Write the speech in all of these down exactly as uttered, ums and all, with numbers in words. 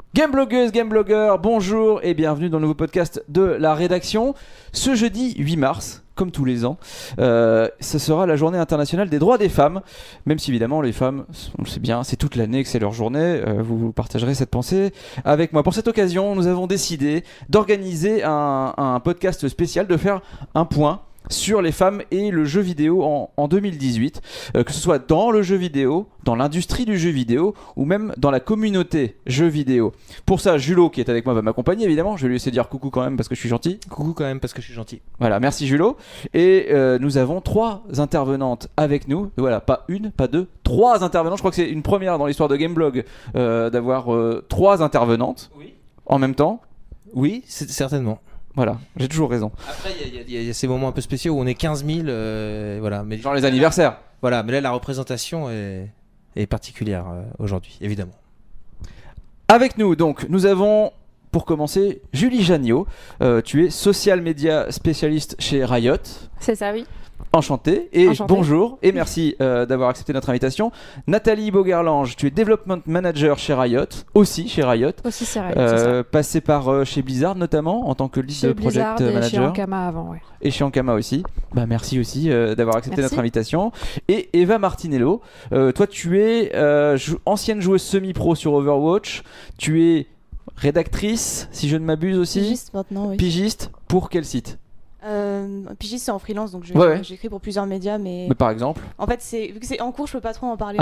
Gameblogueuse, gameblogueur, bonjour et bienvenue dans le nouveau podcast de la rédaction. Ce jeudi huit mars, comme tous les ans, euh, ce sera la journée internationale des droits des femmes. Même si évidemment les femmes, on le sait bien, c'est toute l'année que c'est leur journée. Euh, vous, vous partagerez cette pensée avec moi. Pour cette occasion, nous avons décidé d'organiser un, un podcast spécial, de faire un point sur les femmes et le jeu vidéo en, en deux mille dix-huit, euh, que ce soit dans le jeu vidéo, dans l'industrie du jeu vidéo ou même dans la communauté jeu vidéo. Pour ça, Julot qui est avec moi va m'accompagner évidemment. Je vais lui laisser dire coucou quand même parce que je suis gentil. Coucou quand même parce que je suis gentil. Voilà, merci Julot. Et euh, nous avons trois intervenantes avec nous. Et voilà, pas une, pas deux, trois intervenantes. Je crois que c'est une première dans l'histoire de Gameblog euh, d'avoir euh, trois intervenantes oui. en même temps. Oui, c'est certainement. Voilà, j'ai toujours raison. Après, il y, y, y a ces moments un peu spéciaux où on est quinze mille, euh, voilà. Mais genre les anniversaires. Voilà, mais là, la représentation est, est particulière euh, aujourd'hui, évidemment. Avec nous, donc, nous avons, pour commencer, Julie Janniot. Euh, tu es social media spécialiste chez Riot. C'est ça, oui. Enchanté et Enchanté. Bonjour et merci euh, d'avoir accepté notre invitation. Nathalie Beaugerlange, tu es Development Manager chez Riot, aussi chez Riot. Aussi chez Riot, euh, c'est ça. Passé par euh, chez Blizzard notamment en tant que lead Chez project Blizzard et manager. chez Ankama avant, ouais. Et chez Ankama aussi. Bah, merci aussi euh, d'avoir accepté Merci. notre invitation. Et Eva Martinello, euh, toi tu es euh, jou- ancienne joueuse semi-pro sur Overwatch. Tu es rédactrice, si je ne m'abuse aussi. Pigiste maintenant, oui. Pigiste pour quel site? Euh, Pigiste, c'est en freelance, donc je- Ouais, ouais. j'écris pour plusieurs médias, mais... Mais par exemple. En fait, c'est... vu que c'est en cours, je peux pas trop en parler.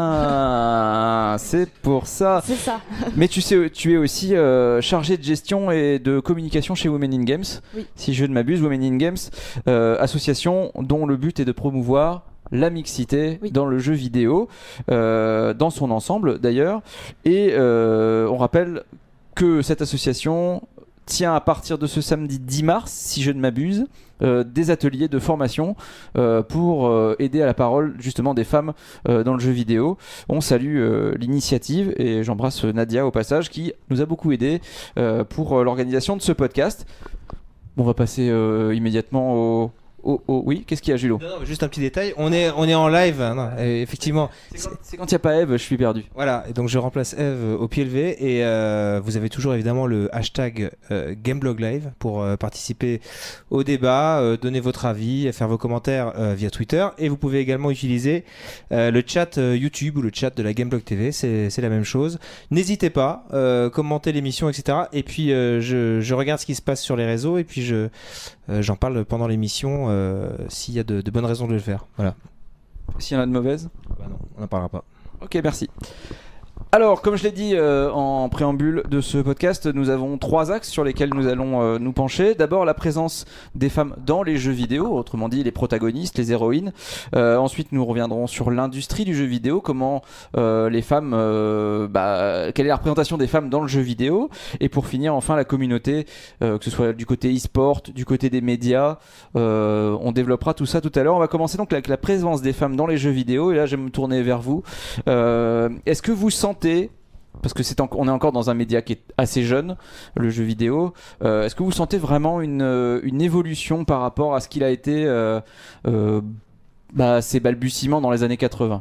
Ah, c'est pour ça. C'est ça. Mais tu sais, tu es aussi euh, chargé de gestion et de communication chez Women in Games. Oui. Si je ne m'abuse, Women in Games, euh, association dont le but est de promouvoir la mixité Oui. dans le jeu vidéo, euh, dans son ensemble d'ailleurs. Et euh, on rappelle que cette association tient à partir de ce samedi dix mars, si je ne m'abuse, euh, des ateliers de formation euh, pour euh, aider à la parole justement des femmes euh, dans le jeu vidéo. On salue euh, l'initiative et j'embrasse Nadia au passage qui nous a beaucoup aidé euh, pour euh, l'organisation de ce podcast. Bon, on va passer euh, immédiatement au... au, au... Oui, qu'est-ce qu'il y a, Julo? Non, non, mais juste un petit détail, on est, on est en live, hein, non, euh, effectivement. C'est quand- c'est quand il n'y a pas Eve, je suis perdu. Voilà, et donc je remplace Eve au pied levé et euh, vous avez toujours évidemment le hashtag euh, Gameblog Live pour euh, participer au débat, euh, donner votre avis, faire vos commentaires euh, via Twitter et vous pouvez également utiliser euh, le chat euh, YouTube ou le chat de la Gameblog T V, c'est c'est la même chose. N'hésitez pas, euh, commentez l'émission, et cetera. Et puis euh, je, je regarde ce qui se passe sur les réseaux et puis je euh, j'en parle pendant l'émission euh, s'il y a de, de bonnes raisons de le faire. Voilà. S'il y en a de mauvaises? Bah non, on n'en parlera pas. Ok, merci. Alors, comme je l'ai dit euh, en préambule de ce podcast, nous avons trois axes sur lesquels nous allons euh, nous pencher. D'abord, la présence des femmes dans les jeux vidéo, autrement dit les protagonistes, les héroïnes. Euh, ensuite, nous reviendrons sur l'industrie du jeu vidéo, comment euh, les femmes, euh, bah, quelle est la représentation des femmes dans le jeu vidéo. Et pour finir, enfin, la communauté, euh, que ce soit du côté e-sport, du côté des médias. Euh, on développera tout ça tout à l'heure. On va commencer donc avec la présence des femmes dans les jeux vidéo. Et là, je vais me tourner vers vous. Euh, est-ce que vous sentez, parce que c'est en- on est encore dans un média qui est assez jeune, le jeu vidéo, euh, est-ce que vous sentez vraiment une, euh, une évolution par rapport à ce qu'il a été euh, euh, bah, ses balbutiements dans les années quatre-vingts?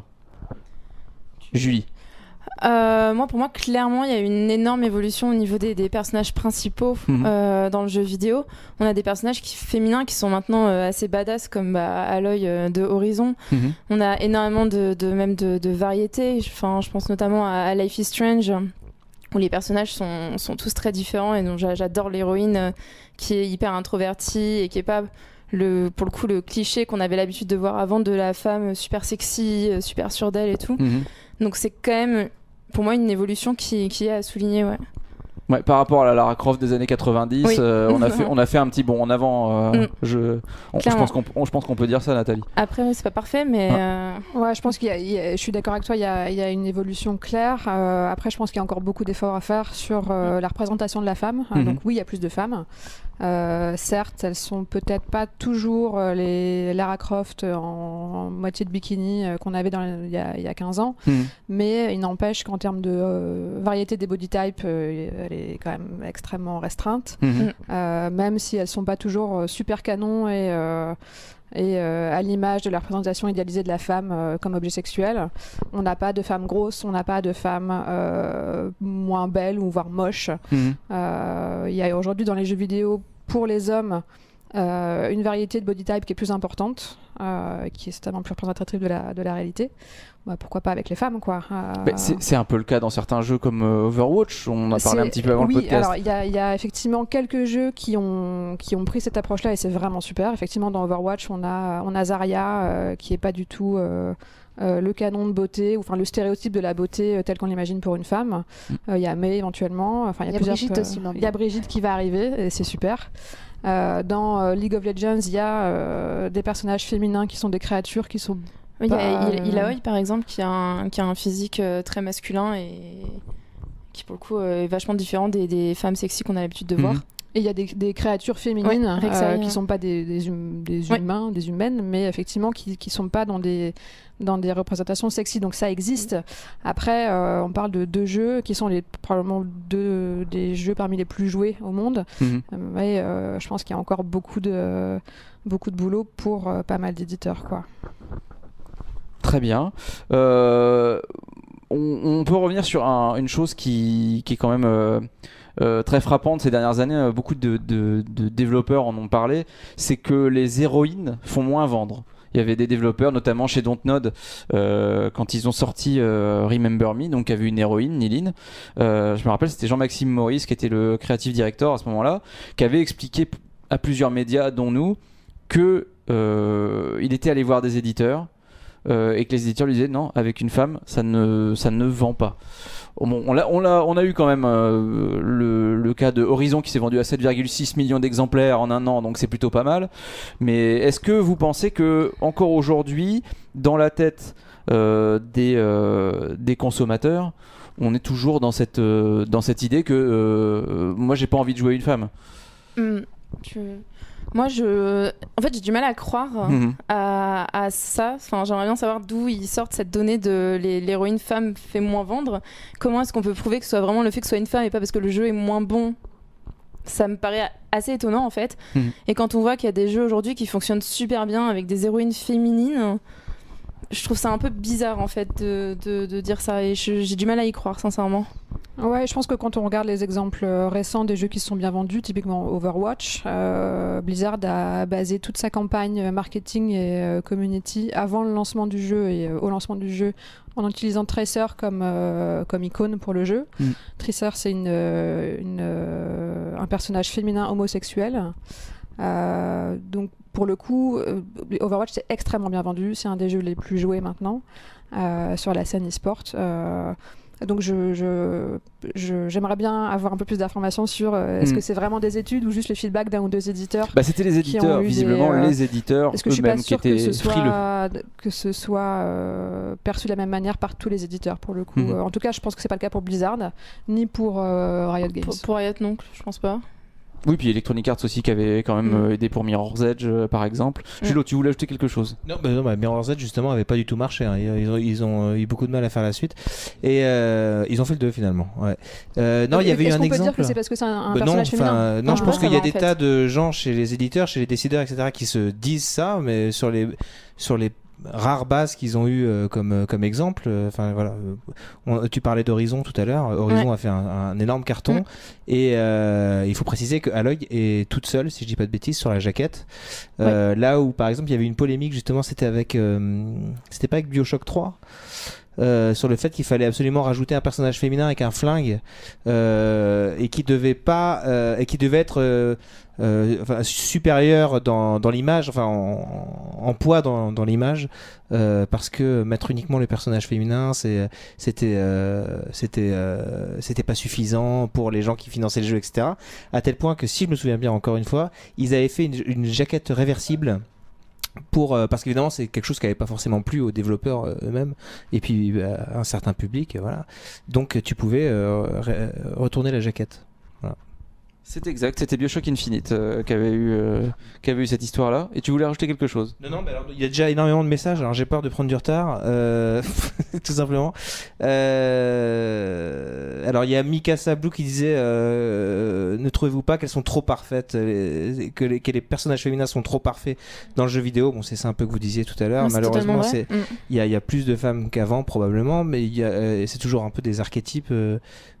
Julie. Euh, moi, pour moi, clairement, il y a une énorme évolution au niveau des, des personnages principaux Mhm. euh, dans le jeu vidéo. On a des personnages qui, féminins qui sont maintenant euh, assez badass, comme bah, Aloy euh, de Horizon. Mhm. On a énormément de, de même de, de variété. Enfin, je pense notamment à, à Life is Strange, où les personnages sont, sont tous très différents et dont j'a- j'adore l'héroïne euh, qui est hyper introvertie et qui est pas le, pour le coup le cliché qu'on avait l'habitude de voir avant de la femme super sexy, euh, super sûre d'elle et tout. Mhm. Donc c'est quand même pour moi une évolution qui, qui est à souligner, ouais. Ouais, par rapport à la Lara Croft des années quatre-vingt-dix, Oui. euh, on, a fait, on a fait un petit bond en avant. euh, Mm. je, on- je, Clairement. pense qu'on, on- je pense qu'on peut dire ça, Nathalie. Après oui, c'est pas parfait, mais Ah. euh, Ouais, je pense qu'il y a, il y a- je suis d'accord avec toi, il y a, il y a une évolution claire. Euh, après, je pense qu'il y a encore beaucoup d'efforts à faire sur euh, la représentation de la femme. Euh, Mhm. Donc oui, il y a plus de femmes. Euh, certes, elles sont peut-être pas toujours euh, les Lara Croft en, en moitié de bikini euh, qu'on avait dans le- il, y a, il y a quinze ans, Mhm. mais il n'empêche qu'en termes de euh, variété des body types, euh, elle est quand même extrêmement restreinte. Mhm. Euh, même si elles sont pas toujours euh, super canon et, euh, et euh, à l'image de la représentation idéalisée de la femme euh, comme objet sexuel. On n'a pas de femmes grosses, on n'a pas de femmes euh, moins belles ou voire moches. Mmh. Euh, il y a aujourd'hui dans les jeux vidéo pour les hommes euh, une variété de body type qui est plus importante, euh, qui est certainement plus représentative de la, de la réalité. Bah, pourquoi pas avec les femmes, quoi. Euh... Bah, c'est, c'est un peu le cas dans certains jeux comme euh, Overwatch, on en a parlé C'est... un petit peu avant oui, le podcast. alors il y, a, y a effectivement quelques jeux qui ont, qui ont pris cette approche-là et c'est vraiment super. Effectivement, dans Overwatch, on a, on a Zarya euh, qui est pas du tout euh, euh, le canon de beauté, ou enfin le stéréotype de la beauté euh, tel qu'on l'imagine pour une femme. Il mm. euh, y a Mei éventuellement. Enfin, il y a, y a plusieurs. Brigitte aussi. Il y a Brigitte qui va arriver et c'est super. Euh, dans euh, League of Legends, il y a euh, des personnages féminins qui sont des créatures qui sont Il y a Bah, Il- Ilaoi par exemple qui a un, qui a un physique euh, très masculin et qui pour le coup euh, est vachement différent des, des femmes sexy qu'on a l'habitude de Mhm. voir. Et il y a des, des créatures féminines Ouais, Rek'Sai, euh, qui ouais. sont pas des, des, hum- des Ouais. humains, des humaines, mais effectivement qui qui sont pas dans des dans des représentations sexy. Donc ça existe. Après, euh, on parle de deux jeux qui sont les probablement deux des jeux parmi les plus joués au monde. Mhm. Mais euh, je pense qu'il y a encore beaucoup de beaucoup de boulot pour euh, pas mal d'éditeurs, quoi. Très bien. Euh, on, on peut revenir sur un- une chose qui, qui est quand même euh, euh, très frappante ces dernières années. euh, Beaucoup de, de- de développeurs en ont parlé. C'est que les héroïnes font moins vendre. Il y avait des développeurs, notamment chez Dontnod, euh, quand ils ont sorti euh, Remember Me, donc qui avait une héroïne, Niline. Euh, je me rappelle, c'était Jean-Maxime Maurice qui était le creative director à ce moment-là, qui avait expliqué p- à plusieurs médias, dont nous, que euh, il était allé voir des éditeurs. Euh, et que les éditeurs lui disaient non, avec une femme ça ne, ça ne vend pas. Bon, on, l'a, on, l'a, on a eu quand même euh, le, le cas de Horizon qui s'est vendu à sept virgule six millions d'exemplaires en un an, donc c'est plutôt pas mal. Mais est-ce que vous pensez que encore aujourd'hui, dans la tête euh, des, euh, des consommateurs, on est toujours dans cette, euh, dans cette idée que euh, moi j'ai pas envie de jouer une femme? Hum, tu- Moi, je... en fait, j'ai du mal à croire Mhm. à, à ça. Enfin, j'aimerais bien savoir d'où ils sortent cette donnée de l'hé- l'héroïne femme fait moins vendre. Comment est-ce qu'on peut prouver que ce soit vraiment le fait que ce soit une femme et pas parce que le jeu est moins bon? Ça me paraît assez étonnant en fait. Mhm. Et quand on voit qu'il y a des jeux aujourd'hui qui fonctionnent super bien avec des héroïnes féminines, je trouve ça un peu bizarre en fait de, de, de dire ça. Et je- j'ai du mal à y croire, sincèrement. Ouais, je pense que quand on regarde les exemples euh, récents des jeux qui se sont bien vendus, typiquement Overwatch, euh, Blizzard a basé toute sa campagne euh, marketing et euh, community avant le lancement du jeu et euh, au lancement du jeu en utilisant Tracer comme, euh, comme icône pour le jeu. Mm. Tracer, c'est une, euh, une, euh, un personnage féminin homosexuel. Euh, donc pour le coup, euh, Overwatch c'est extrêmement bien vendu, c'est un des jeux les plus joués maintenant euh, sur la scène e-sport. Euh, donc je, je, je- j'aimerais bien avoir un peu plus d'informations sur euh, est-ce Mm. que c'est vraiment des études ou juste le feedback d'un ou deux éditeurs. Bah, c'était les Qui ont éditeurs, eu des, visiblement euh, les éditeurs Parce que je suis pas eux-mêmes qui sûre que étaient ce frileux. soit, que ce soit euh, perçu de la même manière par tous les éditeurs pour le coup. Mhm. Euh, en tout cas, je pense que c'est pas le cas pour Blizzard ni pour euh, Riot Games. Pour, pour Riot, non, je pense pas. Oui, puis Electronic Arts aussi qui avait quand même Mm. euh, aidé pour Mirror's Edge euh, par exemple. Mm. Julo, tu voulais ajouter quelque chose? Non, bah non, bah, Mirror's Edge justement avait pas du tout marché. Hein. Ils, ils ont, ils ont euh, eu beaucoup de mal à faire la suite et euh, ils ont fait le deux finalement. Ouais. Euh, non, il y avait eu Est-ce un qu'on peut dire exemple. que c'est parce que c'est un, un Bah non, personnage enfin, féminin euh, non, On je peut pense pas qu'il y a savoir, des en tas fait. de gens chez les éditeurs, chez les décideurs, et cetera, qui se disent ça, mais sur les sur les rares bases qu'ils ont eu euh, comme euh, comme exemple. euh, Enfin voilà, euh, on- tu parlais d'Horizon tout à l'heure. Horizon Ouais. a fait un, un énorme carton Mm. et euh, il faut préciser que Aloy est toute seule, si je dis pas de bêtises, sur la jaquette. Euh, Là où par exemple il y avait une polémique justement, c'était avec euh, c'était pas avec BioShock trois. Euh, sur le fait qu'il fallait absolument rajouter un personnage féminin avec un flingue euh, et qui devait pas euh, et qui devait être euh, euh, enfin, supérieur dans, dans l'image, enfin en, en poids dans, dans l'image, euh, parce que mettre uniquement le personnage féminin, c'est c'était euh, c'était euh, c'était pas suffisant pour les gens qui finançaient le jeu, et cetera. À tel point que, si je me souviens bien, encore une fois, ils avaient fait une, une jaquette réversible. Pour, euh, parce qu'évidemment c'est quelque chose qui n'avait pas forcément plu aux développeurs euh, eux-mêmes et puis euh, à un certain public, euh, voilà. Donc tu pouvais euh, ré- retourner la jaquette. Voilà. C'est exact, c'était Bioshock Infinite euh, qui avait eu euh, qui avait eu cette histoire-là. Et tu voulais rajouter quelque chose? Non, non, mais alors, il y a déjà énormément de messages, alors j'ai peur de prendre du retard, euh, tout simplement. Euh, alors il y a Mikasa Blue qui disait euh, ne trouvez-vous pas qu'elles sont trop parfaites, euh, que, les, que les personnages féminins sont trop parfaits dans le jeu vidéo? Bon, c'est ça un peu que vous disiez tout à l'heure. Ouais, c'est Malheureusement, totalement c'est vrai. Mm. il y, a- il y a plus de femmes qu'avant probablement, mais il y a, euh, c'est toujours un peu des archétypes euh,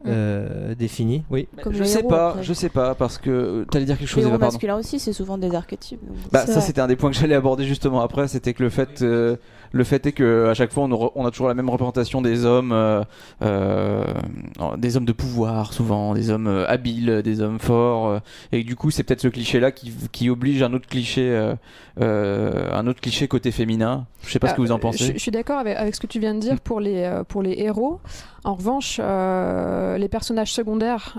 euh, définis. Oui. Comme je les sais héros, pas, après. je sais pas, parce que t'allais dire quelque chose, Les Eva, héros pardon. masculins aussi, c'est souvent des archétypes. donc- Bah, C'est ça, vrai. c'était un des points que j'allais aborder justement après, c'était que le fait, euh, le fait est que à chaque fois, on, aura- on a toujours la même représentation des hommes, euh, euh, des hommes de pouvoir, souvent, des hommes euh, habiles, des hommes forts, euh, et du coup, c'est peut-être ce cliché-là qui, qui oblige un autre cliché, euh, euh, un autre cliché côté féminin. Je sais pas ce que vous en Euh, pensez. Je, je suis d'accord avec, avec ce que tu viens de dire pour les, euh, pour les héros. En revanche, euh, les personnages secondaires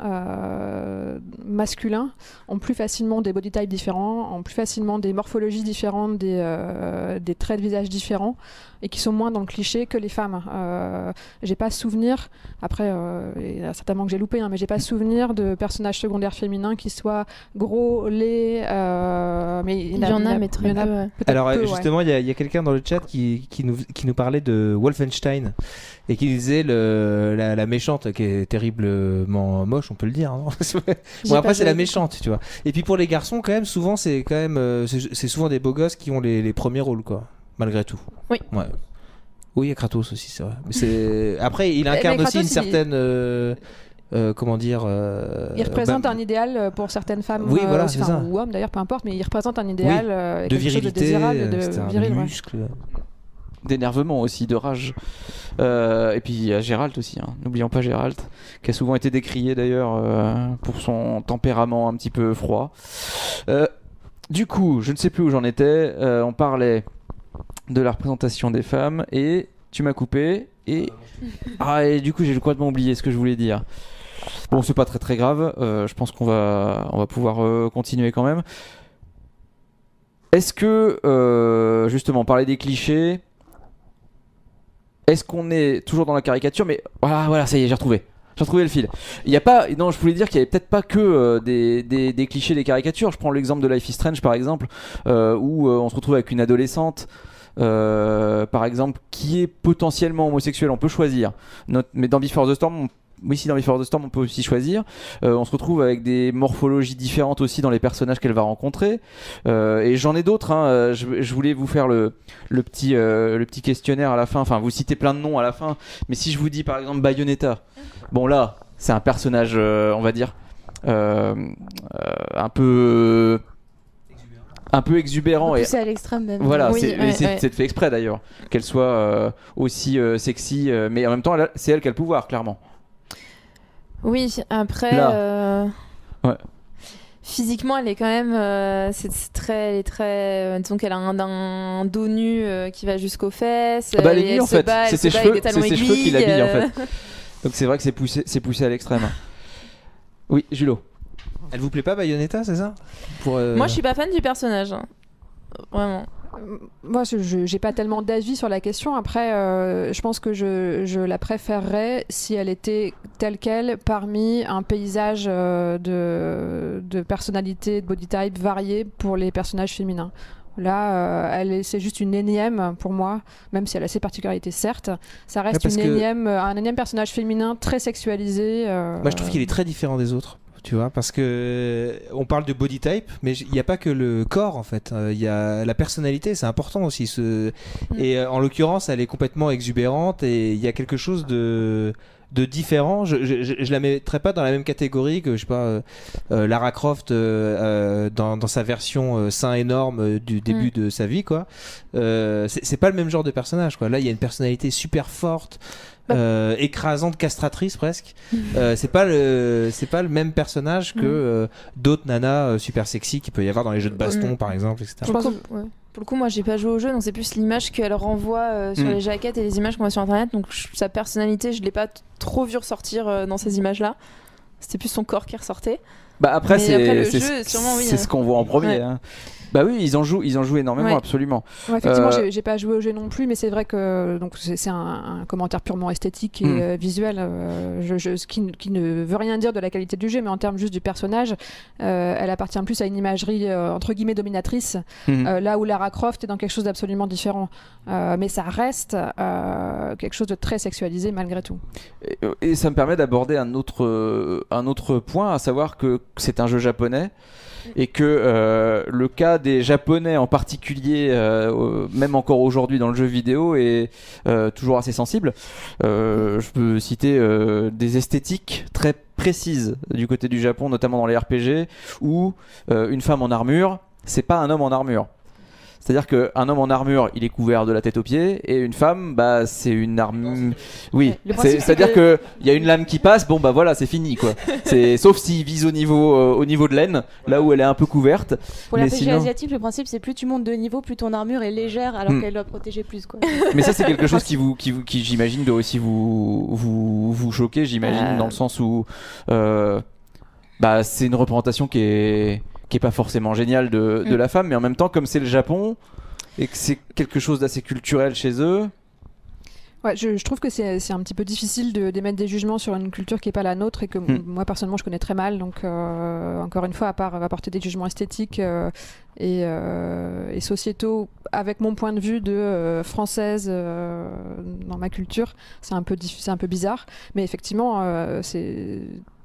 euh, masculins ont plus facilement des body types différents, ont plus facilement des morphologies différentes, des, euh, des traits de visage différents, et qui sont moins dans le cliché que les femmes. Euh, j'ai pas souvenir, après, euh, il y a certainement que j'ai loupé, hein, mais j'ai pas souvenir de personnages secondaires féminins qui soient gros, laids, euh, mais Il y en a, mais très il y en a peu, ouais. peut-être Alors peu, euh, ouais. justement, il y a, il y a quelqu'un dans le chat qui, qui, nous, qui nous parlait de Wolfenstein et qui disait le, la, la méchante qui est terriblement moche, on peut le dire. Hein. J'ai Bon, après pas c'est la joué. méchante, tu vois. Et puis pour les garçons, quand même, souvent c'est quand même euh, c'est c'est souvent des beaux gosses qui ont les, les premiers rôles, quoi, malgré tout. Oui. Ouais. Oui, il y a Kratos aussi, c'est vrai. Mais c'est après il Mais incarne Kratos, aussi une il- certaine euh, euh, comment dire. euh, Il représente bah, un idéal pour certaines femmes, Oui, euh, voilà, aussi, c'est enfin, ça. ou hommes d'ailleurs, peu importe, mais il représente un idéal euh, et de quelque chose de virilité, désirable, euh, de et cetera, viril. de ouais. muscles. D'énervement aussi, de rage. Euh, et puis il y a Gérald aussi, hein. N'oublions pas Gérald, qui a souvent été décrié d'ailleurs euh, pour son tempérament un petit peu froid. Euh, du coup, je ne sais plus où j'en étais, euh, on parlait de la représentation des femmes et tu m'as coupé et... Ah, et du coup j'ai complètement oublié ce que je voulais dire. Bon, c'est pas très très grave, euh, je pense qu'on va, on va pouvoir euh, continuer quand même. Est-ce que, euh, justement, parler des clichés... Est-ce qu'on est toujours dans la caricature? Mais voilà, voilà, ça y est, j'ai retrouvé. J'ai retrouvé le fil. Il y a pas, non, je voulais dire qu'il y avait peut-être pas que euh, des, des, des clichés, des caricatures. Je prends l'exemple de Life is Strange par exemple, euh, où euh, on se retrouve avec une adolescente, euh, par exemple, qui est potentiellement homosexuelle. On peut choisir. Notre, mais dans Before the Storm, on oui, si dans Before the Storm on peut aussi choisir. Euh, on se retrouve avec des morphologies différentes aussi dans les personnages qu'elle va rencontrer. Euh, et j'en ai d'autres. Hein. Je, je voulais vous faire le, le, petit, euh, le petit questionnaire à la fin. Enfin, vous citez plein de noms à la fin. Mais si je vous dis par exemple Bayonetta, bon là, c'est un personnage, euh, on va dire, euh, euh, un peu. Un peu exubérant et Poussé à l'extrême même. voilà, Oui, c'est ouais, c'est- ouais. c'est fait exprès d'ailleurs qu'elle soit euh, aussi euh, sexy, euh, mais en même temps, elle a- c'est elle qui a le pouvoir, clairement. Oui, après. Là. euh, Ouais. Physiquement, elle est quand même. euh, c'est c'est très. Elle est très. euh, disons qu'elle a un, un dos nu euh, qui va jusqu'aux fesses. Ah bah, elle est et nue, en se fait. bat, elle C'est se ses bat cheveux- avec des talons c'est ses cheveux qui aiguilles, l'habillent, en euh, fait. Donc c'est vrai que c'est poussé, c'est poussé à l'extrême. Oui, Julo. Elle vous plaît pas Bayonetta, c'est ça? Pour, euh, Moi, je suis pas fan du personnage. hein. Vraiment. Euh, Moi, je n'ai pas tellement d'avis sur la question. Après, euh, je pense que je, je la préférerais si elle était telle qu'elle parmi un paysage euh, de, de personnalités, de body type variés pour les personnages féminins. Là, euh, elle est- c'est juste une énième pour moi, même si elle a ses particularités, certes. Ça reste Ouais, parce une que- énième, un énième personnage féminin très sexualisé. euh, Moi, je trouve qu'il est très différent des autres. Tu vois, parce que euh, on parle de body type, mais il n'y a pas que le corps en fait. Euh, Il y a la personnalité, c'est important aussi. Ce... Mm. Et euh, en l'occurrence, elle est complètement exubérante et il y a quelque chose de de différent. Je, je, je, je la mettrais pas dans la même catégorie que je sais pas euh, euh, Lara Croft euh, euh, dans, dans sa version euh, sein énorme euh, du début de sa vie quoi. Euh, c'est c'est pas le même genre de personnage quoi. Là, il y a une personnalité super forte. Euh, écrasante, castratrice presque. Euh, c'est pas le, c'est pas le même personnage que euh, d'autres nanas euh, super sexy qu'il peut y avoir dans les jeux de baston Mm. par exemple, et cetera. Pour le, coup, ouais. Pour le coup, moi, j'ai pas joué au jeu, donc c'est plus l'image qu'elle renvoie euh, sur Mm. les jaquettes et les images qu'on voit sur internet. Donc je- sa personnalité, je l'ai pas t- trop vu ressortir euh, dans ces images-là. C'était plus son corps qui ressortait. Bah après, Mais c'est après, le c'est- jeu, sûrement, oui, c'est hein. ce qu'on voit en premier. Ouais. hein. Bah oui, ils en jouent, ils en jouent énormément, Ouais. absolument. Ouais, effectivement, Euh, j'ai- j'ai pas joué au jeu non plus, mais c'est vrai que donc c'est c'est un, un commentaire purement esthétique et Mm. euh, visuel, euh, je, je- ce qui, n- qui ne veut rien dire de la qualité du jeu, mais en termes juste du personnage, euh, elle appartient plus à une imagerie euh, entre guillemets dominatrice, Mhm. euh, là où Lara Croft est dans quelque chose d'absolument différent. Euh, mais ça reste euh, quelque chose de très sexualisé malgré tout. Et, et ça me permet d'aborder un autre, euh, un autre point, à savoir que c'est un jeu japonais et que euh, le cas des Japonais en particulier, euh, euh, même encore aujourd'hui dans le jeu vidéo, est euh, toujours assez sensible. Euh, je peux citer euh, des esthétiques très précises du côté du Japon, notamment dans les R P G, où euh, une femme en armure, c'est pas un homme en armure. C'est-à-dire qu'un homme en armure, il est couvert de la tête aux pieds, et une femme, bah, c'est une armure. Oui, Le c'est- principe, c'est-à-dire c'est qu'il y a une lame qui passe, bon bah voilà, c'est fini quoi. C'est sauf s'il vise au niveau, euh, au niveau de l'aine, là où elle est un peu couverte. Pour Mais l'R P G sinon- asiatique, le principe c'est plus tu montes de niveau, plus ton armure est légère alors Hmm. qu'elle doit protéger plus quoi. Mais ça, c'est quelque chose qui vous, qui, vous- qui j'imagine doit aussi vous, vous, vous choquer, j'imagine, Euh. dans le sens où, euh, bah, c'est une représentation qui est, qui est pas forcément géniale de, de Mm. la femme, mais en même temps, comme c'est le Japon et que c'est quelque chose d'assez culturel chez eux. Ouais, je, je trouve que c'est c'est un petit peu difficile de- d'émettre des jugements sur une culture qui n'est pas la nôtre et que Hmm. moi personnellement je connais très mal. Donc euh, encore une fois, à part apporter des jugements esthétiques euh, et, euh, et sociétaux avec mon point de vue de euh, française euh, dans ma culture, c'est un peu diff- c'est un peu bizarre. Mais effectivement, euh, c'est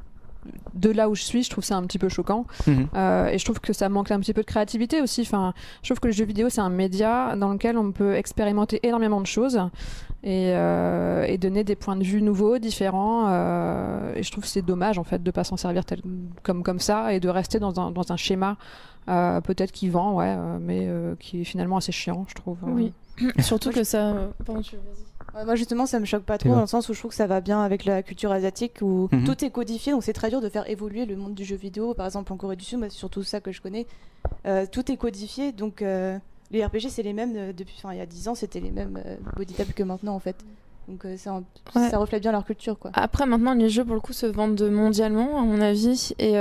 de là où je suis, je trouve ça un petit peu choquant. Mhm. Euh, et je trouve que ça manque un petit peu de créativité aussi. Enfin, je trouve que le jeu vidéo, c'est un média dans lequel on peut expérimenter énormément de choses et, euh, et donner des points de vue nouveaux, différents. euh, et je trouve que c'est dommage, en fait, de ne pas s'en servir tel, comme, comme ça et de rester dans un, dans un schéma euh, peut-être qui vend, ouais, euh, mais euh, qui est finalement assez chiant, je trouve. Oui. Surtout que ça. Pardon, tu vas-y. Ouais, moi justement ça me choque pas trop bon. dans le sens où je trouve que ça va bien avec la culture asiatique où Mhm. tout est codifié, donc c'est très dur de faire évoluer le monde du jeu vidéo. Par exemple en Corée du Sud, moi, c'est surtout ça que je connais. Euh, tout est codifié, donc euh, les R P G c'est les mêmes euh, depuis, enfin il y a dix ans c'était les mêmes euh, body types que maintenant en fait. Donc euh, c'est un- Ouais. ça reflète bien leur culture quoi. Après, maintenant, les jeux, pour le coup, se vendent mondialement, à mon avis. Et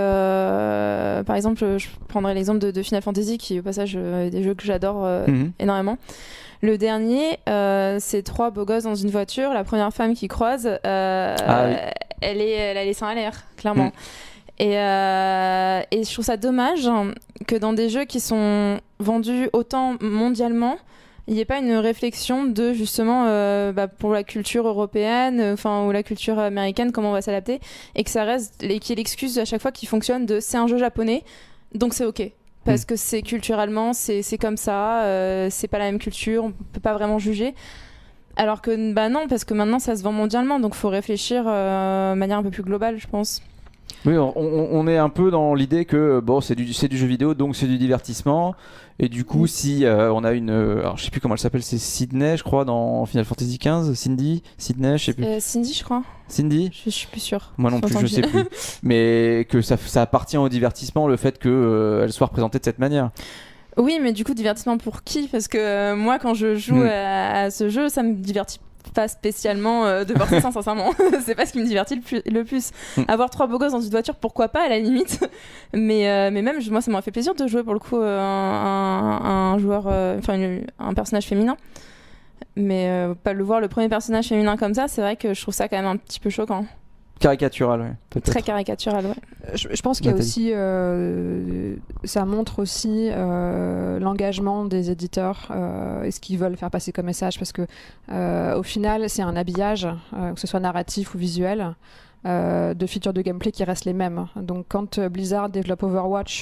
euh, par exemple, je prendrais l'exemple de, de Final Fantasy, qui, au passage, euh, est des jeux que j'adore euh, Mhm. énormément. Le dernier, euh, c'est trois beaux gosses dans une voiture. La première femme qui croise, euh, Ah oui. elle, est, elle a les seins à l'air, clairement. Mm. Et, euh, et je trouve ça dommage que dans des jeux qui sont vendus autant mondialement, il n'y ait pas une réflexion de justement euh, bah, pour la culture européenne, enfin ou la culture américaine, comment on va s'adapter, et que ça reste, et qu'il y ait l'excuse à chaque fois qui fonctionne de c'est un jeu japonais, donc c'est ok. Parce Mm. que c'est culturellement, c'est c'est comme ça, euh, c'est pas la même culture, on peut pas vraiment juger. Alors que bah non, parce que maintenant ça se vend mondialement, donc faut réfléchir euh, de manière un peu plus globale, je pense. Oui, on, on- on est un peu dans l'idée que bon, c'est du, c'est du jeu vidéo, donc c'est du divertissement. Et du coup, si euh, on a une, euh, alors je sais plus comment elle s'appelle, c'est Sydney, je crois, dans Final Fantasy quinze, Cindy, Sydney, je sais plus. Euh, Cindy, je crois. Cindy. Je, je suis plus sûre. Moi non plus, je sais plus. Mais que ça, ça appartient au divertissement, le fait qu'elle euh, soit représentée de cette manière. Oui, mais du coup, divertissement pour qui? Parce que euh, moi, quand je joue Mm. à, à ce jeu, ça me divertit pas spécialement euh, de voir ça, sincèrement. C'est pas ce qui me divertit le plus. Le plus. Mm. Avoir trois beaux gosses dans une voiture, pourquoi pas, à la limite. mais, euh, mais même, je- moi, ça m'a fait plaisir de jouer pour le coup euh, un, un joueur, euh, enfin, une- un personnage féminin. Mais euh, pas le voir le premier personnage féminin comme ça, c'est vrai que je trouve ça quand même un petit peu choquant. Caricatural, ouais, peut-être. Très caricatural, ouais. Je, je pense qu'il y a Nathalie. aussi, euh, ça montre aussi euh, l'engagement des éditeurs euh, et ce qu'ils veulent faire passer comme message, parce que euh, au final, c'est un habillage, euh, que ce soit narratif ou visuel, euh, de features de gameplay qui restent les mêmes. Donc, quand euh, Blizzard développe Overwatch,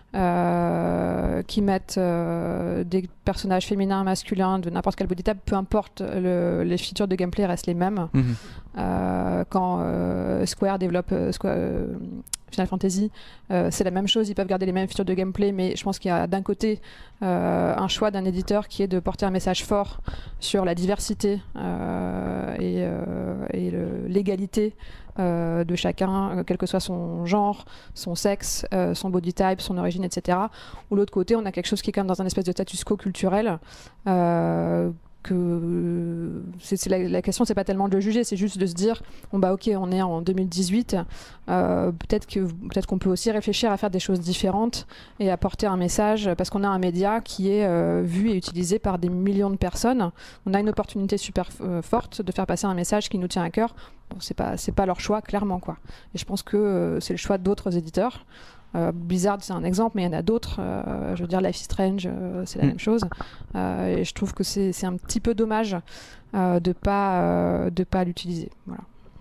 euh, qui mettent euh, des personnages féminins, masculins, de n'importe quel body type, peu importe, le- les features de gameplay restent les mêmes. Mhm. Euh, quand euh, Square développe euh, Square- euh, Final Fantasy, euh, c'est la même chose, ils peuvent garder les mêmes features de gameplay, mais je pense qu'il y a d'un côté euh, un choix d'un éditeur qui est de porter un message fort sur la diversité euh, et, euh, et le- l'égalité euh, de chacun, euh, quel que soit son genre, son sexe, euh, son body type, son origine, et cetera. Ou l'autre côté, on a quelque chose qui est quand même dans un espèce de status quo culturel, euh, que euh, c'est, c'est la, la question, c'est pas tellement de le juger, c'est juste de se dire bon bah ok, on est en deux mille dix-huit, euh, peut-être que peut-être qu'on peut aussi réfléchir à faire des choses différentes et apporter un message, parce qu'on a un média qui est euh, vu et utilisé par des millions de personnes. On a une opportunité super euh, forte de faire passer un message qui nous tient à cœur. Bon, c'est pas c'est pas leur choix, clairement, quoi. Et je pense que euh, c'est le choix d'autres éditeurs. Euh, Blizzard, c'est un exemple, mais il y en a d'autres. Euh, je veux dire, Life is Strange, euh, c'est la Mm. même chose. Euh, et je trouve que c'est, c'est un petit peu dommage euh, de pas euh, de pas l'utiliser. Voilà.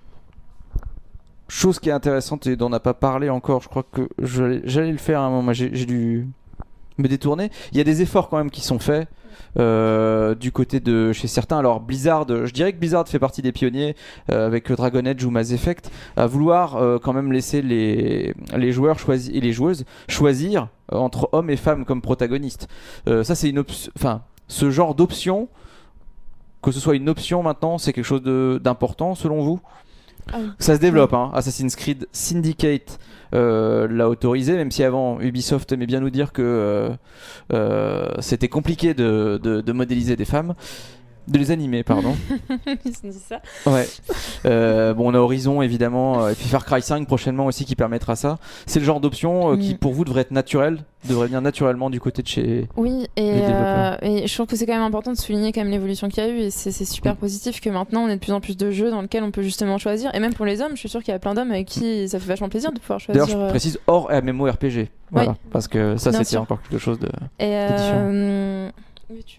Chose qui est intéressante et dont on n'a pas parlé encore, je crois que j'allais, j'allais le faire à un moment, j'ai, j'ai dû me détourner. Il y a des efforts quand même qui sont faits euh, du côté de chez certains. Alors Blizzard, je dirais que Blizzard fait partie des pionniers euh, avec le Dragon Age ou Mass Effect à vouloir euh, quand même laisser les, les joueurs choisir et les joueuses choisir euh, entre hommes et femmes comme protagonistes. Euh, ça c'est une option, enfin ce genre d'option, que ce soit une option maintenant, c'est quelque chose de, d'important selon vous? Ah oui. Ça se développe, hein. Assassin's Creed Syndicate euh, l'a autorisé, même si avant Ubisoft aimait bien nous dire que euh, euh, c'était compliqué de, de, de modéliser des femmes, de les animer, pardon. Ils se disent ça. Ouais. Euh, bon, on a Horizon évidemment, euh, et puis Far Cry cinq prochainement aussi qui permettra ça. C'est le genre d'option euh, qui Mm. pour vous devrait être naturel, devrait venir naturellement du côté de chez. Oui, et, Les développeurs. euh, et je trouve que c'est quand même important de souligner quand même l'évolution qu'il y a eu, et c'est, c'est super positif que maintenant on ait de plus en plus de jeux dans lesquels on peut justement choisir, et même pour les hommes, je suis sûre qu'il y a plein d'hommes avec qui ça fait vachement plaisir de pouvoir choisir. D'ailleurs, je euh, précise hors MMORPG. Voilà, Oui. parce que ça Bien c'était sûr. encore quelque chose de. Et d'édition. euh... oui, tu...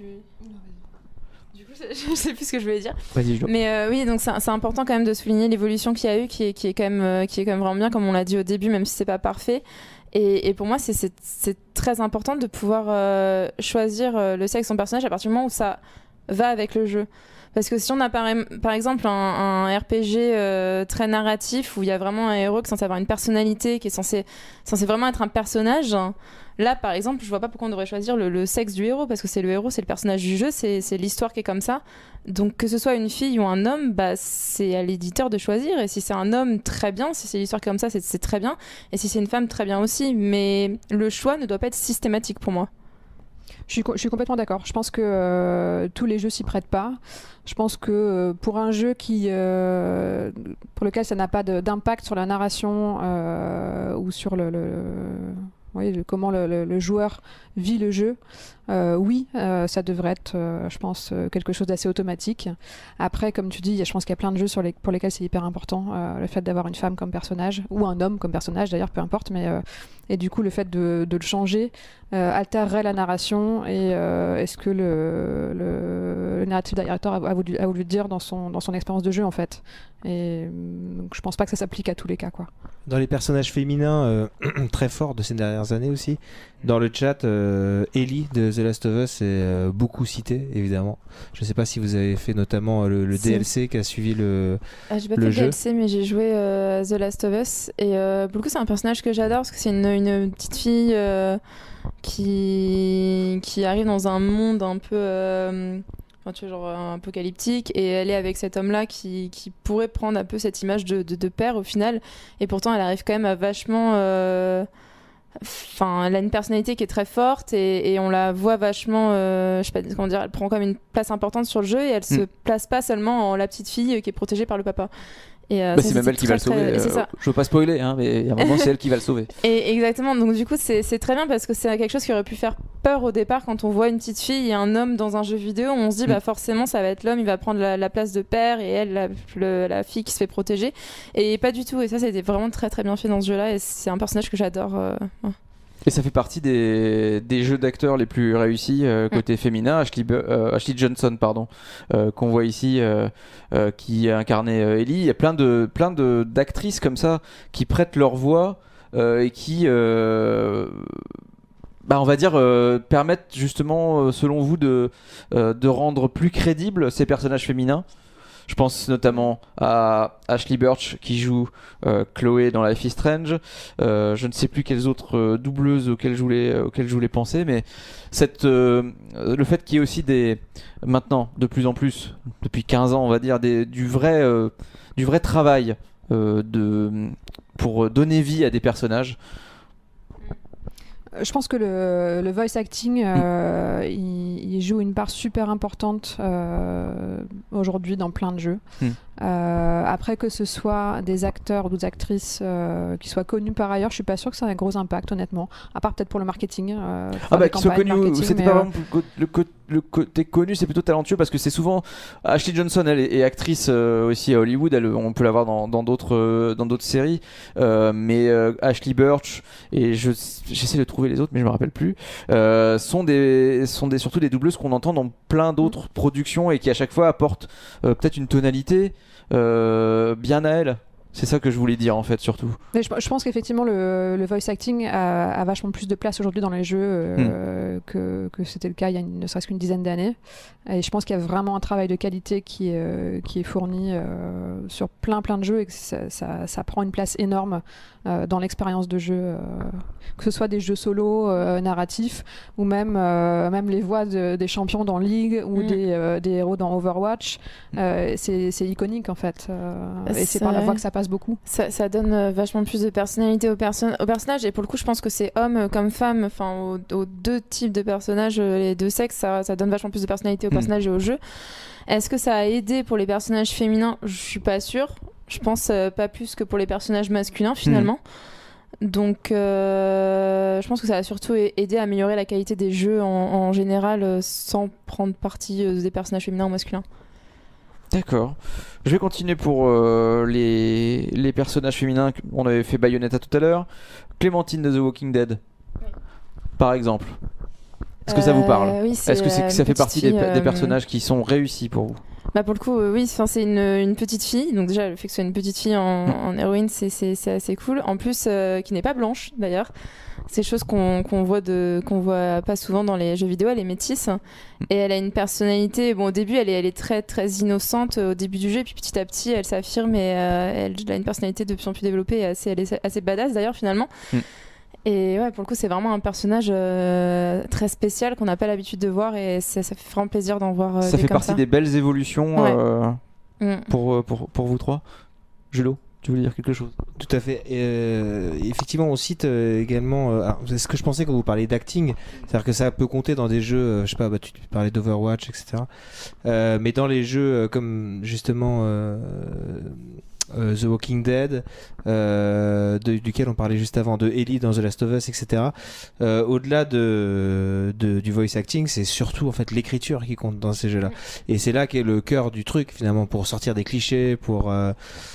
Du coup, je sais plus ce que je voulais dire. Vas-y, je dois- Mais euh, oui, donc c'est, c'est important quand même de souligner l'évolution qu'il y a eu, qui est, qui est quand même, euh, qui est quand même vraiment bien, comme on l'a dit au début, même si c'est pas parfait. Et, et pour moi, c'est, c'est, c'est très important de pouvoir euh, choisir euh, le sexe de son personnage à partir du moment où ça va avec le jeu. Parce que si on a par, par exemple un, un R P G euh, très narratif où il y a vraiment un héros qui est censé avoir une personnalité, qui est censé, censé vraiment être un personnage, hein, là par exemple, je vois pas pourquoi on devrait choisir le, le sexe du héros, parce que c'est le héros, c'est le personnage du jeu, c'est, c'est l'histoire qui est comme ça. Donc que ce soit une fille ou un homme, bah, c'est à l'éditeur de choisir. Et si c'est un homme, très bien. Si c'est l'histoire qui est comme ça, c'est, c'est très bien. Et si c'est une femme, très bien aussi. Mais le choix ne doit pas être systématique pour moi. Je suis, co- je suis complètement d'accord. Je pense que euh, tous les jeux s'y prêtent pas. Je pense que euh, pour un jeu qui, euh, pour lequel ça n'a pas de- d'impact sur la narration euh, ou sur le, le- oui, le- comment le, le- le joueur vit le jeu, euh, oui, euh, ça devrait être, euh, je pense, euh, quelque chose d'assez automatique. Après, comme tu dis, il y a- je pense qu'il y a plein de jeux sur les, pour lesquels c'est hyper important, euh, le fait d'avoir une femme comme personnage, ou un homme comme personnage d'ailleurs, peu importe, mais euh, et du coup le fait de, de le changer euh, altérerait la narration. Et euh, est-ce que le, le, le narrative director a, a, voulu, a voulu dire dans son, dans son expérience de jeu en fait. Et euh, donc je pense pas que ça s'applique à tous les cas, quoi. Dans les personnages féminins euh, très forts de ces dernières années aussi, dans le chat, euh, Ellie de The Last of Us est euh, beaucoup citée, évidemment. Je ne sais pas si vous avez fait notamment euh, le, le Si. D L C qui a suivi le... Ah, j'ai pas Le fait le jeu. D L C, mais j'ai joué euh, The Last of Us. Et euh, pour le coup, c'est un personnage que j'adore parce que c'est une, une petite fille euh, qui, qui arrive dans un monde un peu. Euh, enfin, tu vois, genre euh, apocalyptique, et elle est avec cet homme-là qui, qui pourrait prendre un peu cette image de, de, de père au final. Et pourtant, elle arrive quand même à vachement. euh, Enfin, elle a une personnalité qui est très forte, et, et on la voit vachement, euh, je sais pas comment dire, elle prend quand même une place importante sur le jeu, et elle se Mm. place pas seulement en la petite fille qui est protégée par le papa. Et, euh, Bah, ça, c'est même c'était elle qui va le très, sauver. très- c'est euh, ça. Je veux pas spoiler, hein, mais il y a un moment, c'est elle qui va le sauver. Et exactement, donc du coup c'est, c'est très bien parce que c'est quelque chose qui aurait pu faire peur au départ quand on voit une petite fille et un homme dans un jeu vidéo. On se dit Mm. bah forcément ça va être l'homme, il va prendre la, la place de père, et elle la, le- la fille qui se fait protéger. Et pas du tout, et ça c'était vraiment très très bien fait dans ce jeu-là, et c'est un personnage que j'adore. euh, ouais. Et ça fait partie des, des jeux d'acteurs les plus réussis euh, côté féminin. Ashley, Bu- euh, Ashley Johnson, pardon, euh, qu'on voit ici, euh, euh, qui a incarné euh, Ellie. Il y a plein de plein de d'actrices comme ça qui prêtent leur voix euh, et qui, euh, bah, on va dire, euh, permettent justement, euh, selon vous, de euh, de rendre plus crédibles ces personnages féminins. Je pense notamment à Ashley Birch qui joue euh, Chloé dans Life is Strange. Euh, je ne sais plus quelles autres euh, doubleuses auxquelles je voulais, euh, auxquelles je voulais penser, mais cette, euh, le fait qu'il y ait aussi des, maintenant, de plus en plus, depuis quinze ans on va dire, des, du, vrai, euh, du vrai travail euh, de, pour donner vie à des personnages. Je pense que le, le voice acting, euh, mm. il, il joue une part super importante euh, aujourd'hui dans plein de jeux. Mm. Euh, après, que ce soit des acteurs ou des actrices euh, qui soient connus par ailleurs, je suis pas sûre que ça ait un gros impact, honnêtement. À part peut-être pour le marketing. Euh, ah bah qu'ils soient connus, c'était pas euh... vraiment le, le, le côté connu, c'est plutôt talentueux parce que c'est souvent Ashley Johnson, elle est, est actrice euh, aussi à Hollywood, elle, on peut la voir dans, dans d'autres euh, dans d'autres séries, euh, mais euh, Ashley Burch et je j'essaie de trouver les autres, mais je me rappelle plus. Euh, sont des sont des surtout des doubleuses qu'on entend dans plein d'autres mmh. productions et qui à chaque fois apportent euh, peut-être une tonalité. Euh, bien à elle. C'est ça que je voulais dire en fait surtout. Mais je, je pense qu'effectivement le, le voice acting a, a vachement plus de place aujourd'hui dans les jeux euh, mm. que, que c'était le cas il y a une, ne serait-ce qu'une dizaine d'années. Et je pense qu'il y a vraiment un travail de qualité qui est, euh, qui est fourni euh, sur plein plein de jeux et que ça, ça, ça prend une place énorme euh, dans l'expérience de jeu, euh, que ce soit des jeux solo euh, narratifs ou même, euh, même les voix de, des champions dans League ou mm. des, euh, des héros dans Overwatch. Euh, c'est, c'est iconique en fait. Euh, et c'est, c'est par la voix que ça passe beaucoup. Ça, ça donne vachement plus de personnalité aux, perso- aux personnages et pour le coup je pense que c'est homme comme femme, enfin aux, aux deux types de personnages, les deux sexes, ça, ça donne vachement plus de personnalité aux mmh. personnages et aux jeux. Est-ce que ça a aidé pour les personnages féminins ? Je suis pas sûre. Je pense euh, pas plus que pour les personnages masculins finalement. Mmh. Donc euh, je pense que ça a surtout aidé à améliorer la qualité des jeux en, en général euh, sans prendre parti euh, des personnages féminins ou masculins. D'accord. Je vais continuer pour euh, les, les personnages féminins. On avait fait Bayonetta tout à l'heure. Clémentine de The Walking Dead, oui. par exemple. Est-ce que euh, ça vous parle ? Oui, Est-ce que, c'est, que ça fait partie fille, des, euh... des personnages qui sont réussis pour vous ? Bah pour le coup, euh, oui, c'est une, une petite fille. Donc déjà, le fait que ce soit une petite fille en, en héroïne, c'est, c'est, c'est assez cool. En plus, euh, qui n'est pas blanche d'ailleurs. C'est chose qu'on, qu'on voit de, qu'on voit pas souvent dans les jeux vidéo. Elle est métisse et elle a une personnalité. Bon, au début, elle est, elle est très, très innocente au début du jeu, et puis petit à petit, elle s'affirme et euh, elle a une personnalité de plus en plus développée. Et assez, elle est assez badass d'ailleurs finalement. Mm. Et ouais, pour le coup, c'est vraiment un personnage euh, très spécial qu'on n'a pas l'habitude de voir et ça, ça fait vraiment plaisir d'en voir. Euh, ça des fait comme partie ça. des belles évolutions ouais. euh, mm. pour, pour, pour vous trois. Julo, tu veux dire quelque chose ? Tout à fait. Et euh, effectivement, on cite euh, également. Euh, alors, c'est ce que je pensais quand vous parlez d'acting, c'est-à-dire que ça peut compter dans des jeux. Euh, je sais pas, bah, tu, tu parlais d'Overwatch, et cetera. Euh, mais dans les jeux euh, comme justement. Euh, Euh, The Walking Dead, euh, de, duquel on parlait juste avant, de Ellie dans The Last of Us, et cetera. Euh, au-delà de, de, du voice acting, c'est surtout en fait l'écriture qui compte dans ces jeux-là. Et c'est là qu'est le cœur du truc finalement, pour sortir des clichés, pour euh,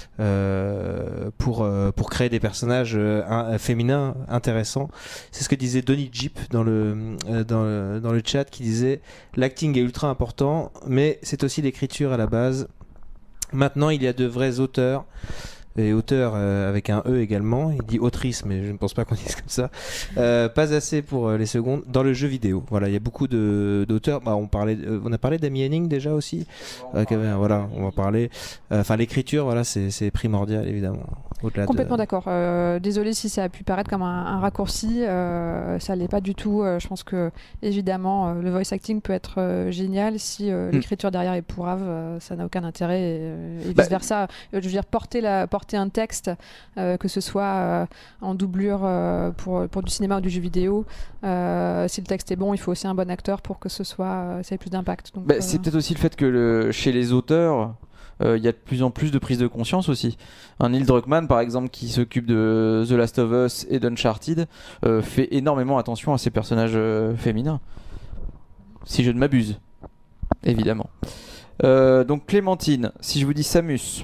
euh, pour euh, pour créer des personnages euh, un, féminins intéressants. C'est ce que disait Donny Jeep dans le euh, dans le, dans le chat, qui disait l'acting est ultra important, mais c'est aussi l'écriture à la base. Maintenant, il y a de vrais auteurs, et auteurs euh, avec un E également. Il dit autrice, mais je ne pense pas qu'on dise comme ça. Euh, pas assez pour euh, les secondes dans le jeu vidéo. Voilà, il y a beaucoup de, d'auteurs. Bah, on parlait, euh, on a parlé d'Amy Henning déjà aussi. Euh, euh, voilà, on va parler. Enfin, euh, l'écriture, voilà, c'est, c'est primordial évidemment. Au-delà Complètement de... d'accord. Euh, désolé si ça a pu paraître comme un, un raccourci. Euh, ça l'est pas du tout. Euh, je pense que évidemment euh, le voice acting peut être euh, génial si euh, mm. l'écriture derrière est pourrave. Euh, ça n'a aucun intérêt et, et bah, vice versa. Je veux dire porter la porter un texte, euh, que ce soit euh, en doublure euh, pour pour du cinéma ou du jeu vidéo. Euh, si le texte est bon, il faut aussi un bon acteur pour que ce soit euh, ça ait plus d'impact. Donc, bah, euh... c'est peut-être aussi le fait que le, chez les auteurs. Il euh, y a de plus en plus de prise de conscience aussi. Un Neil Druckmann, par exemple, qui s'occupe de The Last of Us et d'Uncharted, euh, fait énormément attention à ses personnages euh, féminins. Si je ne m'abuse, évidemment. Euh, donc Clémentine, si je vous dis Samus,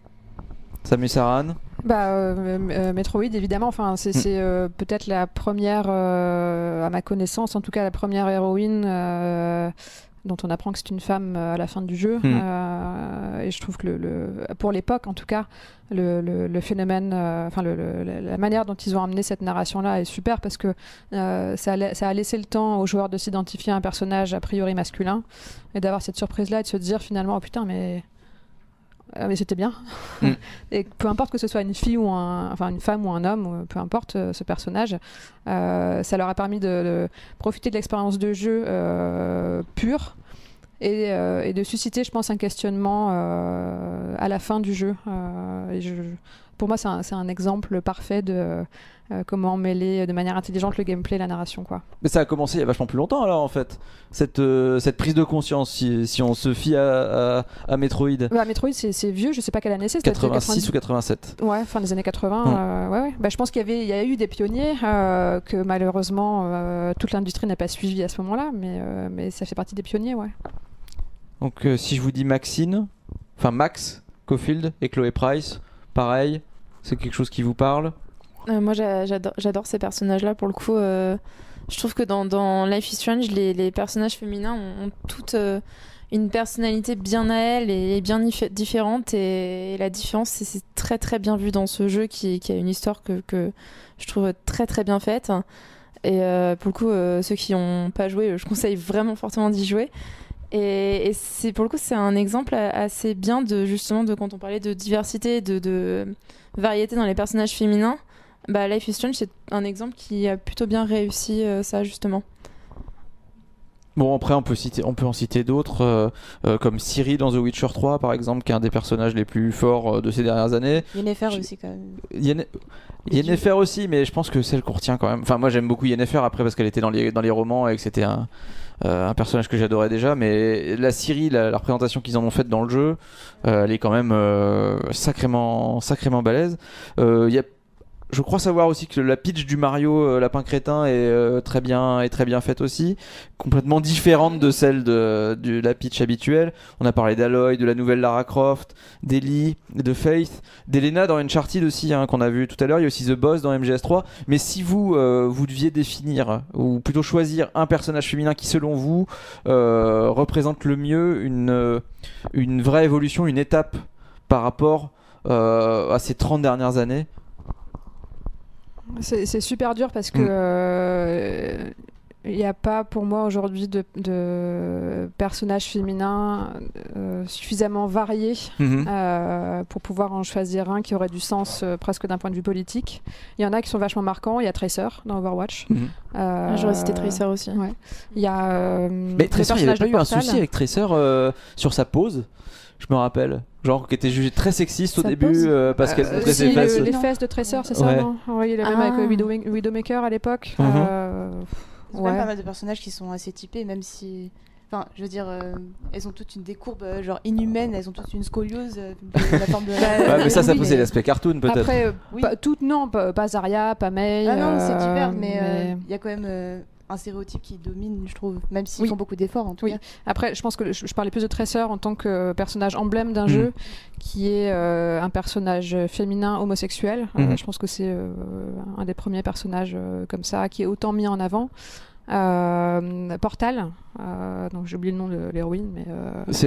Samus Aran. Bah, euh, euh, Metroid évidemment. Enfin, c'est, mm. c'est euh, peut-être la première, euh, à ma connaissance, en tout cas la première héroïne. Euh, dont on apprend que c'est une femme à la fin du jeu. Mmh. Euh, et je trouve que le, le, pour l'époque, en tout cas, le, le, le phénomène, enfin euh, la manière dont ils ont amené cette narration-là est super parce que euh, ça, a, ça a laissé le temps aux joueurs de s'identifier à un personnage a priori masculin et d'avoir cette surprise-là et de se dire finalement, oh putain, mais... Euh, mais c'était bien. Mm. Et peu importe que ce soit une fille ou un, enfin une femme ou un homme, peu importe euh, ce personnage, euh, ça leur a permis de, de profiter de l'expérience de jeu euh, pure et, euh, et de susciter, je pense, un questionnement euh, à la fin du jeu. Euh, et je, pour moi, c'est un, c'est un exemple parfait de euh, comment mêler de manière intelligente le gameplay et la narration, quoi. Mais ça a commencé il y a vachement plus longtemps alors en fait, cette, euh, cette prise de conscience, si, si on se fie à, à, à Metroid. Bah, Metroid, c'est, c'est vieux, je sais pas quelle année c'est. c'est quatre-vingt-six ou quatre-vingt-sept. Ouais, fin des années quatre-vingts. Hum. Euh, ouais, ouais. Bah, je pense qu'il y, avait, il y a eu des pionniers euh, que malheureusement euh, toute l'industrie n'a pas suivi à ce moment-là, mais, euh, mais ça fait partie des pionniers, ouais. Donc euh, si je vous dis Maxine, enfin Max Caulfield et Chloé Price, pareil, c'est quelque chose qui vous parle? Euh, moi, j'a- j'adore, j'adore ces personnages-là. Pour le coup, euh, je trouve que dans, dans Life is Strange, les, les personnages féminins ont, ont toutes euh, une personnalité bien à elles et bien dif- différente. Et, et la différence, c'est, c'est très très bien vu dans ce jeu qui, qui a une histoire que, que je trouve très très bien faite. Et euh, pour le coup, euh, ceux qui n'ont pas joué, je conseille vraiment fortement d'y jouer. Et, et c'est, pour le coup, c'est un exemple a- assez bien de justement de quand on parlait de diversité, de, de variété dans les personnages féminins. Bah, Life is Strange, c'est un exemple qui a plutôt bien réussi euh, ça justement. Bon, après, on peut, citer, on peut en citer d'autres, euh, euh, comme Ciri dans The Witcher trois, par exemple, qui est un des personnages les plus forts euh, de ces dernières années. Yennefer Je- aussi, quand même. Yenn- Yennefer aussi, mais je pense que celle qu'on retient quand même. Enfin, moi, j'aime beaucoup Yennefer, après, parce qu'elle était dans les, dans les romans et que c'était un, euh, un personnage que j'adorais déjà. Mais la Ciri, la, la représentation qu'ils en ont faite dans le jeu, euh, elle est quand même euh, sacrément, sacrément balèze. Euh, Il y a Je crois savoir aussi que la pitch du Mario euh, Lapin Crétin est, euh, très bien, est très bien faite aussi, complètement différente de celle de, de la pitch habituelle. On a parlé d'Aloy, de la nouvelle Lara Croft, d'Ellie, de Faith, d'Elena dans Uncharted aussi, hein, qu'on a vu tout à l'heure. Il y a aussi The Boss dans M G S trois. Mais si vous, euh, vous deviez définir, ou plutôt choisir un personnage féminin qui selon vous euh, représente le mieux une, euh, une vraie évolution, une étape par rapport euh, à ces trente dernières années, C'est, c'est super dur parce que Mm. euh, il n'y a pas pour moi aujourd'hui de, de personnages féminins euh, suffisamment variés Mhm. euh, pour pouvoir en choisir un qui aurait du sens euh, presque d'un point de vue politique. Il y en a qui sont vachement marquants. Il y a Tracer dans Overwatch. Mhm. Euh, J'aurais cité Tracer aussi. Ouais. Il y a. euh, Mais le Tracer, il n'y avait personnage pas de eu un Portal. souci avec Tracer euh, sur sa pose, je me rappelle. Genre, qui était jugé très sexiste au Sa début pose euh, parce qu'elle Euh, montrait si, ses le- fesses. les fesses de Tracer, c'est Ouais. ça, non? Oui, il est même Ah. avec euh, Widow- Widowmaker à l'époque. Mhm. Euh, Il y a ouais. pas mal de personnages qui sont assez typés, même si. Enfin, je veux dire, euh, elles ont toutes une des courbes euh, genre inhumaines, elles ont toutes une scoliose euh, de la forme de. Ouais, mais ça, ça Oui, posait mais- l'aspect cartoon peut-être. Après, euh, Oui. pas, toutes, non, pas, pas Zarya, pas Mei. Ah non, c'est euh, divers, mais euh, mais- il y a quand même euh, un stéréotype qui domine, je trouve, même s'ils Oui. font beaucoup d'efforts en tout Oui. cas. Après, je pense que je, je parlais plus de Tracer en tant que personnage emblème d'un Mhm. jeu qui est euh, un personnage féminin homosexuel. Euh, Mhm. je pense que c'est euh, un des premiers personnages euh, comme ça qui est autant mis en avant. Euh, Portal, euh, donc j'ai oublié le nom de l'héroïne, mais, euh, C'est.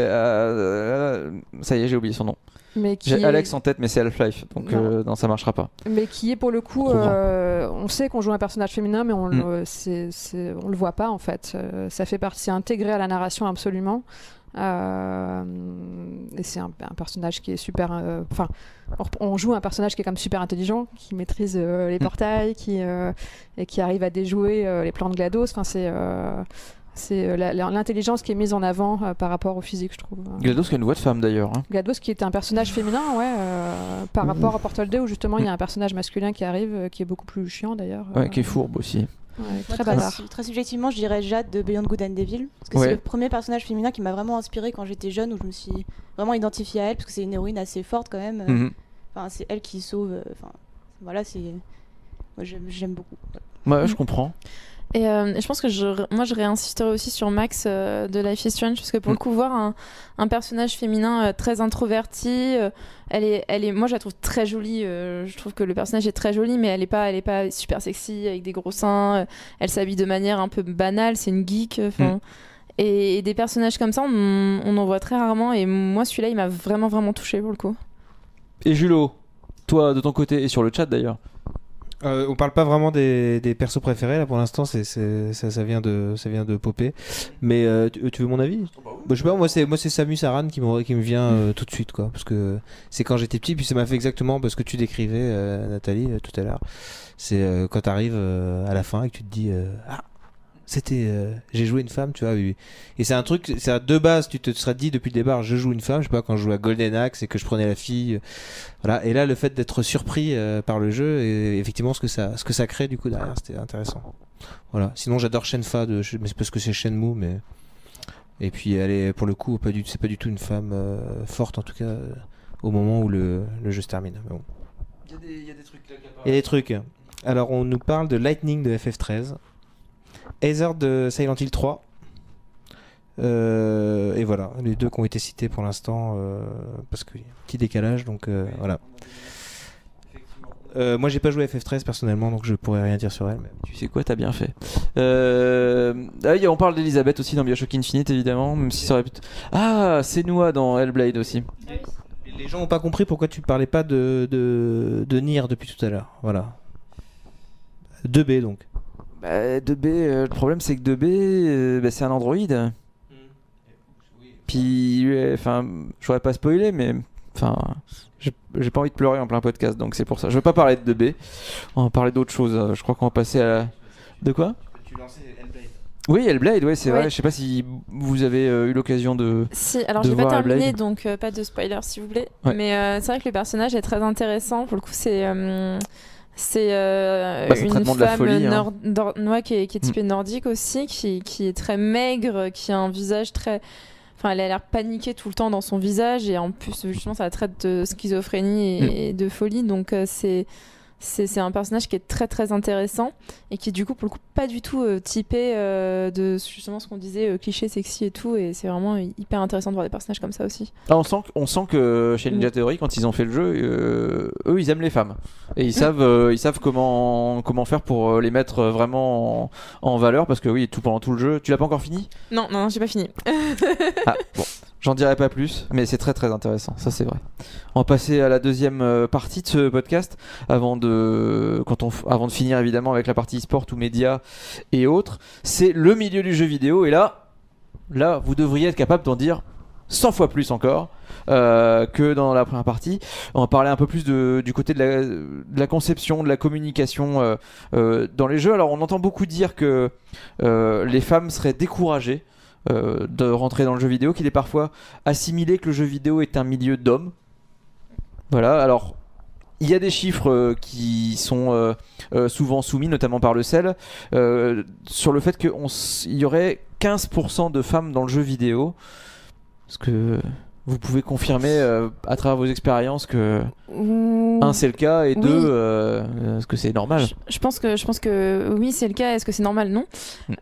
euh, euh, ça y est, j'ai oublié son nom. mais qui J'ai est- Alex en tête, mais c'est Half-Life, donc Non. euh, non, ça marchera pas. mais qui est pour le coup, Trop grand. euh, on sait qu'on joue un personnage féminin, mais on, Mm. le, c'est, c'est- on le voit pas en fait. Euh, ça fait partie, c'est intégré à la narration absolument. Euh, et c'est un, un personnage qui est super. euh, Enfin, on, on joue un personnage qui est comme super intelligent, qui maîtrise euh, les Mm. portails, qui euh, et qui arrive à déjouer euh, les plans de GLaDOS. Enfin, c'est euh, c'est euh, la- la- l'intelligence qui est mise en avant euh, par rapport au physique, je trouve. GLaDOS qui a une voix de femme d'ailleurs. hein. GLaDOS qui est un personnage féminin, ouais, euh, par rapport à Portal deux où justement il y a un personnage masculin qui arrive, euh, qui est beaucoup plus chiant d'ailleurs. Ouais, euh, qui est fourbe aussi. ouais, Moi, très bavard. su- très subjectivement, je dirais Jade de Beyond Good and Evil, parce que Ouais. c'est le premier personnage féminin qui m'a vraiment inspiré quand j'étais jeune, où je me suis vraiment identifiée à elle, parce que c'est une héroïne assez forte quand même. Euh, Mhm. Enfin, c'est elle qui sauve. euh, Enfin, voilà, c'est. Moi, j'aime, j'aime beaucoup. Ouais, je comprends. Et euh, je pense que je, moi je réinsisterai aussi sur Max euh, de Life is Strange, parce que pour Mm. le coup voir un, un personnage féminin euh, très introverti, euh, elle est, elle est, moi je la trouve très jolie. euh, je trouve que le personnage est très joli, mais elle est pas, elle est pas super sexy avec des gros seins. euh, elle s'habille de manière un peu banale, c'est une geek. Enfin. Mm. Et, et des personnages comme ça, on, on en voit très rarement. Et moi celui-là, il m'a vraiment vraiment touché pour le coup. Et Julo, toi de ton côté, et sur le chat d'ailleurs. Euh, on parle pas vraiment des, des persos préférés là pour l'instant, c'est, c'est, ça, ça vient de ça vient de popper. Mais euh, tu, tu veux mon avis? Bah, je sais pas, moi c'est moi c'est Samus Aran qui me qui me vient euh, tout de suite quoi, parce que c'est quand j'étais petit, puis ça m'a fait exactement parce que tu décrivais euh, Nathalie euh, tout à l'heure. C'est euh, quand t'arrives euh, à la fin et que tu te dis euh, ah c'était euh, j'ai joué une femme, tu vois. Et, et c'est un truc, c'est à deux bases, tu te serais dit depuis le départ, je joue une femme, je sais pas, quand je jouais à Golden Axe et que je prenais la fille, euh, voilà. Et là, le fait d'être surpris euh, par le jeu et effectivement ce que ça, ce que ça crée du coup derrière, c'était intéressant. Voilà. Sinon, j'adore Shenfa, de, mais c'est parce que c'est Shenmue, mais et puis elle est pour le coup pas du, c'est pas du tout une femme euh, forte en tout cas euh, au moment où le, le jeu se termine. Mais bon. Il y a des, il y a des trucs là qui apparaissent. Il y a des trucs. Alors, on nous parle de Lightning de F F treize. Aether de Silent Hill trois. Euh, et voilà, les deux qui ont été cités pour l'instant, euh, parce qu'il y a un petit décalage, donc euh, oui, voilà. Euh, moi j'ai pas joué à F F treize personnellement, donc je pourrais rien dire sur elle. Mais... Tu sais quoi, t'as bien fait. Euh... Ah, on parle d'Elisabeth aussi dans Bioshock Infinite évidemment, même si ça aurait pu... Ah, Senua dans Hellblade aussi. Les gens ont pas compris pourquoi tu parlais pas de, de, de Nier depuis tout à l'heure, voilà. deux B donc. Bah, deux B, euh, le problème c'est que deux B, euh, bah, c'est un Android. Mmh. Puis, enfin, euh, j'aurais pas spoilé, mais enfin, j'ai pas envie de pleurer en plein podcast, donc c'est pour ça. Je veux pas parler de deux B, on va parler d'autre chose. Je crois qu'on va passer à la... De quoi ? Tu lançais Hellblade. Oui, Hellblade, ouais, c'est ouais. vrai. Je sais pas si vous avez euh, eu l'occasion de. Si, alors de j'ai pas voir terminé, Hellblade. donc euh, pas de spoiler s'il vous plaît. Ouais. Mais euh, c'est vrai que le personnage est très intéressant. Pour le coup, c'est. Euh, C'est euh, bah, c'est une traitement de la femme folie, hein. nord- nord- ouais, qui, est, qui est typée nordique aussi, qui, qui est très maigre, qui a un visage très... Enfin, elle a l'air paniquée tout le temps dans son visage, et en plus, justement, ça traite de schizophrénie et, Mm. et de folie, donc euh, c'est... C'est, c'est un personnage qui est très très intéressant et qui est du coup pour le coup pas du tout euh, typé euh, de justement ce qu'on disait euh, cliché sexy et tout, et c'est vraiment hyper intéressant de voir des personnages comme ça aussi. Ah, on, sent, on sent que chez Ninja Theory, quand ils ont fait le jeu, euh, eux ils aiment les femmes et ils savent, euh, ils savent comment, comment faire pour euh, les mettre vraiment en, en valeur, parce que oui, tout pendant tout le jeu. Tu l'as pas encore fini ? Non, non, non, j'ai pas fini. Ah, bon. J'en dirai pas plus, mais c'est très très intéressant, ça c'est vrai. On va passer à la deuxième euh, partie de ce podcast, avant de, quand on, f- avant de finir évidemment avec la partie e-sport ou médias et autres. C'est le milieu du jeu vidéo, et là, là vous devriez être capable d'en dire cent fois plus encore euh, que dans la première partie. On va parler un peu plus de, du côté de la, de la conception, de la communication euh, euh, dans les jeux. Alors on entend beaucoup dire que euh, les femmes seraient découragées Euh, de rentrer dans le jeu vidéo, qu'il est parfois assimilé que le jeu vidéo est un milieu d'hommes. Voilà, alors il y a des chiffres euh, qui sont euh, euh, souvent soumis, notamment par le C E L, euh, sur le fait qu'il y aurait quinze pour cent de femmes dans le jeu vidéo. Est-ce que vous pouvez confirmer euh, à travers vos expériences que Ouh. un c'est le cas, et Oui. deux euh, est-ce que c'est normal? Je, je pense que je pense que oui, c'est le cas. Est-ce que c'est normal? Non. Mm.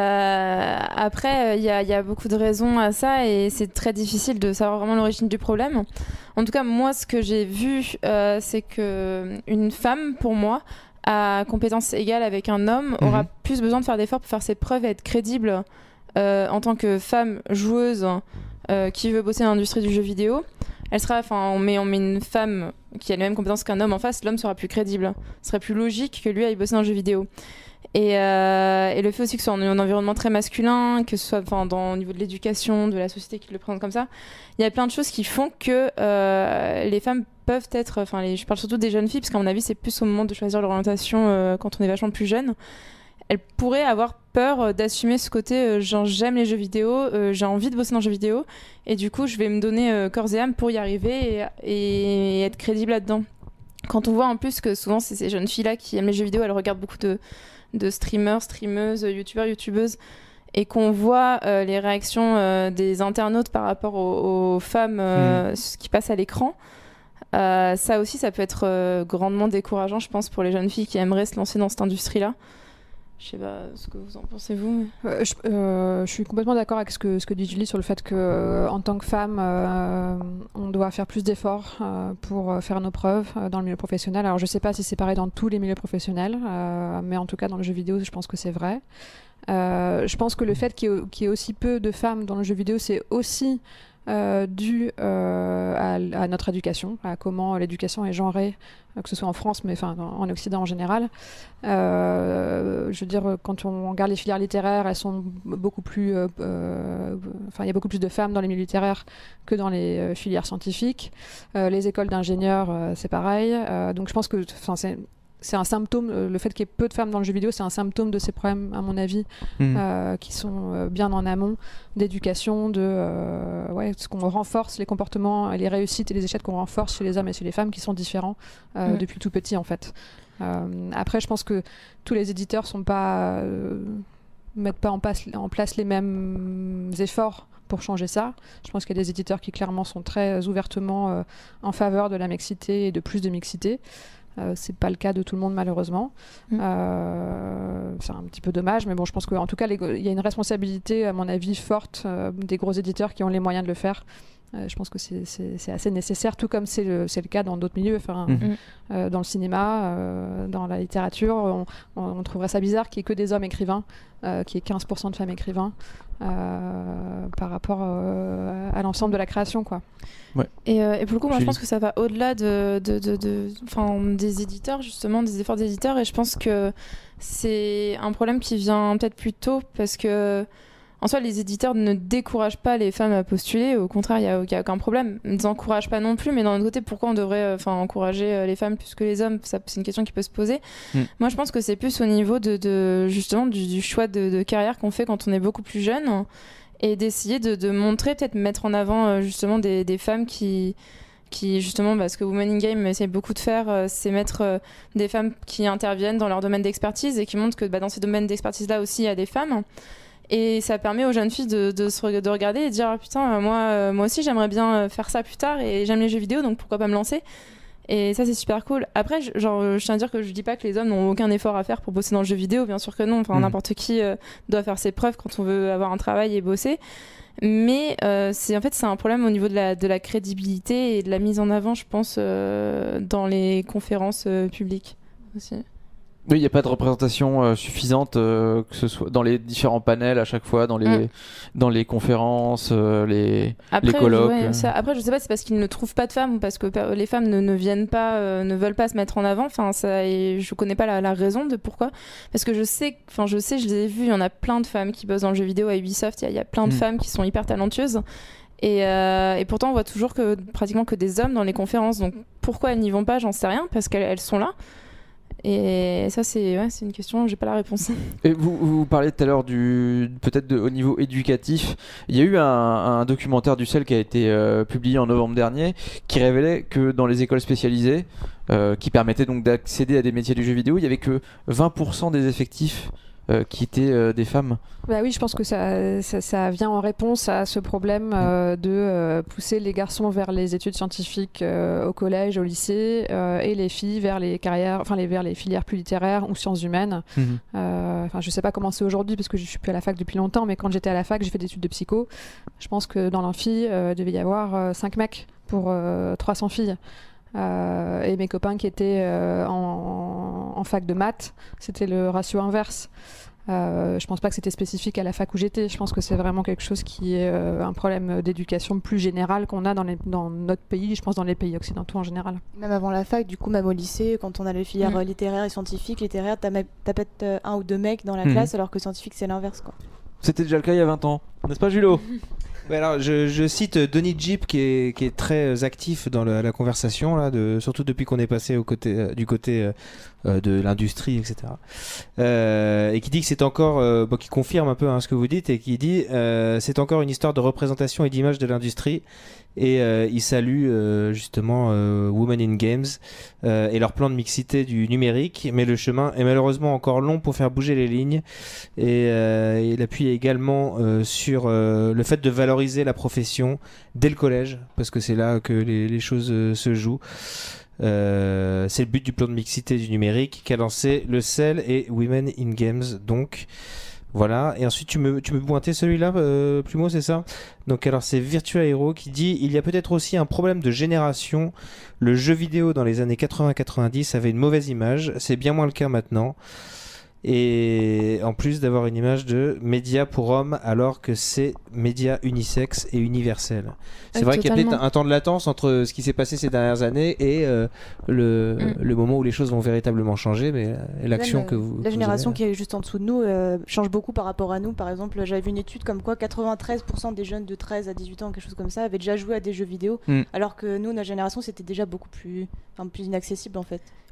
Euh, après, il y, y a beaucoup de raisons à ça, et c'est très difficile de savoir vraiment l'origine du problème. En tout cas, moi, ce que j'ai vu, euh, c'est que une femme, pour moi, à compétence égale avec un homme, Mhm. aura plus besoin de faire d'efforts pour faire ses preuves et être crédible euh, en tant que femme joueuse euh, qui veut bosser dans l'industrie du jeu vidéo. Elle sera, enfin, on met, on met une femme qui a les mêmes compétences qu'un homme en face, l'homme sera plus crédible. Ce serait plus logique que lui aille bosser dans le jeu vidéo. Et, euh, et le fait aussi que ce soit en un environnement très masculin, que ce soit enfin, dans, au niveau de l'éducation, de la société qui le présente comme ça, il y a plein de choses qui font que euh, les femmes peuvent être, enfin, les, je parle surtout des jeunes filles, parce qu'à mon avis, c'est plus au moment de choisir leur orientation euh, quand on est vachement plus jeune. Elles pourraient avoir peur euh, d'assumer ce côté euh, genre j'aime les jeux vidéo, euh, j'ai envie de bosser dans le jeu vidéo, et du coup je vais me donner euh, corps et âme pour y arriver et, et être crédible là-dedans. Quand on voit en plus que souvent c'est ces jeunes filles-là qui aiment les jeux vidéo, elles regardent beaucoup de, de streamers, streameuses, youtubeurs, youtubeuses, et qu'on voit euh, les réactions euh, des internautes par rapport aux, aux femmes euh, mmh. ce qui passe à l'écran, euh, ça aussi ça peut être euh, grandement décourageant, je pense, pour les jeunes filles qui aimeraient se lancer dans cette industrie-là. Je sais pas ce que vous en pensez, vous. Euh, je, euh, je suis complètement d'accord avec ce que, ce que dit Julie sur le fait que, euh, en tant que femme, euh, on doit faire plus d'efforts euh, pour faire nos preuves euh, dans le milieu professionnel. Alors, je sais pas si c'est pareil dans tous les milieux professionnels, euh, mais en tout cas, dans le jeu vidéo, je pense que c'est vrai. Euh, je pense que le fait qu'il y ait, qu'il y ait aussi peu de femmes dans le jeu vidéo, c'est aussi Euh, dû euh, à, à notre éducation, à comment l'éducation est genrée, euh, que ce soit en France, mais enfin en Occident en général. Euh, je veux dire, quand on regarde les filières littéraires, elles sont beaucoup plus, euh, euh, enfin il y a beaucoup plus de femmes dans les milieux littéraires que dans les euh, filières scientifiques. Euh, les écoles d'ingénieurs, euh, c'est pareil. Euh, donc je pense que, enfin c'est c'est un symptôme, euh, le fait qu'il y ait peu de femmes dans le jeu vidéo, c'est un symptôme de ces problèmes, à mon avis, Mmh. euh, qui sont euh, bien en amont d'éducation, de euh, ouais, ce qu'on renforce les comportements, les réussites et les échecs qu'on renforce chez les hommes et chez les femmes qui sont différents euh, Mm. depuis tout petit en fait. Euh, après, je pense que tous les éditeurs sont pas euh, mettent pas en place, en place les mêmes efforts pour changer ça. Je pense qu'il y a des éditeurs qui clairement sont très ouvertement euh, en faveur de la mixité et de plus de mixité. Euh, c'est pas le cas de tout le monde malheureusement. Mm. Euh, c'est un petit peu dommage, mais bon, je pense qu'en tout cas, les go- il y a une responsabilité, à mon avis, forte euh, des gros éditeurs qui ont les moyens de le faire. Euh, je pense que c'est, c'est, c'est assez nécessaire, tout comme c'est le, c'est le cas dans d'autres milieux. Enfin, Mhm. euh, dans le cinéma, euh, dans la littérature, on, on, on trouverait ça bizarre qu'il n'y ait que des hommes écrivains, euh, qu'il y ait quinze pour cent de femmes écrivains euh, par rapport euh, à l'ensemble de la création, quoi. Et, euh, et pour le coup, moi, je Julie. pense que ça va au-delà de, de, de, de- enfin, des éditeurs, justement, des efforts des éditeurs. Et je pense que c'est un problème qui vient peut-être plus tôt parce que, en soi, les éditeurs ne découragent pas les femmes à postuler. Au contraire, il n'y a, il y a aucun problème. Ils ne les encouragent pas non plus. Mais d'un autre côté, pourquoi on devrait euh, enfin, encourager euh, les femmes plus que les hommes? Ça, c'est une question qui peut se poser. Mm. Moi, je pense que c'est plus au niveau de, de justement, du, du choix de, de carrière qu'on fait quand on est beaucoup plus jeune. Et d'essayer de, de montrer, peut-être mettre en avant euh, justement des, des femmes qui, qui justement, bah, ce que Women in Game essaie beaucoup de faire, euh, c'est mettre euh, des femmes qui interviennent dans leur domaine d'expertise et qui montrent que bah, dans ces domaines d'expertise-là aussi, il y a des femmes. Et ça permet aux jeunes filles de, de se re- de regarder et de dire ah, putain, euh, moi, euh, moi aussi j'aimerais bien euh, faire ça plus tard et j'aime les jeux vidéo, donc pourquoi pas me lancer. Et ça, c'est super cool. Après, je- genre, je tiens à dire que je dis pas que les hommes n'ont aucun effort à faire pour bosser dans le jeu vidéo, bien sûr que non. Enfin, Mm. n'importe qui euh, doit faire ses preuves quand on veut avoir un travail et bosser. Mais euh, c'est en fait c'est un problème au niveau de la, de la crédibilité et de la mise en avant, je pense, euh, dans les conférences euh, publiques aussi. Oui, il n'y a pas de représentation euh, suffisante, euh, que ce soit dans les différents panels à chaque fois, dans les, Mm. dans les conférences, euh, les, Après, les colloques. ouais, euh. ça- après, je sais pas, c'est parce qu'ils ne trouvent pas de femmes ou parce que per- les femmes ne, ne viennent pas, euh, ne veulent pas se mettre en avant. Enfin, ça, et je connais pas la, la raison de pourquoi. Parce que je sais, enfin, je sais, je les ai vues. Il y en a plein de femmes qui bossent dans le jeu vidéo à Ubisoft. Il y a- il y, a plein de Mm. femmes qui sont hyper talentueuses. Et, euh, et pourtant, on voit toujours que pratiquement que des hommes dans les conférences. Donc, pourquoi elles n'y vont pas, j'en sais rien, parce qu'elles elles sont là. Et ça, c'est ouais, c'est une question, j'ai pas la réponse. Et vous, vous parliez tout à l'heure du peut-être de- au niveau éducatif. Il y a eu un, un documentaire du C E L qui a été euh, publié en novembre dernier qui révélait que dans les écoles spécialisées, euh, qui permettaient donc d'accéder à des métiers du jeu vidéo, il y avait que vingt pour cent des effectifs euh, qui étaient euh, des femmes. Bah oui, je pense que ça, ça, ça vient en réponse à ce problème euh, de euh, pousser les garçons vers les études scientifiques euh, au collège, au lycée, euh, et les filles vers les carrières, enfin les vers les filières plus littéraires ou sciences humaines. Euh, Enfin, je sais pas comment c'est aujourd'hui parce que je suis plus à la fac depuis longtemps, mais quand j'étais à la fac, j'ai fait des études de psycho. Je pense que dans l'amphi, euh, il devait y avoir euh, cinq mecs pour euh, trois cents filles. Euh, et mes copains qui étaient euh, en, en fac de maths, c'était le ratio inverse. Euh, je pense pas que c'était spécifique à la fac où j'étais. Je pense que c'est vraiment quelque chose qui est euh, un problème d'éducation plus général qu'on a dans, les, dans notre pays, je pense dans les pays occidentaux en général. Même avant la fac, du coup, même au lycée, quand on a les filières Mm. euh, littéraires et scientifiques, littéraires, t'as, me- t'as peut-être euh, un ou deux mecs dans la Mhm. classe, alors que scientifique, c'est l'inverse, quoi. C'était déjà le cas il y a vingt ans, n'est-ce pas Julo? Ouais, alors, je, je cite Donny Jeep qui est, qui est très actif dans le- la conversation, là, de, surtout depuis qu'on est passé au côté, euh, du côté euh, euh, de l'industrie, et cetera. Euh, et qui dit que c'est encore, euh, bon, qui confirme un peu hein, ce que vous dites, et qui dit euh, c'est encore une histoire de représentation et d'image de l'industrie. Et euh, il salue euh, justement euh, Women in Games euh, et leur plan de mixité du numérique, mais le chemin est malheureusement encore long pour faire bouger les lignes. Et euh, il appuie également euh, sur euh, le fait de valoriser la profession dès le collège, parce que c'est là que les, les choses euh, se jouent. Euh, c'est le but du plan de mixité du numérique qu'a lancé le C E L et Women in Games, donc voilà. Et ensuite tu me, tu me pointais celui-là, euh, Plumeau, c'est ça? Donc alors c'est Virtua Hero qui dit il y a peut-être aussi un problème de génération. Le jeu vidéo dans les années quatre-vingts quatre-vingt-dix avait une mauvaise image, c'est bien moins le cas maintenant. Et en plus d'avoir une image de média pour hommes alors que c'est média unisexe et universel. C'est Ouais, vrai qu'il y a peut-être totalement. un temps de latence entre ce qui s'est passé ces dernières années et euh, le, Mm. le moment où les choses vont véritablement changer, mais euh, et l'action Même, que euh, vous... que La vous génération avez. qui est juste en dessous de nous euh, change beaucoup par rapport à nous. Par exemple, j'avais vu une étude comme quoi quatre-vingt-treize pour cent des jeunes de treize à dix-huit ans, quelque chose comme ça, avaient déjà joué à des jeux vidéo, Mm. alors que nous, notre génération, c'était déjà beaucoup plus, enfin, plus inaccessible en fait.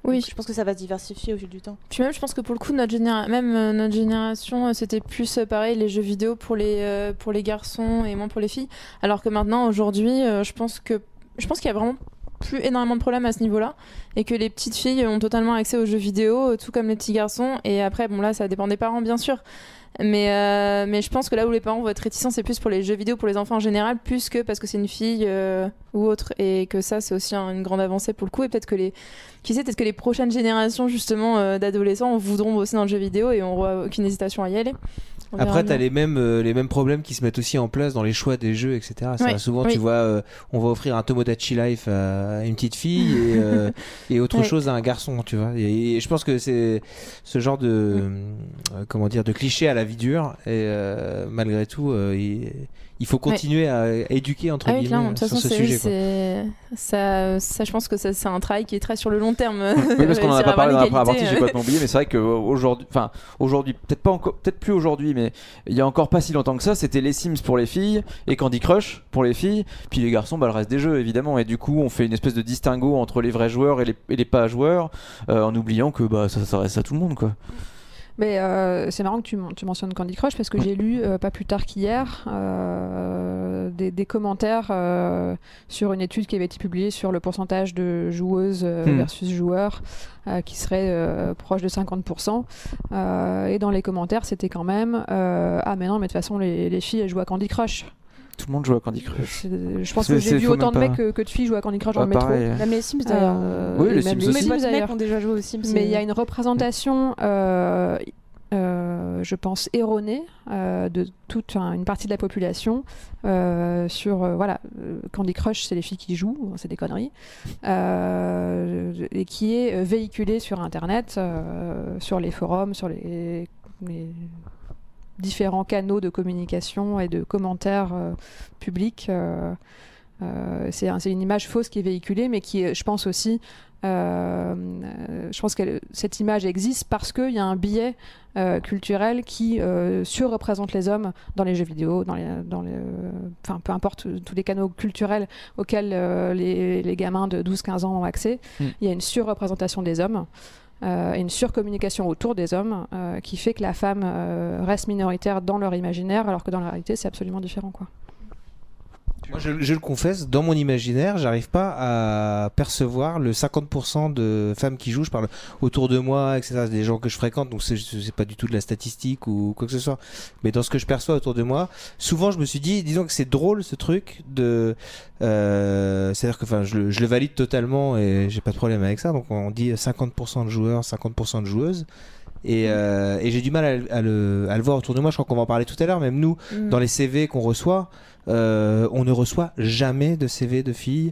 Oui. Donc, je pense que ça va se diversifier au fil du temps. Puis même, je pense que pour le coup, notre, généra- même, euh, notre génération, euh, c'était plus euh, pareil, les jeux vidéo pour les, euh, pour les garçons et moins pour les filles. Alors que maintenant, aujourd'hui, euh, je pense que je pense qu'il y a vraiment plus énormément de problèmes à ce niveau-là et que les petites filles ont totalement accès aux jeux vidéo, euh, tout comme les petits garçons. Et après, bon là, ça dépend des parents, bien sûr. Mais, euh, mais je pense que là où les parents vont être réticents, c'est plus pour les jeux vidéo, pour les enfants en général, plus que parce que c'est une fille euh, ou autre. Et que ça, c'est aussi un- une grande avancée pour le coup. Et peut-être que les, qui sait, peut-être que les prochaines générations justement euh, d'adolescents voudront bosser dans le jeu vidéo et on n'aura aucune hésitation à y aller. On verra Après, bien. t'as les mêmes, euh, les mêmes problèmes qui se mettent aussi en place dans les choix des jeux, et cetera. Ça, Ouais, souvent, oui. tu vois, euh, on va offrir un Tomodachi Life à une petite fille et, euh, et autre Ouais. chose à un garçon, tu vois. Et, et je pense que c'est ce genre de, euh, comment dire, de cliché à la vie dure. Et euh, malgré tout, euh, il, il faut continuer à, à éduquer entre Ah oui, guillemets clairement. De toute sur façon, ce c'est, sujet. quoi. c'est... Ça, ça, je pense que ça, c'est un travail qui est très sur le long terme. Oui, parce qu'on en a Réussir pas à parlé dans avoir la première partie, l'égalité, j'ai euh. complètement oublié, mais c'est vrai qu'aujourd'hui, enfin aujourd'hui, peut-être pas encore, peut-être plus aujourd'hui, mais il y a encore pas si longtemps que ça, c'était les Sims pour les filles et Candy Crush pour les filles, puis les garçons, bah le reste des jeux évidemment, et du coup on fait une espèce de distinguo entre les vrais joueurs et les, et les pas joueurs, euh, en oubliant que bah ça s'adresse à tout le monde quoi. Mais euh, c'est marrant que tu, men- tu mentionnes Candy Crush parce que j'ai lu euh, pas plus tard qu'hier euh, des, des commentaires euh, sur une étude qui avait été publiée sur le pourcentage de joueuses euh, Hmm. versus joueurs euh, qui serait euh, proche de cinquante pour cent. Euh, et dans les commentaires, c'était quand même euh, ah, mais non, mais de toute façon, les, les filles elles jouent à Candy Crush. Tout le monde joue à Candy Crush. C'est- Je pense C'est- que j'ai c'est- vu faut autant de même mecs pas- que, que de filles jouer à Candy Crush dans Ah, le métro. pareil. Même les Sims d'ailleurs. Euh, Oui, et les même Sims les aussi. Mes potes d'ailleurs. mecs ont déjà joué aux Sims. Mais et- il y a une représentation, euh, euh, je pense, erronée euh, de toute un- une partie de la population euh, sur, euh, voilà, euh, Candy Crush, c'est les filles qui jouent, c'est des conneries, euh, et qui est euh, véhiculée sur Internet, euh, sur les forums, sur les, les différents canaux de communication et de commentaires euh, publics. euh, euh, c'est un- c'est une image fausse qui est véhiculée, mais qui, est, je pense aussi, euh, euh, je pense que cette image existe parce qu'il y a un biais euh, culturel qui euh, surreprésente les hommes dans les jeux vidéo, dans les, dans les, euh, enfin peu importe euh, tous les canaux culturels auxquels euh, les, les gamins de douze quinze ans ont accès. Mm. Il y a une surreprésentation des hommes. Euh, et une surcommunication autour des hommes euh, qui fait que la femme euh, reste minoritaire dans leur imaginaire alors que dans la réalité c'est absolument différent quoi. Moi, je, je le confesse, dans mon imaginaire, j'arrive pas à percevoir le cinquante pour cent de femmes qui jouent. Je parle autour de moi, et cetera. C'est des gens que je fréquente, donc c'est, c'est pas du tout de la statistique ou quoi que ce soit. Mais dans ce que je perçois autour de moi, souvent je me suis dit, disons que c'est drôle ce truc de. Euh, c'est-à-dire que, enfin, je, le- je le valide totalement et j'ai pas de problème avec ça. Donc on dit cinquante pour cent de joueurs, cinquante pour cent de joueuses. Et, euh, et j'ai du mal à, à le, à le voir autour de moi. Je crois qu'on va en parler tout à l'heure. Même nous, Mm. dans les C V qu'on reçoit, euh, on ne reçoit jamais de C V de filles.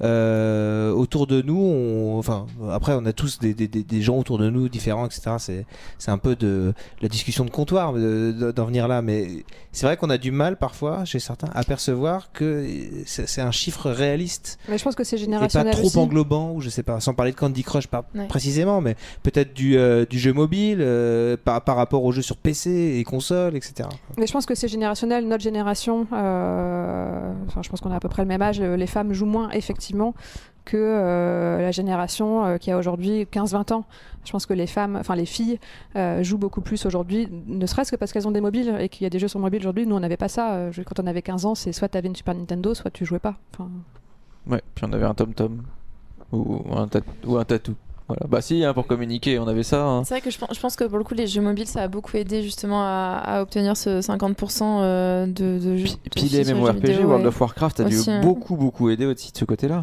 Euh, autour de nous, on, enfin, après, on a tous des, des, des, des gens autour de nous différents, et cetera. C'est, c'est un peu de la discussion de comptoir de- de- d'en venir là. Mais c'est vrai qu'on a du mal parfois, chez certains, à percevoir que c'est, c'est un chiffre réaliste Mais je pense que c'est et pas générationnel trop aussi. englobant, ou je sais pas, sans parler de Candy Crush pas Ouais. précisément, mais peut-être du, euh, du jeu mobile euh, par, par rapport aux jeux sur P C et consoles, et cetera. Mais je pense que c'est générationnel. Notre génération, euh, enfin, je pense qu'on a à peu près le même âge. Les femmes jouent moins, effectivement, que euh, la génération euh, qui a aujourd'hui quinze vingt ans. Je pense que les femmes, enfin les filles, euh, jouent beaucoup plus aujourd'hui, ne serait-ce que parce qu'elles ont des mobiles et qu'il y a des jeux sur mobile aujourd'hui. Nous, on n'avait pas ça. Euh, je- Quand on avait quinze ans, c'est soit tu avais une Super Nintendo, soit tu jouais pas. Enfin, Ouais, puis on avait un tom-tom ou un, tat- ou un tatou. Voilà. Bah si, hein, pour communiquer, on avait ça. hein. C'est vrai que je pense, je pense que pour le coup, les jeux mobiles, ça a beaucoup aidé justement à, à obtenir ce cinquante pour cent euh, de, de jeux. Puis, de puis les filles sur jeux MMORPG, vidéo, World ouais. of Warcraft a dû Aussi, hein. beaucoup beaucoup aider aussi de ce côté-là.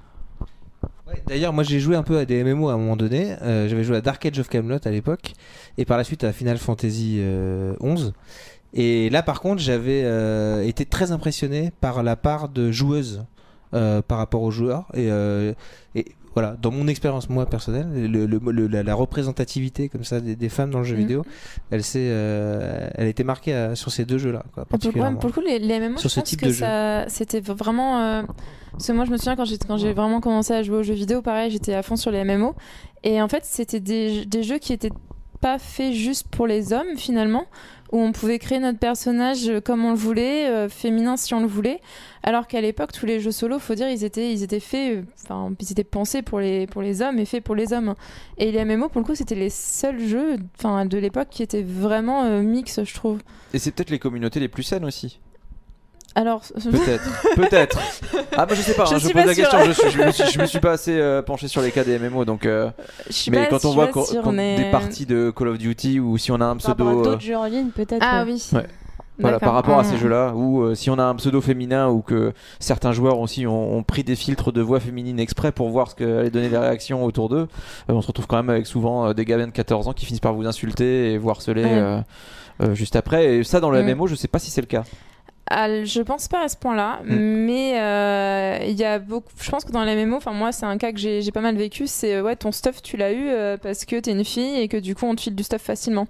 Ouais, d'ailleurs, moi j'ai joué un peu à des M M O à un moment donné. Euh, j'avais joué à Dark Age of Camelot à l'époque, et par la suite à Final Fantasy euh, onze. Et là, par contre, j'avais euh, été très impressionné par la part de joueuses euh, par rapport aux joueurs. Et, euh, et voilà, dans mon expérience moi personnelle, le, le- le- la, la représentativité comme ça des, des femmes dans le jeu Mm. vidéo, elle s'est, euh, elle a été marquée à- sur ces deux jeux-là, quoi, Et Pour, le coup, particulièrement. pour le coup, les, les M M O, Sur je ce pense type que de jeu. ça, c'était vraiment. euh, Parce que moi, je me souviens quand j'ai, quand j'ai vraiment commencé à jouer aux jeux vidéo, pareil, j'étais à fond sur les M M O. Et en fait, c'était des, des jeux qui étaient pas fait juste pour les hommes finalement, où on pouvait créer notre personnage comme on le voulait, euh, féminin si on le voulait, alors qu'à l'époque tous les jeux solo, faut dire, ils étaient, ils étaient faits, enfin, ils étaient pensés pour les, pour les hommes et faits pour les hommes. Et les M M O pour le coup, c'était les seuls jeux, enfin, de l'époque qui étaient vraiment euh, mix, je trouve. Et c'est peut-être les communautés les plus saines aussi. Alors, peut-être, peut-être. Ah bah je sais pas, Je hein, je suis pose pas la sûre. question. Je, suis, je, me suis, je me suis pas assez euh, penché sur les cas des M M O, donc. Euh, je suis mais pas- quand je on suis voit pas quand- sûre, quand mais- des parties de Call of Duty ou si on a un Par rapport à pseudo, euh, d'autres jeux en ligne, peut-être. Ah ouais. oui. Ouais. voilà, par D'accord. rapport à Mmh. ces jeux-là, où euh, si on a un pseudo féminin ou que certains joueurs aussi ont, ont pris des filtres de voix féminine exprès pour voir ce que allaient donner les réactions autour d'eux, euh, on se retrouve quand même avec souvent euh, des gamins de quatorze ans qui finissent par vous insulter et vous harceler Ouais. euh, euh, juste après. Et ça, dans le Mm. M M O, je sais pas si c'est le cas. Ah, je pense pas à ce point-là, Mm. mais euh, il y a beaucoup. Je pense que dans les M M O, enfin moi c'est un cas que j'ai j'ai pas mal vécu, c'est euh, ouais ton stuff tu l'as eu euh, parce que t'es une fille et que du coup on te file du stuff facilement.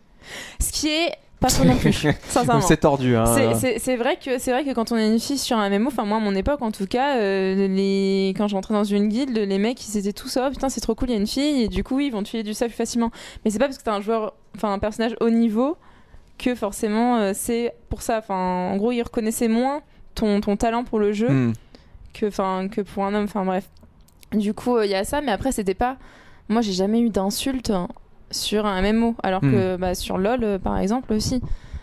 Ce qui est pas faux non plus, sincèrement. Donc c'est tordu. Hein. C'est- C'est c'est vrai que c'est vrai que quand on est une fille sur un M M O, enfin moi à mon époque en tout cas, euh, les quand j'entrais dans une guilde, les mecs ils étaient tous oh putain c'est trop cool il y a une fille et du coup ils vont te filer du stuff plus facilement. Mais c'est pas parce que t'es un joueur, enfin un personnage haut niveau que forcément euh, c'est pour ça. Enfin en gros ils reconnaissaient moins ton ton talent pour le jeu Mm. que enfin que pour un homme. Enfin bref. Du coup il y a ça, mais après c'était pas. Moi j'ai jamais eu d'insultes sur un M M O, alors Mm. que bah, sur LoL euh, par exemple aussi.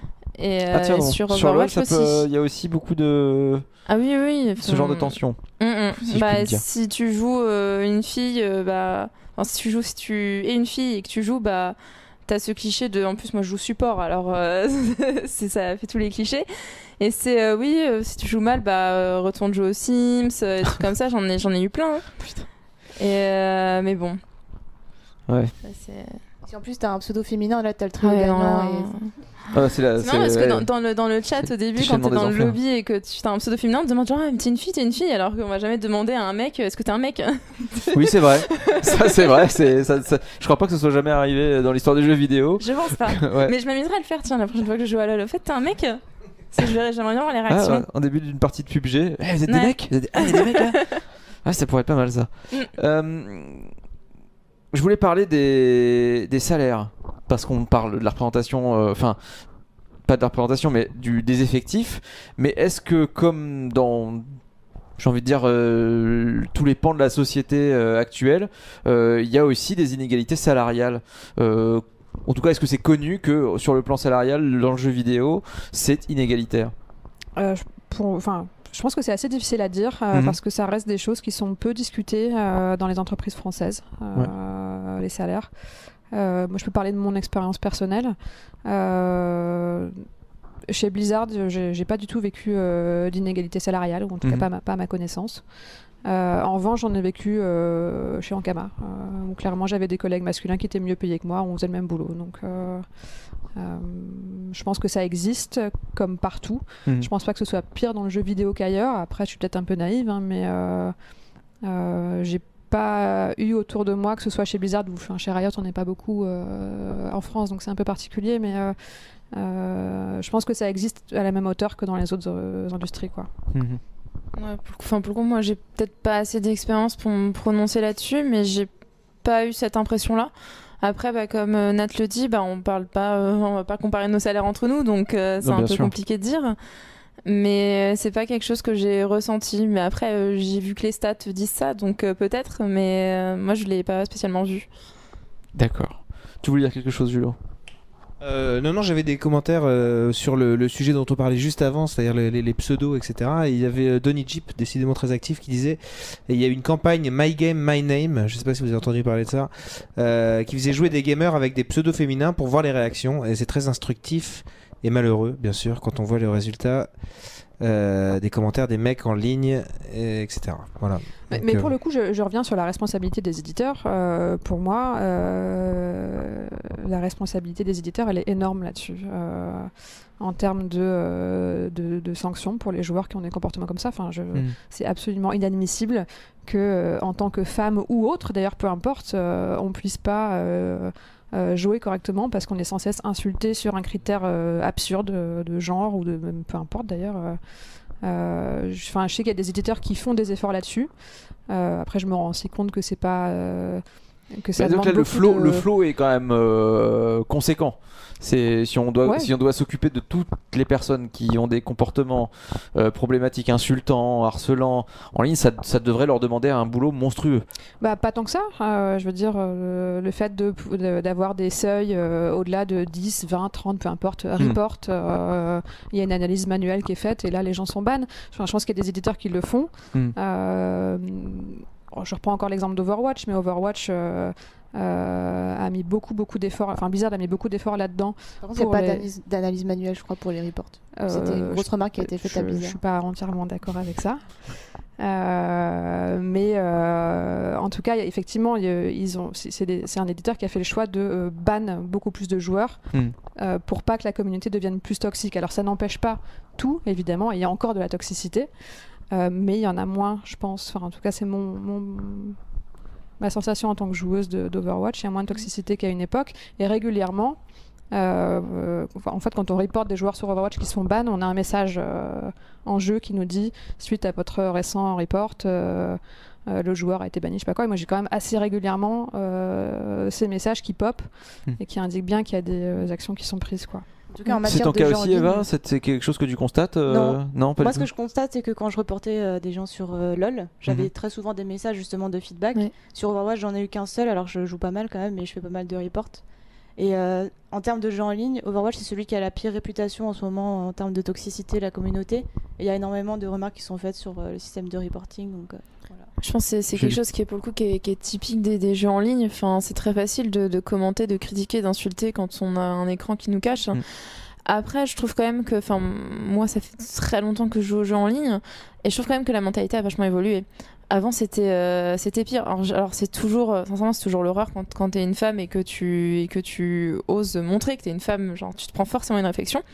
Et Ah tiens, euh, bon. sur Sur LoL, Overwatch ça aussi. peut- il y a aussi beaucoup de Ah oui, oui. oui. ce genre de Enfin, tension. mm, mm. si je Bah, puis le dire. si tu joues euh, une fille, euh, bah, enfin, si tu joues, si tu es une fille et que tu joues, bah, t'as ce cliché de. En plus, moi, je joue support, alors euh, c'est ça fait tous les clichés. Et c'est euh, oui, euh, si tu joues mal, bah, euh, retourne jouer aux Sims, euh, des trucs comme ça. J'en ai, j'en ai eu plein. hein. Putain. Et euh, mais bon. Ouais. Ça, c'est Si en plus t'as un pseudo féminin, là t'as le trio Ouais, gagnant. non. Et... Ah, c'est la- C'est marrant parce que ouais. dans, dans le, dans le chat au début, quand Déchaînement t'es dans des le enfers. lobby et que tu as un pseudo féminin, on te demande genre ah, mais t'es une fille, t'es une fille, alors qu'on va jamais demander à un mec est-ce que t'es un mec. Oui, c'est vrai. Ça, c'est vrai. C'est, ça, ça- Je crois pas que ce soit jamais arrivé dans l'histoire des jeux vidéo. Je pense pas. Ouais. Mais je m'amuserais à le faire, tiens, la prochaine fois que je joue à LoL. Au fait, t'es un mec C'est- J'aimerais j'aimerais bien voir les Ah, réactions. ouais, en début d'une partie de P U B G. Eh, vous êtes des Ouais. mecs Vous êtes des- Ah, il y a des mecs là Ah, ça pourrait être pas mal ça. Mm. Euh, Je voulais parler des, des salaires. Parce qu'on parle de la représentation. euh, Enfin. Pas de la représentation, mais du, des effectifs. Mais est-ce que, comme dans. J'ai envie de dire euh, tous les pans de la société euh, actuelle, euh, il y a aussi des inégalités salariales. Euh, en tout cas, est-ce que c'est connu que sur le plan salarial, dans le jeu vidéo, c'est inégalitaire? Euh, je- pour, enfin, je pense que c'est assez difficile à dire euh, Mhm. parce que ça reste des choses qui sont peu discutées euh, dans les entreprises françaises, euh, les salaires. Euh, moi, je peux parler de mon expérience personnelle. Euh, chez Blizzard, j'ai j'ai pas du tout vécu euh, d'inégalité salariale, ou en tout Mhm. cas pas, à ma- pas à ma connaissance. Euh, en revanche, j'en ai vécu euh, chez Ankama, euh, où clairement j'avais des collègues masculins qui étaient mieux payés que moi, on faisait le même boulot. Donc, euh, euh, je pense que ça existe comme partout. Mhm. Je pense pas que ce soit pire dans le jeu vidéo qu'ailleurs. Après, je suis peut-être un peu naïve, hein, mais euh, euh, j'ai pas eu autour de moi, que ce soit chez Blizzard ou enfin, chez Riot, on n'est pas beaucoup euh, en France, donc c'est un peu particulier, mais euh, euh, je pense que ça existe à la même hauteur que dans les autres euh, industries, quoi. Mhm. Ouais, pour, le coup- enfin, pour le coup, moi, j'ai peut-être pas assez d'expérience pour me prononcer là-dessus, mais j'ai pas eu cette impression-là. Après, bah, comme euh, Nat le dit, bah, on parle pas, euh, on va pas comparer nos salaires entre nous, donc euh, c'est Non, un bien peu sûr. compliqué de dire. Mais euh, c'est pas quelque chose que j'ai ressenti. Mais après, euh, j'ai vu que les stats disent ça, donc euh, peut-être. Mais euh, moi, je l'ai pas spécialement vu. D'accord. Tu voulais dire quelque chose, Julo? Euh, non, non, j'avais des commentaires euh, sur le, le sujet dont on parlait juste avant, c'est-à-dire les, les- les pseudos, et cetera. Et il y avait euh, Donny Jeep, décidément très actif, qui disait, et il y a une campagne My Game, My Name, je sais pas si vous avez entendu parler de ça, euh, qui faisait jouer des gamers avec des pseudos féminins pour voir les réactions. Et c'est très instructif et malheureux, bien sûr, quand on voit les résultats euh, des commentaires des mecs en ligne, et, etc. Voilà. Mais, Donc, mais euh, pour le coup, je, je reviens sur la responsabilité des éditeurs. Euh, pour moi, euh, la responsabilité des éditeurs, elle est énorme là-dessus. Euh, en termes de, euh, de, de sanctions pour les joueurs qui ont des comportements comme ça. Enfin, je, Mm. c'est absolument inadmissible que, euh, en tant que femme ou autre, d'ailleurs, peu importe, euh, on puisse pas euh, euh, jouer correctement parce qu'on est sans cesse insulté sur un critère euh, absurde euh, de genre ou de même peu importe d'ailleurs. Euh, euh, je, 'fin, je sais qu'il y a des éditeurs qui font des efforts là-dessus. Euh, après, je me rends aussi compte que c'est pas euh, que ça Bah, donc demande là, le beaucoup flow, de- le flow est quand même euh, conséquent. C'est si on doit Ouais. si on doit s'occuper de toutes les personnes qui ont des comportements euh, problématiques, insultants, harcelants en ligne, ça, ça devrait leur demander un boulot monstrueux. Bah, pas tant que ça. Euh, je veux dire, euh, le fait de, de- d'avoir des seuils euh, au-delà de dix, vingt, trente, peu importe, Hmm. report, euh, il y a une analyse manuelle qui est faite et là, les gens sont ban. Enfin, je pense qu'il y a des éditeurs qui le font. Hmm. Euh, je reprends encore l'exemple d'Overwatch, mais Overwatch euh, euh, a mis beaucoup, beaucoup d'efforts, enfin Blizzard a mis beaucoup d'efforts là-dedans. Par contre, il n'y a Pour pas les- d'analyse, d'analyse manuelle, je crois, pour les reports. Euh, C'était une grosse je- remarque qui a été faite je, à je Blizzard. suis pas entièrement d'accord avec ça. Euh, mais euh, en tout cas, effectivement, il y a- ils ont, c'est, c'est des- c'est un éditeur qui a fait le choix de euh, ban beaucoup plus de joueurs Mm. euh, pour pas que la communauté devienne plus toxique. Alors ça n'empêche pas tout, évidemment, il y a encore de la toxicité, euh, mais il y en a moins, je pense. Enfin, en tout cas, c'est mon, mon- ma sensation en tant que joueuse de, d'Overwatch. Il y a moins de toxicité qu'à une époque, et régulièrement. Euh, euh, en fait, quand on reporte des joueurs sur Overwatch qui se font ban, on a un message euh, en jeu qui nous dit suite à votre récent report, euh, euh, le joueur a été banni, je sais pas quoi. Et moi, j'ai quand même assez régulièrement euh, ces messages qui pop Hmm. et qui indiquent bien qu'il y a des euh, actions qui sont prises, quoi. En tout cas, en C'est matière ton de cas jeux en aussi, ligne, Eva c'est, c'est quelque chose que tu constates euh, Non. pas Moi, du ce que tout. je constate, c'est que quand je reportais euh, des gens sur euh, LoL, j'avais Mhm. très souvent des messages justement de feedback. Ouais. Sur Overwatch, j'en ai eu qu'un seul, alors je joue pas mal quand même, mais je fais pas mal de reports. Et euh, en termes de jeux en ligne, Overwatch, c'est celui qui a la pire réputation en ce moment en termes de toxicité de la communauté. Et il y a énormément de remarques qui sont faites sur euh, le système de reporting. Donc, euh, voilà. Je pense que c'est, c'est Jules. quelque chose qui est pour le coup qui est, qui est typique des, des jeux en ligne. Enfin, c'est très facile de, de commenter, de critiquer, d'insulter quand on a un écran qui nous cache. Mm. Après, je trouve quand même que, enfin, moi, ça fait très longtemps que je joue aux jeux en ligne, et je trouve quand même que la mentalité a vachement évolué. Avant, c'était, euh, c'était pire. Alors, j- alors, c'est toujours, euh, sincèrement, c'est toujours l'horreur quand, quand t'es une femme et que tu, et que tu oses montrer que t'es une femme. Genre, tu te prends forcément une réflexion.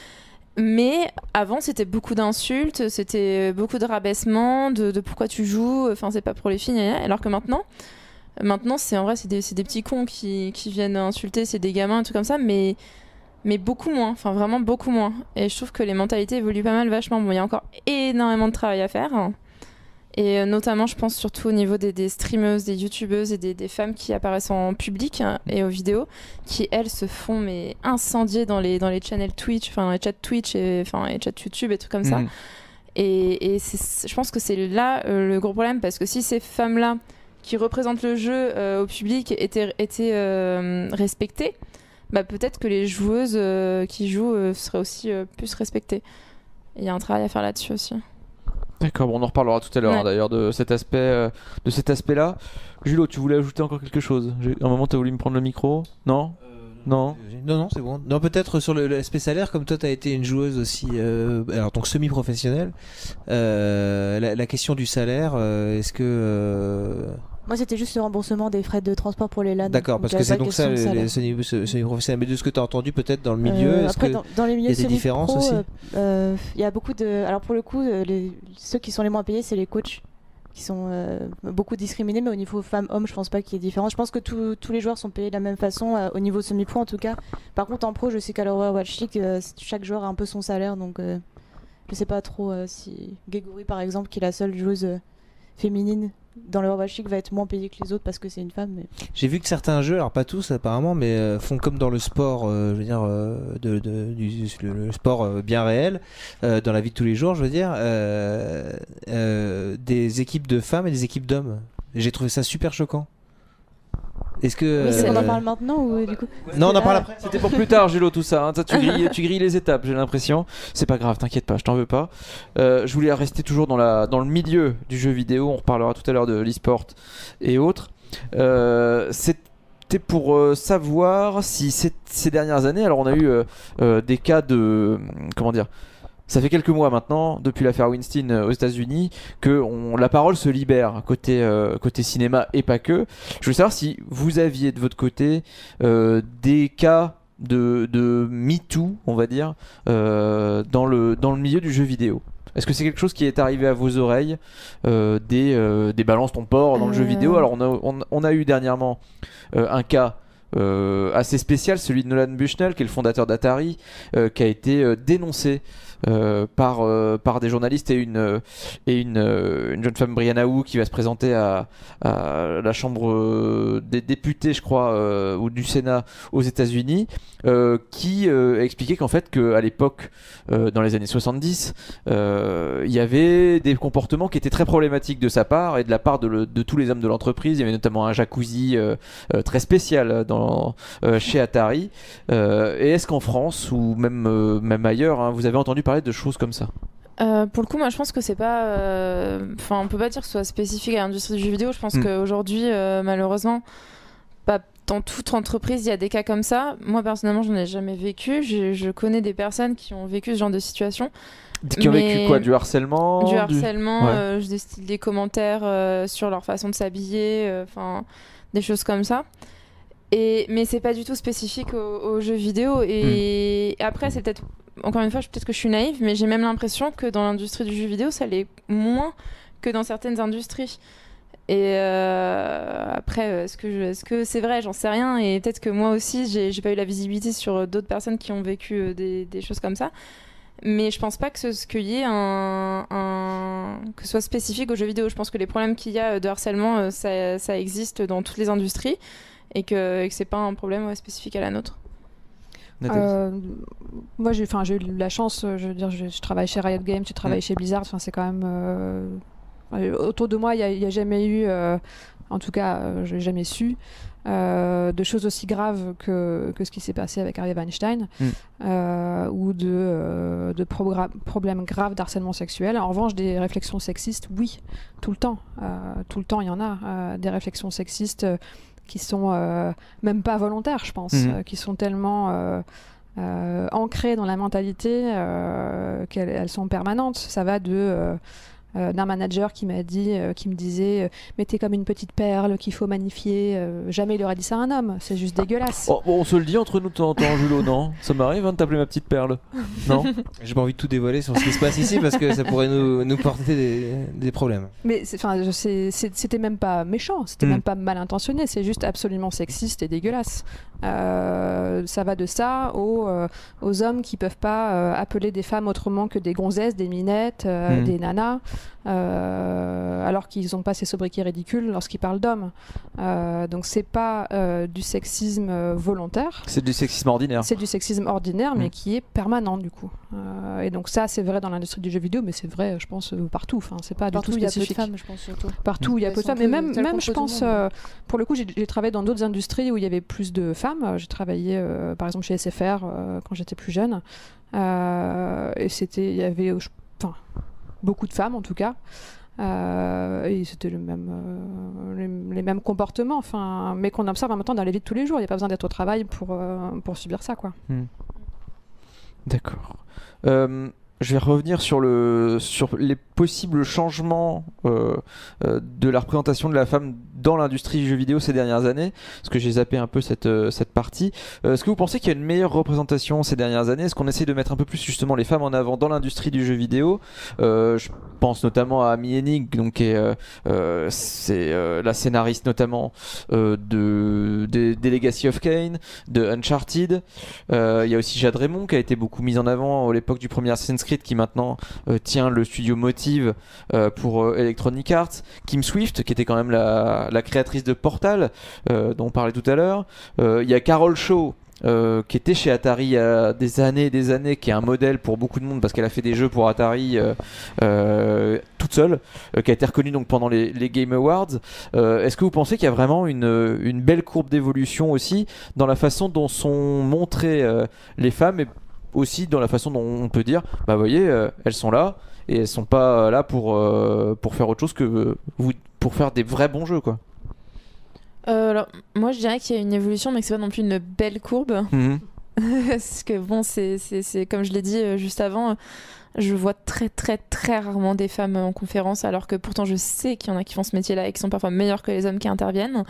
Mais avant, c'était beaucoup d'insultes, c'était beaucoup de rabaissements, de, de pourquoi tu joues, enfin, c'est pas pour les filles, gna gna. Alors que maintenant, maintenant, c'est en vrai, c'est des, c'est des petits cons qui, qui viennent insulter, c'est des gamins, un truc comme ça, mais, mais beaucoup moins, enfin, vraiment beaucoup moins. Et je trouve que les mentalités évoluent pas mal, vachement. Bon, il y a encore énormément de travail à faire. Et euh, notamment, je pense surtout au niveau des, des streameuses, des youtubeuses et des, des femmes qui apparaissent en public hein, et aux vidéos, qui elles se font mais incendier dans les dans les channels Twitch, enfin dans les chats Twitch et enfin les chats YouTube et trucs comme ça. Mhm. Et, et c'est, je pense que c'est là euh, le gros problème parce que si ces femmes-là qui représentent le jeu euh, au public étaient étaient euh, respectées, bah peut-être que les joueuses euh, qui jouent euh, seraient aussi euh, plus respectées. Il y a un travail à faire là-dessus aussi. D'accord, bon, on en reparlera tout à l'heure Ouais. hein, d'ailleurs de cet aspect, euh, de cet aspect-là. Julo, tu voulais ajouter encore quelque chose? J'ai- À un moment, tu as voulu me prendre le micro? Non? Non. Non, non, c'est bon. Non, peut-être sur le- l'aspect salaire, comme toi, tu as été une joueuse aussi, euh, alors donc semi-professionnelle, euh, la, la question du salaire, euh, est-ce que. euh, Moi, c'était juste le remboursement des frais de transport pour les LAN. D'accord, parce il y que avait c'est pas de donc ça, question de les, salaire. les semi- semi-professionnels. Mais de ce que tu as entendu peut-être dans le milieu, Euh, est-ce après, que. dans, dans les milieux y a des semi-pro, différences aussi euh, euh, il y a beaucoup de. Alors pour le coup, euh, les... ceux qui sont les moins payés, c'est les coachs qui sont euh, beaucoup discriminés, mais au niveau femmes-hommes, je pense pas qu'il y ait différence. Je pense que tous tous les joueurs sont payés de la même façon, euh, au niveau semi-pro en tout cas. Par contre, en pro, je sais qu'à l'Overwatch League, euh, chaque joueur a un peu son salaire, donc euh, je sais pas trop euh, si Gregory, par exemple, qui est la seule joueuse euh, féminine dans l'Overwatch League, va être moins payée que les autres parce que c'est une femme. Mais... J'ai vu que certains jeux, alors pas tous apparemment, mais euh, font comme dans le sport, euh, je veux dire, euh, de, de- du, le, le sport euh, bien réel, euh, dans la vie de tous les jours, je veux dire, euh, euh, des équipes de femmes et des équipes d'hommes. Et j'ai trouvé ça super choquant. Est-ce que. Oui, c'est- on en euh, parle maintenant ou du coup Non, on en parle Ah. après. C'était pour plus tard, Julo, tout ça. hein. Ça, tu, grilles, tu grilles les étapes, j'ai l'impression. C'est pas grave, t'inquiète pas, je t'en veux pas. Euh, je voulais rester toujours dans, la, dans le milieu du jeu vidéo. On reparlera tout à l'heure de l'e-sport et autres. Euh, C'était pour euh, savoir si ces, ces dernières années, alors on a eu euh, euh, des cas de. Comment dire ça fait quelques mois maintenant, depuis l'affaire Weinstein euh, aux États-Unis, que on, la parole se libère côté, euh, côté cinéma et pas que. Je voulais savoir si vous aviez de votre côté euh, des cas de, de MeToo, on va dire, euh, dans, le, dans le milieu du jeu vidéo. Est-ce que c'est quelque chose qui est arrivé à vos oreilles, euh, des, euh, des balances ton porc dans le jeu Euh. vidéo? Alors on a, on, on a eu dernièrement euh, un cas euh, assez spécial, celui de Nolan Bushnell, qui est le fondateur d'Atari, euh, qui a été euh, dénoncé euh, par, euh, par des journalistes et une, et une, euh, une jeune femme, Brianna Wu, qui va se présenter à, à la Chambre euh, des députés, je crois, euh, ou du Sénat aux États-Unis, euh, qui euh, expliquait qu'en fait, qu'à l'époque, euh, dans les années soixante-dix, euh, il y avait des comportements qui étaient très problématiques de sa part et de la part de, le, de tous les hommes de l'entreprise. Il y avait notamment un jacuzzi euh, euh, très spécial dans, euh, chez Atari. Euh, et est-ce qu'en France ou même, euh, même ailleurs, hein, vous avez entendu parler de choses comme ça? Euh, pour le coup, moi je pense que c'est pas. Enfin, euh, on peut pas dire que ce soit spécifique à l'industrie du jeu vidéo. Je pense mmh. qu'aujourd'hui, euh, malheureusement, pas dans toute entreprise, il y a des cas comme ça. Moi personnellement, j'en ai jamais vécu. Je, je connais des personnes qui ont vécu ce genre de situation. Qui ont vécu quoi? Du harcèlement? Du harcèlement, du... Ouais. Euh, des, des commentaires euh, sur leur façon de s'habiller, enfin, euh, des choses comme ça. Et, mais c'est pas du tout spécifique aux, aux jeux vidéo. Et mmh. après, c'est peut-être, encore une fois, peut-être que je suis naïve, mais j'ai même l'impression que dans l'industrie du jeu vidéo, ça l'est moins que dans certaines industries. Et euh, après, est-ce que, je, est-ce que c'est vrai? J'en sais rien. Et peut-être que moi aussi, j'ai, j'ai pas eu la visibilité sur d'autres personnes qui ont vécu des, des choses comme ça. Mais je pense pas que ce qu'il y ait un, un que ce soit spécifique aux jeux vidéo. Je pense que les problèmes qu'il y a de harcèlement, ça, ça existe dans toutes les industries et que, et que c'est pas un problème ouais, spécifique à la nôtre. Euh, moi, j'ai, enfin, j'ai eu la chance. Je veux dire, je, je travaille chez Riot Games, je travaille mmh. chez Blizzard. Enfin, c'est quand même euh, autour de moi, il n'y a, a jamais eu, euh, en tout cas, euh, je n'ai jamais su. Euh, de choses aussi graves que, que ce qui s'est passé avec Harvey Weinstein mm. euh, ou de, euh, de progra- problèmes graves d'harcèlement sexuel. En revanche, des réflexions sexistes, oui, tout le temps. Euh, tout le temps, il y en a. Euh, des réflexions sexistes euh, qui sont euh, même pas volontaires, je pense, mm. euh, qui sont tellement euh, euh, ancrées dans la mentalité euh, qu'elles elles sont permanentes. Ça va de... Euh, Euh, d'un manager qui m'a dit, euh, qui me disait, euh, mais t'es comme une petite perle qu'il faut magnifier. Euh, jamais il aurait dit ça à un homme. C'est juste dégueulasse. Oh, bon, on se le dit entre nous de temps en temps, Julo, non? Ça m'arrive hein, de t'appeler ma petite perle. Non? J'ai pas envie de tout dévoiler sur ce qui se passe ici parce que ça pourrait nous, nous porter des, des problèmes. Mais c'est, c'est, c'est, c'était même pas méchant, c'était mmh. même pas mal intentionné. C'est juste absolument sexiste et dégueulasse. Euh, ça va de ça aux, euh, aux hommes qui peuvent pas euh, appeler des femmes autrement que des gonzesses, des minettes, euh, mmh. des nanas. Euh, alors qu'ils n'ont pas ces sobriquets ridicules lorsqu'ils parlent d'hommes. Euh, donc c'est pas euh, du sexisme euh, volontaire. C'est du sexisme ordinaire. C'est du sexisme ordinaire, mmh. mais qui est permanent du coup. Euh, et donc ça, c'est vrai dans l'industrie du jeu vidéo, mais c'est vrai, je pense, partout. Enfin, c'est pas partout du tout spécifique. Il y a peu de femmes, je pense surtout. Partout où mmh. il y a peu de femmes. Mais même, même je pense, euh, pour le coup, j'ai, j'ai travaillé dans d'autres industries où il y avait plus de femmes. J'ai travaillé, euh, par exemple, chez S F R euh, quand j'étais plus jeune. Euh, et c'était, il y avait, enfin. beaucoup de femmes en tout cas, euh, et c'était le même, euh, les, les mêmes comportements, enfin, mais qu'on observe en même temps dans la vie de tous les jours. Il n'y a pas besoin d'être au travail pour, euh, pour subir ça, quoi. Mmh. D'accord. Euh, je vais revenir sur, le, sur les possibles changements euh, euh, de la représentation de la femme dans l'industrie du jeu vidéo ces dernières années, parce que j'ai zappé un peu cette, euh, cette partie. Euh, est-ce que vous pensez qu'il y a une meilleure représentation ces dernières années? Est-ce qu'on essaie de mettre un peu plus justement les femmes en avant dans l'industrie du jeu vidéo? euh, Je pense notamment à Amy Hennig, donc, qui est, euh, euh, c'est euh, la scénariste notamment euh, de, de, de Legacy of Kain, de Uncharted. Euh, il y a aussi Jade Raymond qui a été beaucoup mise en avant à l'époque du premier Assassin's Creed, qui maintenant euh, tient le studio Motive euh, pour euh, Electronic Arts. Kim Swift, qui était quand même la la créatrice de Portal, euh, dont on parlait tout à l'heure. Il euh, y a Carol Shaw, euh, qui était chez Atari il y a des années et des années, qui est un modèle pour beaucoup de monde parce qu'elle a fait des jeux pour Atari euh, euh, toute seule, euh, qui a été reconnue donc pendant les, les Game Awards. Euh, est-ce que vous pensez qu'il y a vraiment une, une belle courbe d'évolution aussi dans la façon dont sont montrées euh, les femmes, et aussi dans la façon dont on peut dire, bah vous voyez, euh, elles sont là et elles sont pas là pour, euh, pour faire autre chose que euh, vous, pour faire des vrais bons jeux, quoi. Euh, alors, moi je dirais qu'il y a une évolution, mais que c'est pas non plus une belle courbe. Mmh. Parce que bon, c'est, c'est, c'est comme je l'ai dit euh, juste avant, je vois très très très rarement des femmes en conférence, alors que pourtant je sais qu'il y en a qui font ce métier-là et qui sont parfois meilleurs que les hommes qui interviennent.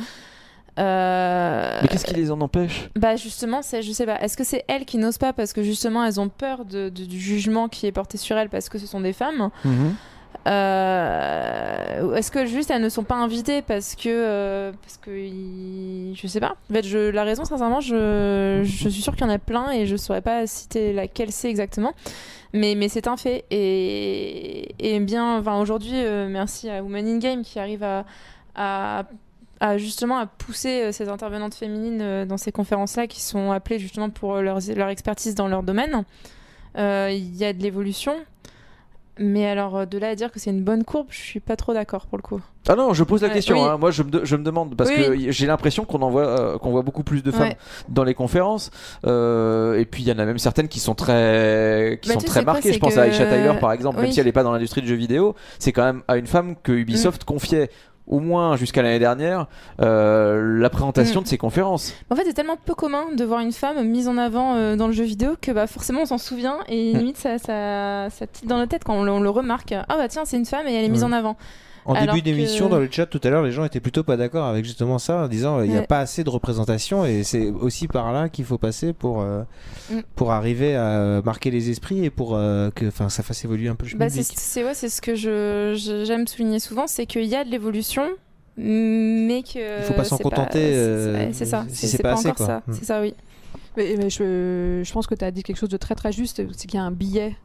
Euh... Mais qu'est-ce qui les en empêche? Bah justement, c'est, je sais pas. Est-ce que c'est elles qui n'osent pas parce que justement elles ont peur de, de, du jugement qui est porté sur elles parce que ce sont des femmes? Mmh. Euh, est-ce que juste elles ne sont pas invitées parce que euh, parce que ils- je sais pas. En fait, je, la raison, sincèrement, je, je suis sûre qu'il y en a plein et je saurais pas citer laquelle c'est exactement. Mais, mais c'est un fait. Et, et bien, enfin, aujourd'hui, euh, merci à Women in Game qui arrive à, à, à justement à pousser euh, ces intervenantes féminines euh, dans ces conférences-là qui sont appelées justement pour leur, leur expertise dans leur domaine. Euh, Il y a de l'évolution. Mais alors, euh, de là à dire que c'est une bonne courbe, je suis pas trop d'accord pour le coup. Ah non, je pose la Ouais, question. oui. hein. Moi, je me, de- je me demande parce Oui, que oui. j'ai l'impression qu'on en voit, euh, qu'on voit beaucoup plus de femmes Ouais. dans les conférences. Euh, et puis, il y en a même certaines qui sont très, qui Bah, sont tu sais, très c'est quoi, marquées. c'est Je pense que- à Aisha Tyler, par exemple, même Oui. si elle n'est pas dans l'industrie du jeu vidéo, c'est quand même à une femme que Ubisoft Mm. confiait, au moins jusqu'à l'année dernière, euh, la présentation Mm. de ses conférences. En fait, c'est tellement peu commun de voir une femme mise en avant euh, dans le jeu vidéo que bah, forcément on s'en souvient et Mm. limite ça, ça, ça titre dans notre tête quand on le, on le remarque. Ah bah tiens, c'est une femme et elle est mise Ouais. en avant. En Alors début d'émission, que- dans le chat tout à l'heure, les gens étaient plutôt pas d'accord avec justement ça, en disant il n'y a Ouais. pas assez de représentation et c'est aussi par là qu'il faut passer pour, euh, Mm. pour arriver à marquer les esprits et pour euh, que ça fasse évoluer un peu le Bah, c'est, public. c'est, ouais, c'est ce que je, je- j'aime souligner souvent, c'est qu'il y a de l'évolution, mais que. Il faut pas s'en c'est contenter, c'est- euh, ouais, c'est ça, si c'est, c'est c'est pas pas, assez, encore quoi. ça. Mm. C'est ça, oui. Mais, mais je, je pense que tu as dit quelque chose de très très juste, c'est qu'il y a un biais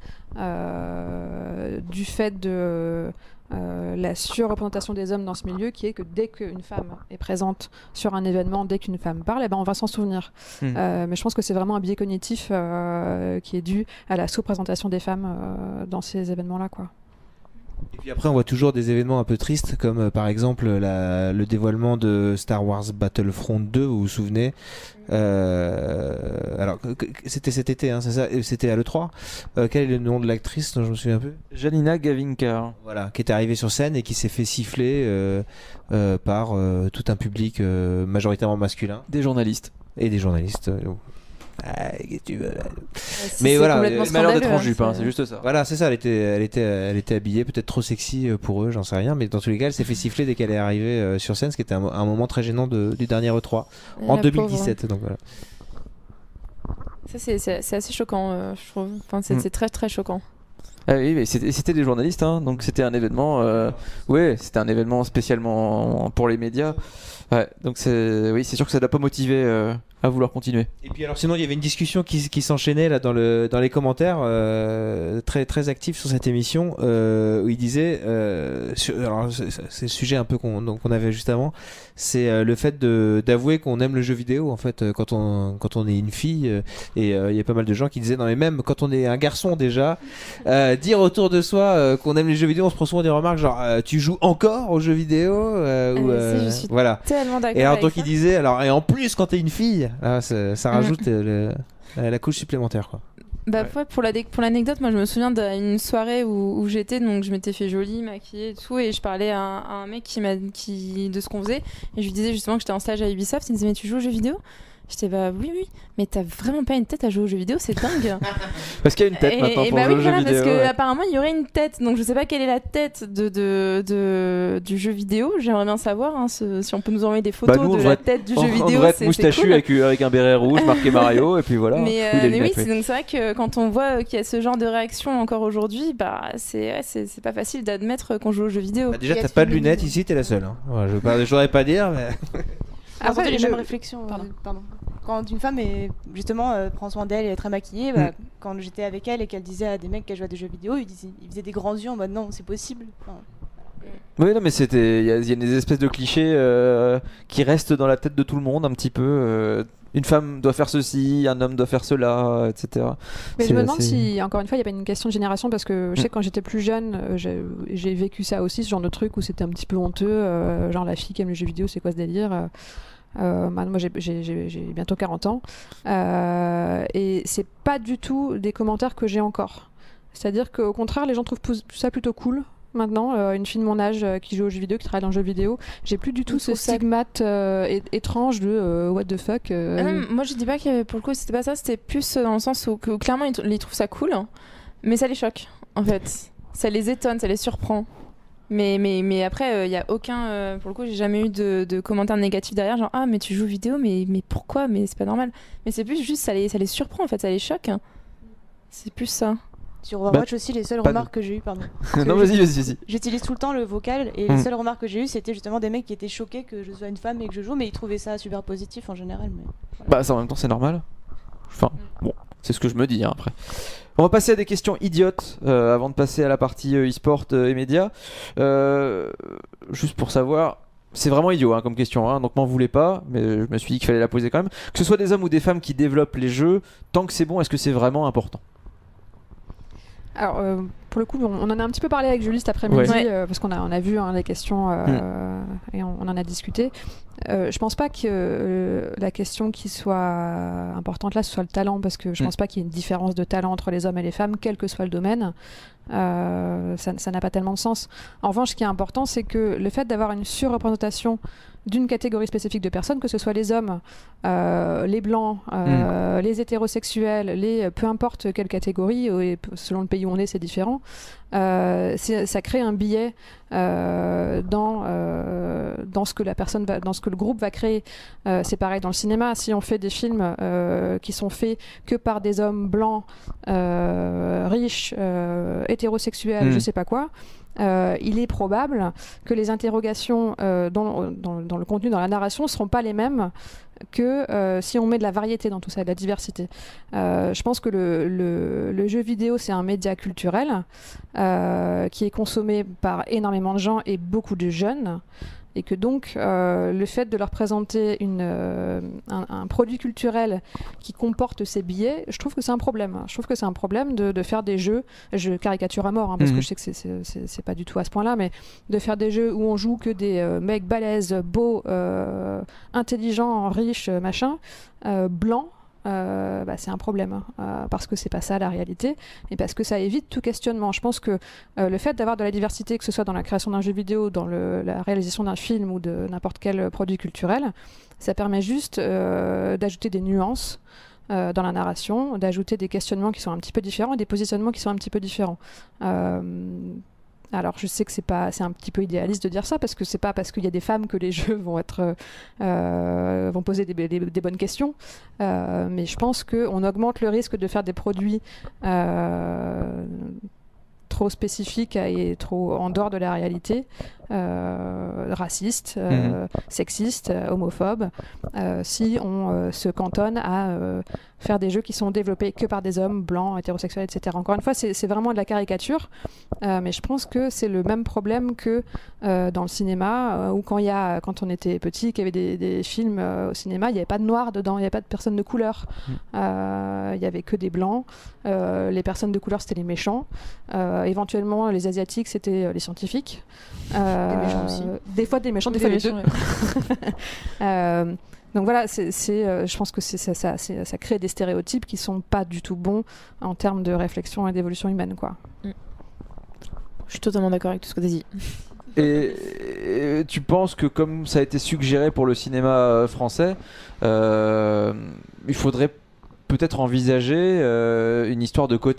euh, du fait de euh, la surreprésentation des hommes dans ce milieu, qui est que dès qu'une femme est présente sur un événement, dès qu'une femme parle, eh ben on va s'en souvenir. Mhm. Euh, mais je pense que c'est vraiment un biais cognitif euh, qui est dû à la sous-représentation des femmes euh, dans ces événements-là, quoi. Et puis après, on voit toujours des événements un peu tristes, comme euh, par exemple la- le dévoilement de Star Wars Battlefront deux, vous vous souvenez. Euh, alors, que- que- c'était cet été, hein, c'est ça. Et c'était à l'E trois. Euh, quel est le nom de l'actrice dont je me souviens un peu? Janina Gavinka. Voilà, qui est arrivée sur scène et qui s'est fait siffler euh, euh, par euh, tout un public euh, majoritairement masculin Des journalistes. et des journalistes. euh, Ah, qu'est-ce que tu veux, là C'est- Mais c'est voilà, complètement euh, Malheur d'être en scandaleux, jupe, hein, hein, c'est juste ça. Voilà, c'est ça. Elle était, elle était, elle était habillée peut-être trop sexy euh, pour eux, j'en sais rien. Mais dans tous les cas, elle s'est fait siffler dès qu'elle est arrivée euh, sur scène, ce qui était un, mo- un moment très gênant de- du dernier E trois La en pauvre, deux mille dix-sept. Donc voilà. Ça, c'est, c'est, c'est assez choquant, euh, je trouve. Enfin, c'est, Mm. c'est très très choquant. Ah oui, mais c'était, c'était des journalistes, hein, donc c'était un événement. Euh, ouais, c'était un événement spécialement pour les médias. Ouais, donc c'est, oui, c'est sûr que ça doit pas motiver euh, à vouloir continuer. Et puis alors sinon il y avait une discussion qui, qui s'enchaînait là dans le dans les commentaires euh, très très actifs sur cette émission euh, où il disait euh, sur, alors c'est, c'est le sujet un peu qu'on donc, qu'on avait juste avant, c'est euh, le fait de d'avouer qu'on aime le jeu vidéo en fait euh, quand on quand on est une fille euh, et euh, il y a pas mal de gens qui disaient non mais même quand on est un garçon déjà euh, dire autour de soi euh, qu'on aime les jeux vidéo, on se prend souvent des remarques genre euh, tu joues encore aux jeux vidéo euh, ou Euh, si, je euh, suis voilà. Tellement d'accord. Et alors avec donc ça. il disait alors et en plus quand t'es une fille là, ça, ça Mm. rajoute euh, le- la, la couche supplémentaire quoi. Bah Ouais. ouais, pour la pour l'anecdote, moi je me souviens d'une soirée où, où j'étais, donc je m'étais fait jolie, maquillée et tout, et je parlais à un, à un mec qui m'a qui de ce qu'on faisait, et je lui disais justement que j'étais en stage à Ubisoft. Il me disait mais tu joues aux jeux vidéo? J'étais bah oui oui, mais t'as vraiment pas une tête à jouer aux jeux vidéo, c'est dingue. Parce qu'il y a une tête et, maintenant et pour bah jouer oui aux jeux voilà, vidéo. parce que ouais. apparemment il y aurait une tête, donc je sais pas quelle est la tête de, de, de du jeu vidéo. J'aimerais bien savoir hein, ce- si on peut nous envoyer des photos Bah, nous, on de devrait la tête du On- jeu on vidéo. devrait être c'est- moustachu c'est cool. avec, avec un béret rouge marqué Mario et puis voilà. Mais, euh, Oui, il a mais une oui, tête, c'est, donc c'est vrai que quand on voit qu'il y a ce genre de réaction encore aujourd'hui, bah c'est, ouais, c'est, c'est pas facile d'admettre qu'on joue aux jeux vidéo. Bah, déjà Il y a t'as pas de une- lunettes ici, t'es la seule. Hein. Ouais, je veux pas, je voudrais pas dire mais J'ai entendu Après, les je- mêmes réflexions. euh, Pardon. Pardon. Quand une femme est, justement euh, prend soin d'elle et est très maquillée, bah, Mm. quand j'étais avec elle et qu'elle disait à des mecs qu'elle jouait à des jeux vidéo, ils, disaient, ils faisaient des grands yeux en mode non, c'est possible. Enfin, Oui, non, mais c'était. Il y, a- il y a des espèces de clichés euh, qui restent dans la tête de tout le monde un petit peu. euh, une femme doit faire ceci, un homme doit faire cela, et cetera. Mais C'est je me demande assez- si, encore une fois, il n'y a pas une question de génération, parce que je sais que quand j'étais plus jeune, euh, j'ai, j'ai vécu ça aussi, ce genre de truc où c'était un petit peu honteux, euh, genre la fille qui aime les jeux vidéo, c'est quoi ce délire euh, euh, bah, moi j'ai, j'ai- j'ai- j'ai bientôt quarante ans, euh, et c'est pas du tout des commentaires que j'ai encore. C'est-à-dire qu'au contraire, les gens trouvent pou- ça plutôt cool. Maintenant, euh, une fille de mon âge euh, qui joue aux jeux vidéo, qui travaille dans le jeu vidéo, j'ai plus du tout Ils ce trouvent ça- stigmate euh, é- étrange de euh, what the fuck. euh, Ah non, moi je dis pas que pour le coup c'était pas ça, c'était plus dans le sens où que, clairement ils, tr- ils trouvent ça cool, hein, mais ça les choque en fait. Ça les étonne, ça les surprend. Mais, mais, mais après, il y a aucun. euh, pour le coup, j'ai jamais eu de, de commentaires négatifs derrière, genre ah, mais tu joues aux vidéo, mais, mais pourquoi? Mais c'est pas normal. Mais c'est plus juste, ça les, ça les surprend en fait, ça les choque. C'est plus ça. Sur Overwatch bah, aussi, les seules remarques de... que j'ai eues, pardon. non, vas-y, vas-y, vas-y. J'utilise tout le temps le vocal et mmh. les seules remarques que j'ai eues, c'était justement des mecs qui étaient choqués que je sois une femme et que je joue, mais ils trouvaient ça super positif en général. Mais... Voilà. Bah, ça en même temps, c'est normal. Enfin, mmh. bon, c'est ce que je me dis hein, après. On va passer à des questions idiotes euh, avant de passer à la partie euh, e-sport euh, et médias. Euh, juste pour savoir. C'est vraiment idiot hein, comme question, hein, donc m'en voulez pas, mais je me suis dit qu'il fallait la poser quand même. Que ce soit des hommes ou des femmes qui développent les jeux, tant que c'est bon, est-ce que c'est vraiment important ? Alors, euh, pour le coup, on, on en a un petit peu parlé avec Julie cet après-midi, ouais. euh, parce qu'on a, on a vu hein, les questions euh, mmh. et on, on en a discuté. Euh, je pense pas que euh, la question qui soit importante là, ce soit le talent, parce que je mmh. pense pas qu'il y ait une différence de talent entre les hommes et les femmes, quel que soit le domaine. Euh, ça, ça n'a pas tellement de sens. En revanche, ce qui est important, c'est que le fait d'avoir une surreprésentation d'une catégorie spécifique de personnes, que ce soit les hommes, euh, les blancs, euh, mmh. les hétérosexuels, les, peu importe quelle catégorie, et selon le pays où on est, c'est différent. Euh, c'est, ça crée un biais euh, dans, euh, dans ce que la personne va, dans ce que le groupe va créer. Euh, c'est pareil dans le cinéma. Si on fait des films euh, qui sont faits que par des hommes blancs, euh, riches, euh, hétérosexuels, mmh. je sais pas quoi. Euh, il est probable que les interrogations euh, dans, dans, dans le contenu, dans la narration, ne seront pas les mêmes que euh, si on met de la variété dans tout ça, de la diversité. Euh, je pense que le, le, le jeu vidéo, c'est un média culturel euh, qui est consommé par énormément de gens et beaucoup de jeunes. Et que donc, euh, le fait de leur présenter une, euh, un, un produit culturel qui comporte ces biais, je trouve que c'est un problème. Je trouve que c'est un problème de, de faire des jeux, je caricature à mort, hein, parce mmh. que je sais que c'est, c'est, c'est, c'est pas du tout à ce point-là, mais de faire des jeux où on joue que des euh, mecs balèzes, beaux, euh, intelligents, riches, machin, euh, blancs. Euh, bah, c'est un problème euh, parce que c'est pas ça la réalité et parce que ça évite tout questionnement. Je pense que euh, le fait d'avoir de la diversité, que ce soit dans la création d'un jeu vidéo, dans le, la réalisation d'un film ou de n'importe quel produit culturel, ça permet juste euh, d'ajouter des nuances euh, dans la narration, d'ajouter des questionnements qui sont un petit peu différents et des positionnements qui sont un petit peu différents. Euh, Alors je sais que c'est pas, c'est un petit peu idéaliste de dire ça parce que c'est pas parce qu'il y a des femmes que les jeux vont être, euh, vont poser des, des, des bonnes questions, euh, mais je pense qu'on augmente le risque de faire des produits euh, trop spécifiques et trop en dehors de la réalité, euh, racistes, euh, mmh. sexistes, euh, homophobes, euh, si on euh, se cantonne à euh, faire des jeux qui sont développés que par des hommes blancs, hétérosexuels, et cetera. Encore une fois, c'est, c'est vraiment de la caricature, euh, mais je pense que c'est le même problème que euh, dans le cinéma, euh, où quand, y a, quand on était petit, qu'il y avait des, des films euh, au cinéma, il n'y avait pas de noirs dedans, il n'y avait pas de personnes de couleur, mmh. euh, il n'y avait que des blancs, euh, les personnes de couleur, c'était les méchants, euh, éventuellement les asiatiques, c'était les scientifiques. Euh, des méchants aussi. Des fois des méchants, des, des fois les deux. Ouais. euh, donc voilà, c'est, c'est, euh, je pense que c'est, ça, ça, c'est, ça crée des stéréotypes qui sont pas du tout bons en termes de réflexion et d'évolution humaine, quoi. Mm. Je suis totalement d'accord avec tout ce que tu as dit. Et, et tu penses que comme ça a été suggéré pour le cinéma français, euh, il faudrait peut-être envisager euh, une histoire de quota ?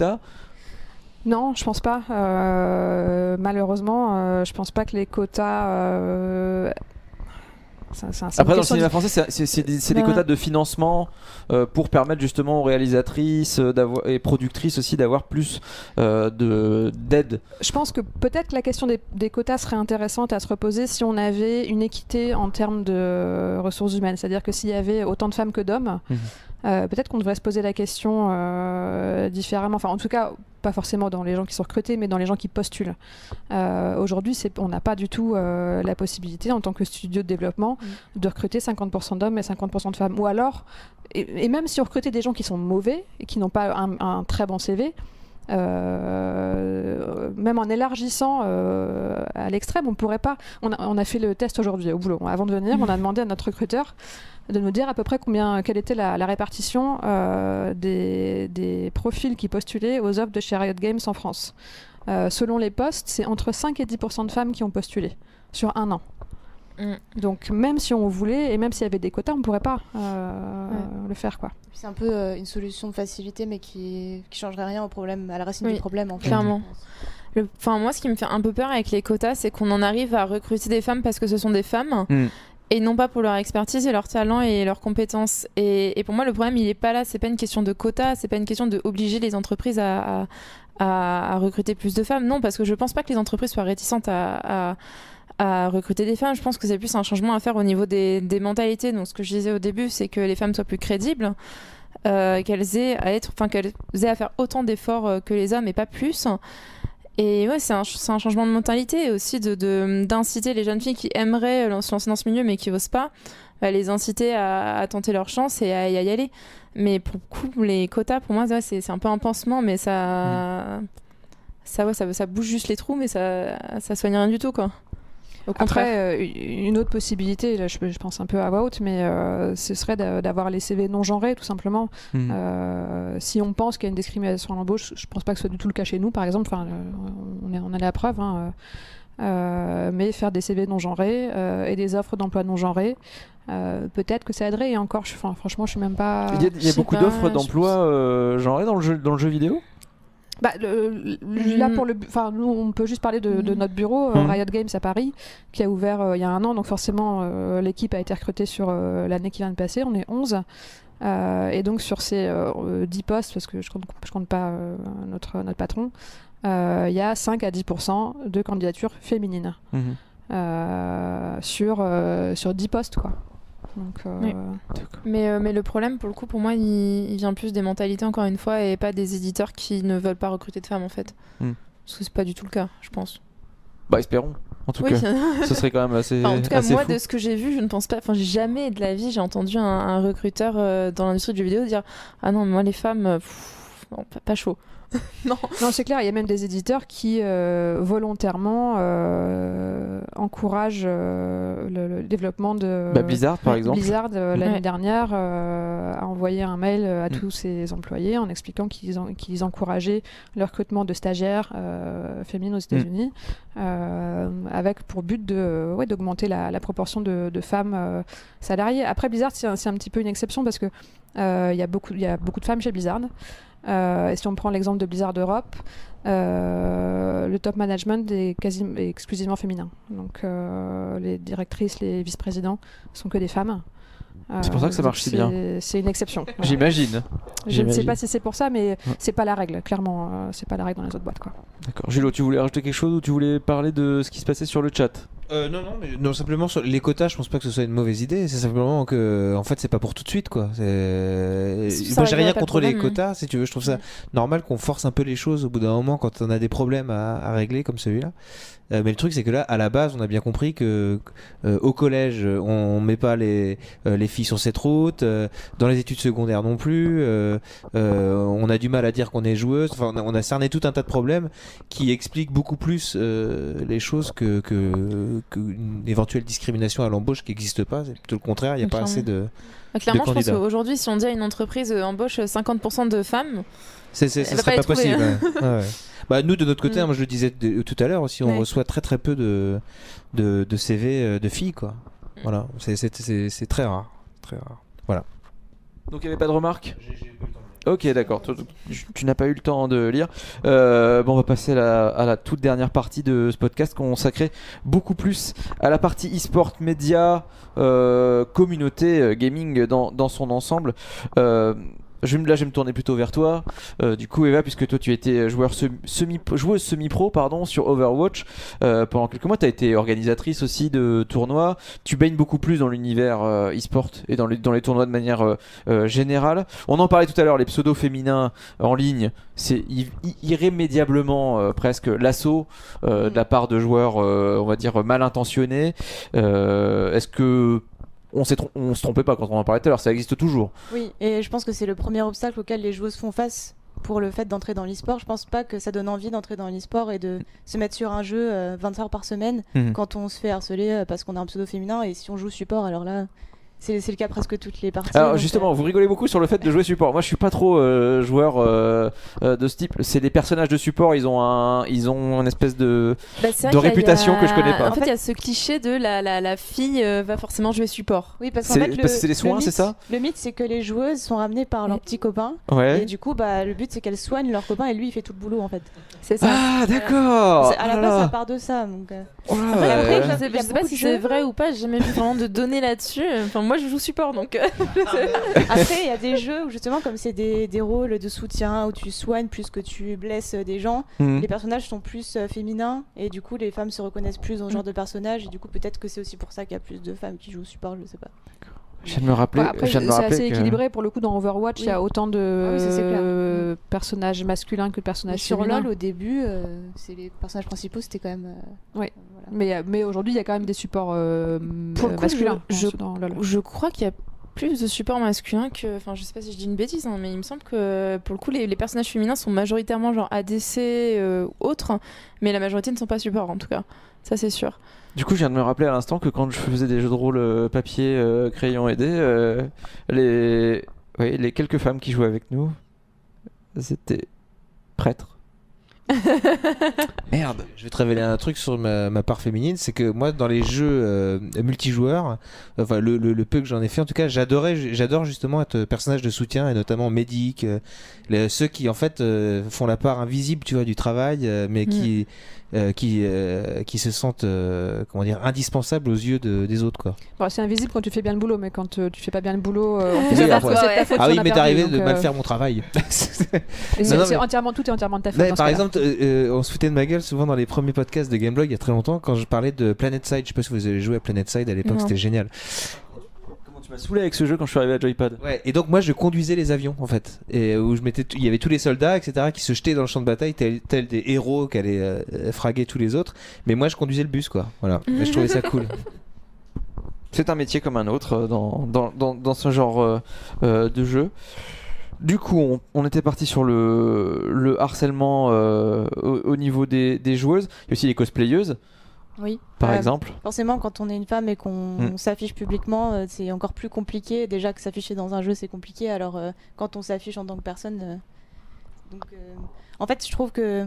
Non, je pense pas. Euh, malheureusement, euh, je pense pas que les quotas. Euh, c'est, c'est, c'est Après, dans le cinéma français, c'est, c'est, c'est, des, c'est des quotas de financement euh, pour permettre justement aux réalisatrices d'avoir, et productrices aussi d'avoir plus euh, de, d'aide. Je pense que peut-être que la question des, des quotas serait intéressante à se reposer si on avait une équité en termes de ressources humaines. C'est-à-dire que s'il y avait autant de femmes que d'hommes, mmh. euh, peut-être qu'on devrait se poser la question euh, différemment. Enfin, en tout cas, pas forcément dans les gens qui sont recrutés, mais dans les gens qui postulent. Euh, aujourd'hui, c'est, on n'a pas du tout euh, la possibilité, en tant que studio de développement, mmh. de recruter cinquante pour cent d'hommes et cinquante pour cent de femmes. Ou alors, et, et même si on recrutait des gens qui sont mauvais et qui n'ont pas un, un très bon C V, Euh, même en élargissant euh, à l'extrême, on pourrait pas. On a, on a fait le test aujourd'hui au boulot. Avant de venir, mmh. on a demandé à notre recruteur de nous dire à peu près combien, quelle était la, la répartition euh, des, des profils qui postulaient aux offres de chez Riot Games en France. Euh, selon les postes, c'est entre cinq et dix pour cent de femmes qui ont postulé sur un an. Mmh. Donc même si on voulait et même s'il y avait des quotas, on ne pourrait pas euh, ouais. le faire, quoi. C'est un peu euh, une solution de facilité, mais qui qui changerait rien au problème, à la racine oui, du problème, en fait. Clairement. Le, enfin moi, ce qui me fait un peu peur avec les quotas, c'est qu'on en arrive à recruter des femmes parce que ce sont des femmes. Mmh. et non pas pour leur expertise et leur talent et leurs compétences. Et, et pour moi, le problème, il est pas là. C'est pas une question de quota, c'est pas une question de obliger les entreprises à, à, à, à recruter plus de femmes. Non, parce que je pense pas que les entreprises soient réticentes à, à, à recruter des femmes. Je pense que c'est plus un changement à faire au niveau des, des mentalités. Donc, ce que je disais au début, c'est que les femmes soient plus crédibles, euh, qu'elles aient à être, enfin, qu'elles aient à faire autant d'efforts que les hommes et pas plus. Et ouais, c'est un, c'est un changement de mentalité aussi, de, de, d'inciter les jeunes filles qui aimeraient se lancer dans ce milieu mais qui n'osent pas, bah, les inciter à, à tenter leur chance et à, à y aller. Mais pour le coup, les quotas, pour moi, ouais, c'est, c'est un peu un pansement, mais ça, mmh. ça, ouais, ça, ça bouge juste les trous, mais ça, ça soigne rien du tout, quoi. Au contraire. Après, euh, une autre possibilité, là, je, je pense un peu à voix haute, mais euh, ce serait d'avoir les C V non genrés, tout simplement. Mmh. Euh, si on pense qu'il y a une discrimination à l'embauche, je pense pas que ce soit du tout le cas chez nous, par exemple. Enfin, on, est, on est à la preuve. Hein, euh, mais faire des C V non genrés euh, et des offres d'emploi non genrées, euh, peut-être que ça aiderait. Et encore, je, franchement, je suis même pas. Il y a, il y a beaucoup pas, d'offres d'emploi euh, genrées dans le jeu, dans le jeu vidéo. Bah, le, le, là pour le, enfin nous on peut juste parler de, de notre bureau, mmh. Riot Games à Paris, qui a ouvert euh, il y a un an, donc forcément euh, l'équipe a été recrutée sur euh, l'année qui vient de passer, on est onze, euh, et donc sur ces euh, dix postes, parce que je compte, je compte pas euh, notre notre patron, il euh, y a cinq à dix pour cent de candidatures féminines mmh. euh, sur euh, sur dix postes, quoi. Donc, euh... oui. mais, euh, mais le problème, pour le coup, pour moi, il, il vient plus des mentalités, encore une fois, et pas des éditeurs qui ne veulent pas recruter de femmes, en fait. Mm. Parce que c'est pas du tout le cas, je pense. Bah, espérons. En tout oui. cas, ce serait quand même assez. Enfin, en tout cas, moi, fou. De ce que j'ai vu, je ne pense pas. Enfin, j'ai jamais de la vie, j'ai entendu un, un recruteur euh, dans l'industrie du jeu vidéo dire ah non, moi, les femmes, pff, non, pas, pas chaud. non, non c'est clair, il y a même des éditeurs qui euh, volontairement euh, encouragent euh, le, le développement de bah, Blizzard par exemple. Blizzard euh, l'année ouais. dernière euh, a envoyé un mail à mm. tous ses employés en expliquant qu'ils, en, qu'ils encourageaient le recrutement de stagiaires euh, féminines aux États-Unis mm. euh, avec pour but de, ouais, d'augmenter la, la proportion de, de femmes euh, salariées. Après Blizzard c'est un, c'est un petit peu une exception parce que euh, y a beaucoup, y a beaucoup de femmes chez Blizzard. Euh, et si on prend l'exemple de Blizzard Europe, euh, le top management est, quasi, est exclusivement féminin. Donc euh, les directrices, les vice-présidents sont que des femmes. Euh, c'est pour ça que ça marche si bien. C'est une exception. Voilà. J'imagine. Je J'imagine. ne sais pas si c'est pour ça, mais ouais. c'est pas la règle. Clairement, euh, c'est pas la règle dans les autres boîtes, quoi. D'accord. Julo, tu voulais rajouter quelque chose ou tu voulais parler de ce qui se passait sur le chat? Euh, non, non, mais non, simplement sur les quotas, je pense pas que ce soit une mauvaise idée. C'est simplement que, en fait, c'est pas pour tout de suite, quoi. C'est... Moi, j'ai rien contre les quotas, si tu veux. Je trouve ça mmh. normal qu'on force un peu les choses au bout d'un moment quand on a des problèmes à, à régler comme celui-là. Euh, mais le truc, c'est que là, à la base, on a bien compris que euh, au collège, on, on met pas les euh, les filles sur cette route. Euh, dans les études secondaires non plus. Euh, euh, on a du mal à dire qu'on est joueuse. Enfin, on a, on a cerné tout un tas de problèmes qui expliquent beaucoup plus euh, les choses que que qu'une éventuelle discrimination à l'embauche qui n'existe pas. C'est plutôt le contraire. Il n'y a pas assez de bah, clairement, de je pense qu'aujourd'hui, si on dit à une entreprise euh, embauche cinquante pour cent de femmes, c'est, c'est, ce serait pas, pas possible. Ouais. Ouais, ouais. Bah, nous, de notre côté, mm. hein, moi, je le disais de, tout à l'heure aussi, on ouais. reçoit très très peu de, de, de C V de filles, quoi. Mm. Voilà, c'est, c'est, c'est, c'est très rare. Très rare. Voilà. Donc, il n'y avait pas de remarques ? J'ai, j'ai pas eu le temps. Ok, d'accord. Tu, tu n'as pas eu le temps de lire. Euh, bon, on va passer à la, à la toute dernière partie de ce podcast consacré beaucoup plus à la partie e-sport, médias, euh, communauté, euh, gaming dans, dans son ensemble. Euh, Je vais, là, je vais me tourner plutôt vers toi. Euh, du coup, Eva, puisque toi, tu étais joueur semi, joueuse semi-pro pardon, sur Overwatch euh, pendant quelques mois, tu as été organisatrice aussi de tournois. Tu baignes beaucoup plus dans l'univers euh, e-sport et dans les, dans les tournois de manière euh, euh, générale. On en parlait tout à l'heure, les pseudos féminins en ligne, c'est i- irrémédiablement euh, presque l'assaut euh, de la part de joueurs, euh, on va dire, mal intentionnés. Euh, est-ce que On, trom- on se trompait pas quand on en parlait tout à l'heure, ça existe toujours. Oui, et je pense que c'est le premier obstacle auquel les joueuses font face pour le fait d'entrer dans l'e-sport. Je pense pas que ça donne envie d'entrer dans l'e-sport et de se mettre sur un jeu euh, vingt heures par semaine mmh. quand on se fait harceler parce qu'on a un pseudo féminin, et si on joue support, alors là, c'est, c'est le cas presque toutes les parties. Alors donc, justement, euh, vous rigolez beaucoup sur le fait de jouer support. Moi, je suis pas trop euh, joueur euh, euh, de ce type. C'est des personnages de support. Ils ont un, ils ont une espèce de Bah, c'est de vrai qu'il y a- réputation que je connais pas. En fait, il y a ce cliché de la, la, la fille euh, va forcément jouer support. Oui, parce qu'en C'est- fait, le, parce que c'est des le soins, mythe- c'est ça Le mythe, c'est que les joueuses sont ramenées par leurs Et- petits copains. Ouais. Et du coup, bah, le but, c'est qu'elles soignent leurs copains et lui, il fait tout le boulot en fait. C'est ça. Ah d'accord. C'est- à la Oh là base, là. ça part de ça. Donc, euh, Oh là Après, là. après, je sais, Il y a je sais pas beaucoup si de c'est jeux. vrai ou pas, j'ai jamais vu vraiment de données là-dessus. Enfin, moi je joue support donc. euh, Après, il y a des jeux où justement, comme c'est des, des rôles de soutien où tu soignes plus que tu blesses euh, des gens, Hmm. les personnages sont plus euh, féminins et du coup, les femmes se reconnaissent plus dans ce genre de personnage. Et du coup, peut-être que c'est aussi pour ça qu'il y a plus de femmes qui jouent support, je sais pas. Je viens de me rappeler. Ouais, après, je viens de me c'est rappeler assez que- équilibré pour le coup dans Overwatch. Il y a Oui. autant de Ah oui, ça, c'est clair. euh, personnages masculins que de Mais personnages sur féminins. LoL, au début, euh, c'est les personnages principaux, c'était quand même. euh, Oui. voilà. Mais, euh, mais aujourd'hui, il y a quand même des supports euh, Pour le euh, coup, masculins je- dans- dans LoL. Je crois qu'il y a plus de supports masculins que. Enfin, je sais pas si je dis une bêtise, hein, mais il me semble que pour le coup, les, les personnages féminins sont majoritairement genre A D C euh, ou autres, mais la majorité ne sont pas supports en tout cas. Ça, c'est sûr. Du coup, je viens de me rappeler à l'instant que quand je faisais des jeux de rôle euh, papier, euh, crayon et dés, euh, les... Oui, les quelques femmes qui jouaient avec nous, c'était prêtres. Merde. Je vais te révéler un truc sur ma, ma part féminine, c'est que moi dans les jeux euh, multijoueurs, enfin le, le, le peu que j'en ai fait en tout cas, j'adorais, j'adore justement être personnage de soutien et notamment médic, euh, les- ceux qui en fait euh, font la part invisible, tu vois, du travail, euh, mais qui euh, qui euh, qui se sentent euh, comment dire indispensables aux yeux de, des autres quoi. Bon, c'est invisible quand tu fais bien le boulot, mais quand euh, tu fais pas bien le boulot, euh, on Oui, fait ça après. parce que c'est de ta faute Ah si oui, on a m'est perdu, arrivé donc, de mal euh, faire mon travail. et c'est- Non, non, c'est mais- entièrement tout est entièrement de ta faute. Ouais, dans ce par cas-là. exemple, euh, euh, on se foutait de ma gueule souvent dans les premiers podcasts de Gameblog il y a très longtemps quand je parlais de PlanetSide. Je sais pas si vous avez joué à PlanetSide à l'époque, Non. c'était génial. Comment tu m'as saoulé avec ce jeu quand je suis arrivé à Joypad. Ouais, et donc moi je conduisais les avions en fait, et où je mettais, t- il y avait tous les soldats et cetera qui se jetaient dans le champ de bataille tels, tels des héros qui allaient euh, fraguer tous les autres, mais moi je conduisais le bus quoi. Voilà, et je trouvais ça cool. C'est un métier comme un autre euh, dans, dans, dans, dans ce genre euh, euh, de jeu. Du coup, on, on était parti sur le, le harcèlement euh, au, au niveau des, des joueuses. Il y a aussi les cosplayeuses, Oui. par Euh, exemple. Forcément, quand on est une femme et qu'on Mm. s'affiche publiquement, euh, c'est encore plus compliqué. Déjà que s'afficher dans un jeu, c'est compliqué. Alors, euh, quand on s'affiche en tant que personne. euh, Donc, euh, en fait, je trouve que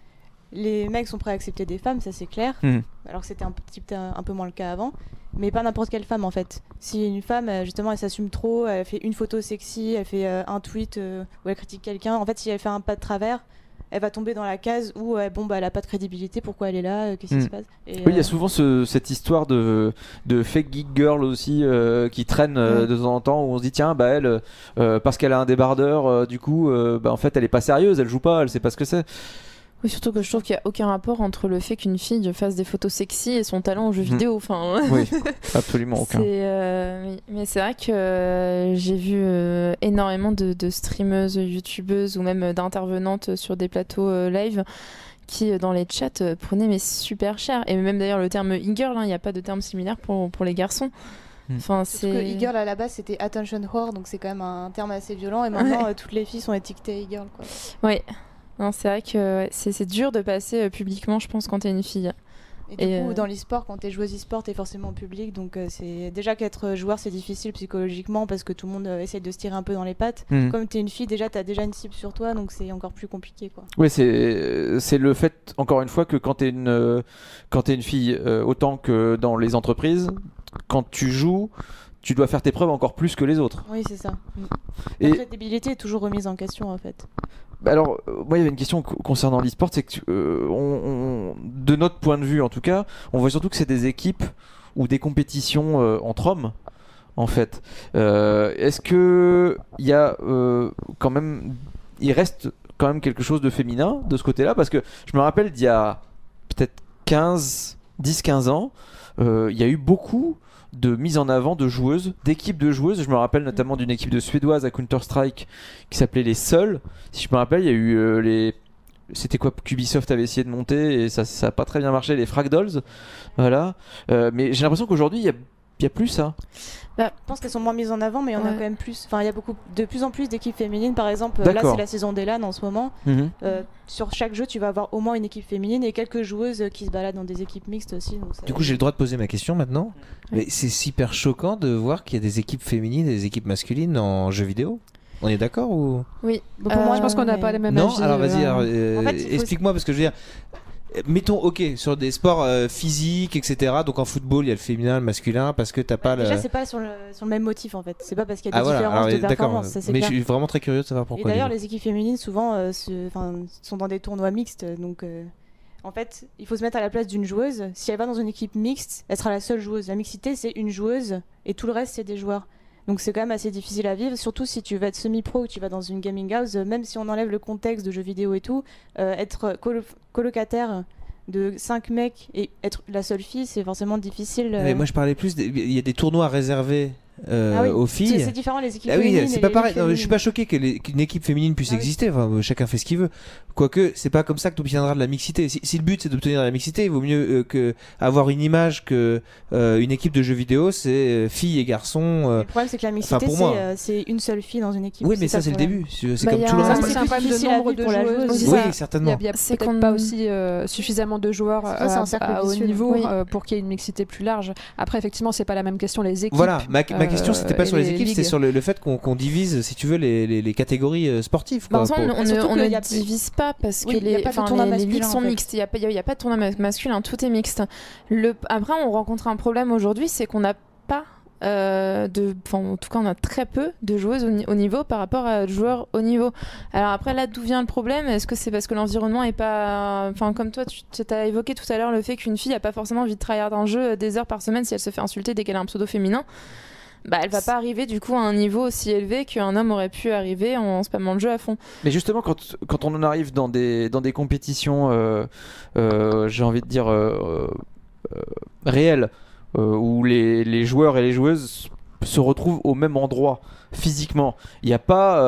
les mecs sont prêts à accepter des femmes, ça c'est clair. Mm. Alors que c'était un, petit, peu- un peu moins le cas avant. Mais pas n'importe quelle femme en fait. Si une femme, euh, justement, elle s'assume trop, elle fait une photo sexy, elle fait euh, un tweet euh, où elle critique quelqu'un, en fait, si elle fait un pas de travers, elle va tomber dans la case où euh, bon, bah, elle a pas de crédibilité, pourquoi elle est là, euh, qu'est-ce qui Mm. se passe. Et, Oui, il y euh, a souvent ce- cette histoire de, de fake geek girl aussi euh, qui traîne euh, Ouais. de temps en temps où on se dit tiens bah elle euh, parce qu'elle a un débardeur euh, du coup euh, bah, en fait elle est pas sérieuse, elle joue pas, elle sait pas ce que c'est. Oui, surtout que je trouve qu'il n'y a aucun rapport entre le fait qu'une fille fasse des photos sexy et son talent aux jeux Mhm. vidéo. Enfin, Oui, absolument aucun. c'est, euh, oui. Mais c'est vrai que euh, j'ai vu euh, énormément de, de streameuses, youtubeuses ou même d'intervenantes sur des plateaux euh, live qui, euh, dans les chats, euh, prenaient mais super cher. Et même d'ailleurs, le terme e-girl, il n'y a pas de terme similaire pour, pour les garçons. Hmm. Enfin, Surtout que c'est. e-girl à la base c'était attention whore, donc c'est quand même un terme assez violent. Et maintenant, euh, toutes les filles sont étiquetées e-girl. Quoi. Oui. Non, c'est vrai que ouais, c'est, c'est dur de passer euh, publiquement, je pense, quand t'es une fille. Et du Et, coup, euh, dans l'e-sport, quand t'es joueuse e-sport, t'es forcément public. Donc euh, c'est déjà qu'être joueur, c'est difficile psychologiquement parce que tout le monde euh, essaie de se tirer un peu dans les pattes. Mhm. Comme t'es une fille, déjà t'as déjà une cible sur toi, donc c'est encore plus compliqué. Quoi. Oui, c'est c'est le fait encore une fois que quand t'es une euh, quand t'es une fille euh, autant que dans les entreprises, quand tu joues, tu dois faire tes preuves encore plus que les autres. Oui, c'est ça. Mm. Et- La crédibilité est toujours remise en question en fait. Bah alors, euh, moi, il y avait une question co- concernant l'e-sport, c'est que, euh, on, on- de notre point de vue, en tout cas, on voit surtout que c'est des équipes ou des compétitions euh, entre hommes, en fait. Euh, est-ce que il y a euh, quand même, il reste quand même quelque chose de féminin de ce côté-là, parce que je me rappelle d'il y a peut-être quinze, dix, quinze ans, euh, il y a eu beaucoup de mise en avant de joueuses, d'équipes de joueuses. Je me rappelle notamment d'une équipe de suédoise à Counter-Strike qui s'appelait les Seuls. Si je me rappelle, il y a eu euh, les... C'était quoi qu'Ubisoft avait essayé de monter et ça ça a pas très bien marché, les Frag Dolls. Voilà. Euh, mais j'ai l'impression qu'aujourd'hui, il y a il y a plus ça. Je pense qu'elles sont moins mises en avant, mais il y en a Ouais. quand même plus. Enfin, il y a beaucoup, de plus en plus d'équipes féminines. Par exemple, là, D'accord. c'est la saison des LAN en ce moment. Mhm. Euh, sur chaque jeu, tu vas avoir au moins une équipe féminine et quelques joueuses qui se baladent dans des équipes mixtes aussi. Donc ça- Du coup, j'ai le droit de poser ma question maintenant. Mais c'est super choquant de voir qu'il y a des équipes féminines et des équipes masculines en jeux vidéo. On est d'accord ou Oui. Bon, pour moi, Je pense qu'on n'a mais- pas les mêmes non? avis, Alors euh, vas-y, alors, euh, En fait, il faut- explique-moi parce que je veux dire. euh, Mettons, ok, sur des sports euh, physiques, et cetera. Donc en football, il y a le féminin, le masculin, parce que t'as pas le. Déjà, c'est pas sur le, sur le même motif en fait. C'est pas parce qu'il y a Ah des voilà, différences alors, de d'accord. performance. Ça, c'est Mais clair. je suis vraiment très curieux de savoir Et pourquoi. d'ailleurs, dis-moi. les équipes féminines souvent euh, se- enfin, sont dans des tournois mixtes. Donc, euh, en fait, il faut se mettre à la place d'une joueuse. Si elle va dans une équipe mixte, elle sera la seule joueuse. La mixité, c'est une joueuse et tout le reste, c'est des joueurs. Donc, c'est quand même assez difficile à vivre, surtout si tu vas être semi-pro ou que tu vas dans une gaming house. euh, Même si on enlève le contexte de jeux vidéo et tout, euh, être colo- colocataire de cinq mecs et être la seule fille, c'est forcément difficile. euh. Mais moi, je parlais plus. des- Il y a des tournois réservés euh, Ah oui, aux C'est filles. c'est différent les équipes Ah oui, féminines. c'est et pas les pareil. ligues Non, mais je suis féminines. pas choqué que les- qu'une équipe féminine puisse Ah oui. exister. Enfin, euh, chacun fait ce qu'il veut. Quoique, c'est pas comme ça que tu obtiendras de la mixité. Si, si le but c'est d'obtenir de la mixité, il vaut mieux euh, que avoir une image que euh, une équipe de jeux vidéo, c'est euh, filles et garçons. euh, Le problème, c'est que la mixité, pour c'est moi. euh, c'est une seule fille dans une équipe. Oui, mais ça, c'est le problème. début. C'est c'est Bah, comme y a tout le un- reste. c'est C'est un plus problème de difficile à nombre vivre de pour la joueuses. joueuse. Oui, Il Oui, ça. n'y a, certainement. il y a C'est peut-être qu'on- pas aussi euh, suffisamment de joueurs C'est ça, c'est euh, un cercle à haut vicieux. niveau Oui. euh, pour qu'il y ait une mixité plus large. Après, effectivement, c'est pas la même question les équipes. Voilà, ma, ma euh, question c'était pas et sur les les équipes, c'était ligues. sur le, le fait qu'on qu'on divise, si tu veux, les, les, les catégories euh, sportives. Bah, Quoi, en soi, pour- on, on Surtout ne, on qu'il ne y a plus- divise pas parce Oui, que il y a les, pas de enfin, tournoi les, les masculin, ligues sont en fait. mixtes. Il n'y a, pas- il y a- il y a pas de tournoi ma- masculin, tout est mixte. Le, après, on rencontre un problème aujourd'hui, c'est qu'on n'a pas euh, de, enfin, en tout cas, on a très peu de joueuses au, ni- au niveau par rapport à de joueurs au niveau. Alors après, là, d'où vient le problème? Est-ce que c'est parce que l'environnement est pas, enfin, comme toi, tu as évoqué tout à l'heure le fait qu'une fille a pas forcément envie de tryhard un jeu des heures par semaine si elle se fait insulter dès qu'elle a un pseudo féminin? Bah, elle va pas arriver du coup à un niveau aussi élevé qu'un homme aurait pu arriver en spammant le jeu à fond. Mais justement, quand, quand on en arrive dans des, dans des compétitions, euh, euh, j'ai envie de dire, euh, euh, réelles, euh, où les, les joueurs et les joueuses se retrouvent au même endroit physiquement, il n'y a pas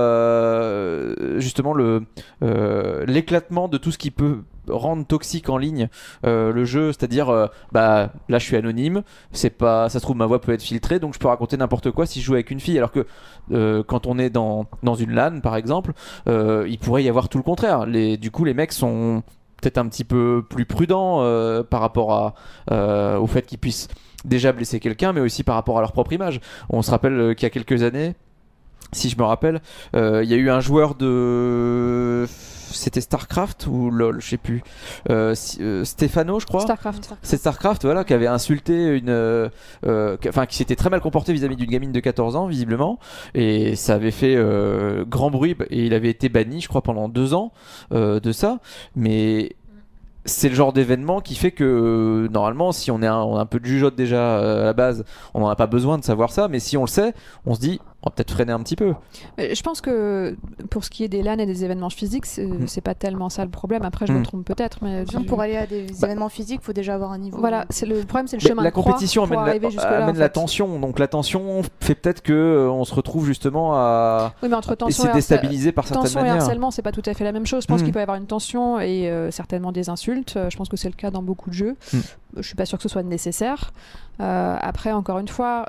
euh, justement le, euh, l'éclatement de tout ce qui peut rendre toxique en ligne euh, le jeu, c'est-à-dire euh, bah là je suis anonyme, c'est pas, ça se trouve ma voix peut être filtrée donc je peux raconter n'importe quoi si je joue avec une fille, alors que euh, quand on est dans, dans une LAN par exemple, euh, il pourrait y avoir tout le contraire. Les, du coup les mecs sont peut-être un petit peu plus prudents euh, par rapport à, euh, au fait qu'ils puissent déjà blesser quelqu'un, mais aussi par rapport à leur propre image. On se rappelle euh, qu'il y a quelques années, si je me rappelle, euh, il y a eu un joueur de... C'était Starcraft ou LOL, je sais plus. Euh, si- euh, Stefano, je crois. Starcraft. C'est Starcraft, voilà, qui avait insulté une, euh, euh, qui- enfin, qui s'était très mal comporté vis-à-vis d'une gamine de quatorze ans, visiblement, et ça avait fait euh, grand bruit, et il avait été banni, je crois, pendant deux ans euh, de ça. Mais c'est le genre d'événement qui fait que euh, normalement, si on est un, on a un peu de jugeote déjà euh, à la base, on n'en a pas besoin de savoir ça, mais si on le sait, on se dit, on va peut-être freiner un petit peu. Euh, Je pense que pour ce qui est des LAN et des événements physiques, c'est Mm. c'est pas tellement ça le problème. Après, je me Mm. trompe peut-être, mais Disons, je- pour aller à des Bah- événements physiques, il faut déjà avoir un niveau. voilà, c'est le problème, c'est le Mais chemin la de croix compétition pour amène, la, arriver jusque-là, amène en la fait. tension, donc la tension fait peut-être que euh, on se retrouve justement à Oui, mais entre et tension c'est et, harcè- déstabilisé par certaines tension et manières. harcèlement, c'est pas tout à fait la même chose. Je pense Mm. qu'il peut y avoir une tension et euh, certainement des insultes. Euh, Je pense que c'est le cas dans beaucoup de jeux. Mm. Je suis pas sûre que ce soit nécessaire. Euh, après, encore une fois,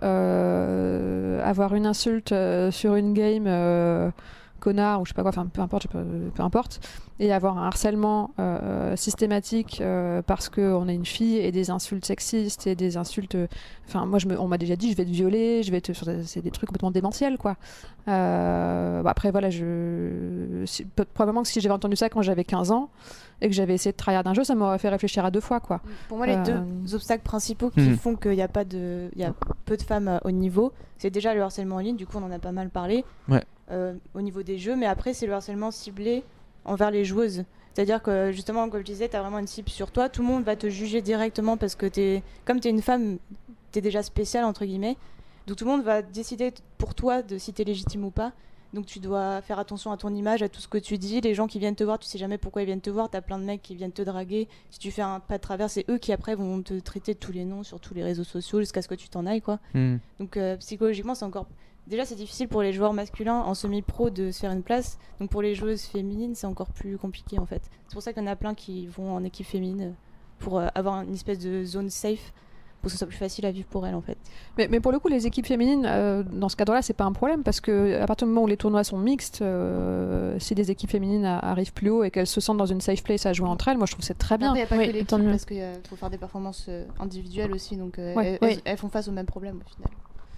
euh, avoir une insulte euh, sur une game, euh, connard ou je sais pas quoi, enfin peu importe, je sais pas, peu importe, et avoir un harcèlement euh, systématique euh, parce qu'on est une fille et des insultes sexistes et des insultes. Enfin, moi, je me, on m'a déjà dit, je vais te violer, je vais te, c'est des trucs complètement démentiels, quoi. Euh, bah après, voilà, je, si- peu- probablement que si j'avais entendu ça quand j'avais quinze ans et que j'avais essayé de tryhard un jeu, ça m'aurait fait réfléchir à deux fois, quoi. Pour moi, les Euh, deux obstacles principaux qui Mhm. font qu'il y a pas de, il y a peu de femmes à haut niveau, c'est déjà le harcèlement en ligne. Du coup, on en a pas mal parlé. Ouais. Euh, au niveau des jeux, mais après, c'est le harcèlement ciblé envers les joueuses. C'est-à-dire que justement, comme je disais, tu as vraiment une cible sur toi. Tout le monde va te juger directement parce que t'es, comme tu es une femme, tu es déjà spéciale, entre guillemets. Donc tout le monde va décider pour toi de si tu es légitime ou pas. Donc tu dois faire attention à ton image, à tout ce que tu dis. Les gens qui viennent te voir, tu sais jamais pourquoi ils viennent te voir. Tu as plein de mecs qui viennent te draguer. Si tu fais un pas de travers, c'est eux qui après vont te traiter de tous les noms sur tous les réseaux sociaux jusqu'à ce que tu t'en ailles, quoi. Hmm. Donc euh, psychologiquement, c'est encore... Déjà, c'est difficile pour les joueurs masculins en semi-pro de se faire une place. Donc pour les joueuses féminines, c'est encore plus compliqué, en fait. C'est pour ça qu'il y en a plein qui vont en équipe féminine pour euh, avoir une espèce de zone safe pour que ce soit plus facile à vivre pour elles en fait. Mais, mais pour le coup, les équipes féminines, euh, dans ce cadre-là, c'est pas un problème parce que à partir du moment où les tournois sont mixtes, euh, si des équipes féminines a- arrivent plus haut et qu'elles se sentent dans une safe place à jouer entre elles, moi je trouve que c'est très bien. Après, il n'y a pas Oui, que l'équipe tant mieux. parce qu'il faut faire des performances euh, individuelles aussi, donc euh, Ouais. elles, Oui. elles- elles font face au même problème au final.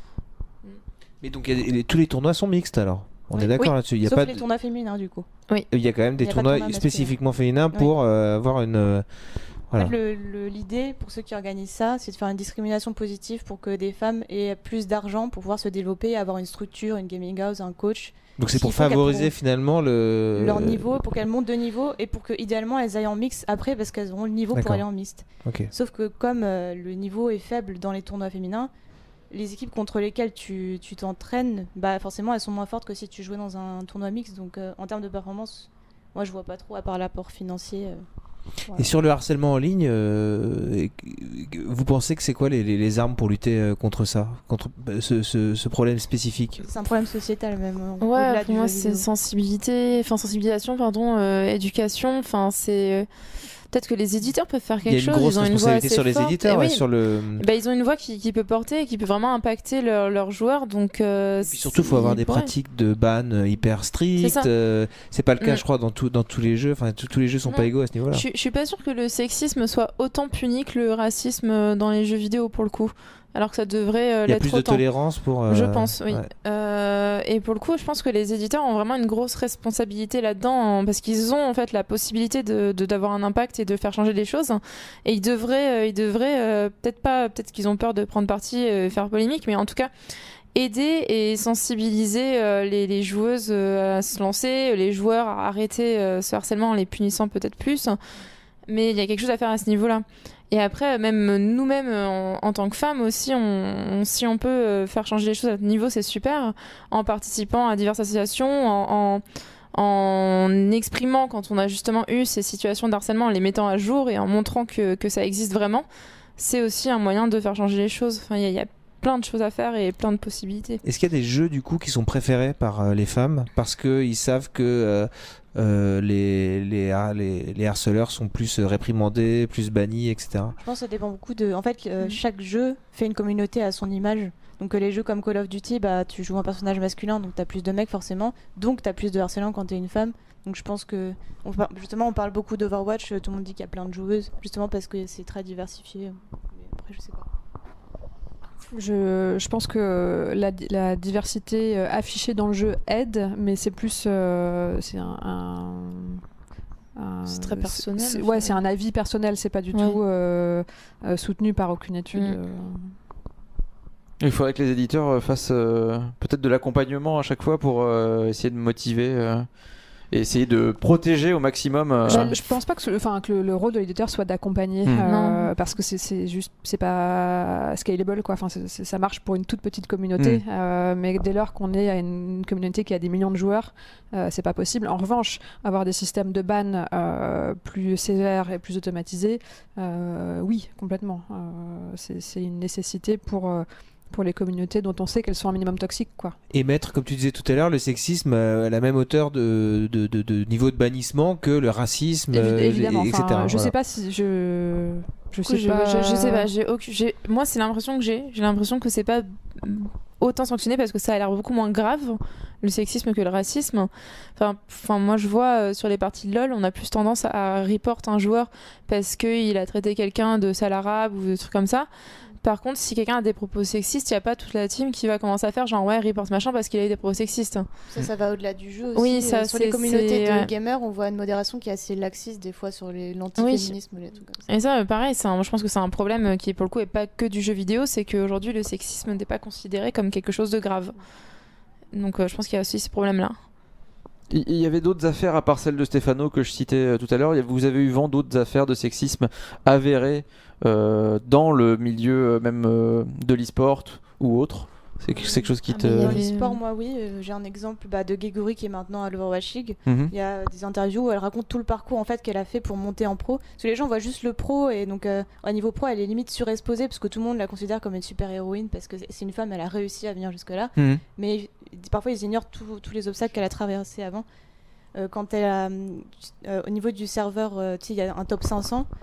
Mais donc il y a des- les- tous les tournois sont mixtes alors. On Oui. est d'accord Oui. là-dessus. Il y a Sauf pas les de- tournois féminins du coup. il y a quand même des Il y a pas de tournois tournoi masculin. spécifiquement féminins pour euh, avoir une. euh, Voilà. En fait, le- le- l'idée pour ceux qui organisent ça, c'est de faire une discrimination positive pour que des femmes aient plus d'argent pour pouvoir se développer, avoir une structure, une gaming house, un coach, Donc c'est S'il pour faut qu'elles favoriser pourront- finalement le. leur niveau, pour qu'elles montent de niveau et pour que idéalement elles aillent en mix après parce qu'elles auront le niveau pour D'accord. aller en mixte. Ok. Sauf que comme euh, le niveau est faible dans les tournois féminins, les équipes contre lesquelles tu tu t'entraînes, bah forcément elles sont moins fortes que si tu jouais dans un tournoi mixte. Donc euh, en termes de performance, moi je vois pas trop à part l'apport financier. euh, voilà. Et sur le harcèlement en ligne, euh, et- vous pensez que c'est quoi les, les- les armes pour lutter euh, contre ça, contre euh, ce, ce- ce problème spécifique? C'est un problème sociétal même. euh, Ouais, au-delà pour du moi jeu c'est vidéo. sensibilité, enfin sensibilisation, pardon, euh, éducation. Enfin c'est euh, peut-être que les éditeurs peuvent faire Il y a quelque une chose. grosse Ils ont une voix responsabilité assez sur les forte. éditeurs, Et ouais, oui. sur le. Bah, ils ont une voix qui, qui peut porter et qui peut vraiment impacter leur- leurs joueurs. Donc, euh, Puis surtout, il faut avoir des ouais. pratiques de ban euh, hyper C'est strictes. ça. euh, C'est pas le cas, Mm. je crois, dans, tout, dans tous les jeux. Enfin, tous tous les jeux sont Non. pas égaux à ce niveau-là. Je, je suis pas sûre que le sexisme soit autant puni que le racisme euh, dans les jeux vidéo pour le coup. Alors que ça devrait euh, Il y a l'être plus de autant. tolérance pour. euh, Je pense, oui. ouais. Euh, et pour le coup, je pense que les éditeurs ont vraiment une grosse responsabilité là-dedans en- parce qu'ils ont en fait la possibilité de de- d'avoir un impact et de faire changer les choses. Et ils devraient, euh, ils devraient euh, peut-être pas, peut-être qu'ils ont peur de prendre parti, et faire polémique, mais en tout cas aider et sensibiliser euh, les, les joueuses euh, à se lancer, les joueurs à arrêter euh, ce harcèlement en les punissant peut-être plus. Mais il y a quelque chose à faire à ce niveau-là. Et après, même nous-mêmes, en, en tant que femmes aussi, on, on- si on peut euh, faire changer les choses à ce niveau, c'est super. En participant à diverses associations, en, en, en exprimant quand on a justement eu ces situations de harcèlement, en les mettant à jour et en montrant que, que ça existe vraiment, c'est aussi un moyen de faire changer les choses. Enfin, il y, a- il y a plein de choses à faire et plein de possibilités. Est-ce qu'il y a des jeux du coup qui sont préférés par euh, les femmes parce qu'ils savent que euh, euh, les, les, har- les, les harceleurs sont plus euh, réprimandés, plus bannis, et cetera. Je pense que ça dépend beaucoup de. En fait, euh, Mm. chaque jeu fait une communauté à son image. Donc, euh, les jeux comme Call of Duty, bah, tu joues un personnage masculin, donc t'as plus de mecs forcément. Donc, t'as plus de harcèlement quand t'es une femme. Donc, je pense que. On par- Justement, on parle beaucoup d'Overwatch. euh, Tout le monde dit qu'il y a plein de joueuses, justement parce que c'est très diversifié. Mais après, je sais pas. Je, je pense que la, la diversité euh, affichée dans le jeu aide, mais c'est plus euh, c'est un, un- un- C'est très personnel, c'est- au Ouais, final. c'est un avis personnel, c'est pas du Ouais. tout euh, euh, soutenu par aucune étude. Mm. euh. Il faudrait que les éditeurs euh, fassent euh, peut-être de l'accompagnement à chaque fois pour euh, essayer de motiver euh, et essayer de protéger au maximum. euh, Je, je pense pas que, ce- enfin, que le, le rôle de l'éditeur soit d'accompagner, Hmm. euh, Non. parce que c'est- c'est juste, c'est pas scalable, quoi. Enfin, c'est- c'est- ça marche pour une toute petite communauté, Hmm. euh, mais dès lors qu'on est à une communauté qui a des millions de joueurs, euh, c'est pas possible. En revanche, avoir des systèmes de ban euh, plus sévères et plus automatisés, euh, oui, complètement. Euh, c'est c'est une nécessité pour euh, pour les communautés dont on sait qu'elles sont un minimum toxiques, quoi. Et mettre, comme tu disais tout à l'heure, le sexisme euh, à la même hauteur de, de, de- de niveau de bannissement que le racisme, Évi- euh, évidemment. et- Enfin, etc. je sais pas si je je Du coup, sais je, pas. je, je sais pas. J'ai aucune- j'ai- moi, c'est l'impression que j'ai. J'ai l'impression que c'est pas autant sanctionné parce que ça a l'air beaucoup moins grave le sexisme que le racisme. Enfin, enfin moi, je vois euh, sur les parties de LoL, on a plus tendance à report un joueur parce qu'il a traité quelqu'un de sale arabe ou des trucs comme ça. Par contre, si quelqu'un a des propos sexistes, il n'y a pas toute la team qui va commencer à faire genre ouais, report machin parce qu'il a eu des propos sexistes. Ça, ça va au-delà du jeu aussi. Oui, Euh, ça, sur les c'est- communautés c'est- de ouais. gamers, on voit une modération qui est assez laxiste des fois sur les- l'antiféminisme ou les trucs comme ça. Et ça, euh, pareil, c'est un- je pense que c'est un problème euh, qui, pour le coup, est pas que du jeu vidéo, c'est qu'aujourd'hui, le sexisme n'est pas considéré comme quelque chose de grave. Donc, euh, je pense qu'il y a aussi ce problème-là. Il il y avait d'autres affaires à part celle de Stefano que je citais euh, tout à l'heure. Il y a- Vous avez eu vent d'autres affaires de sexisme avérées euh, dans le milieu euh, même euh, de l'e-sport ou autre. C'est que- c'est quelque chose qui Ah, te. mais il y Dans avait- l'e-sport, moi, oui, euh, j'ai un exemple bah, de Geguri qui est maintenant à l'Overwatch League. Mhm. Il y a des interviews où elle raconte tout le parcours en fait qu'elle a fait pour monter en pro. Parce que les gens voient juste le pro et donc euh, au niveau pro, elle est limite surexposée parce que tout le monde la considère comme une super héroïne parce que c'est une femme, elle a réussi à venir jusque là. Mhm. Mais parfois ils ignorent tous tous les obstacles qu'elle a traversés avant. Euh, quand elle a, euh, au niveau du serveur, euh, tu sais, il y a un top cinq cents.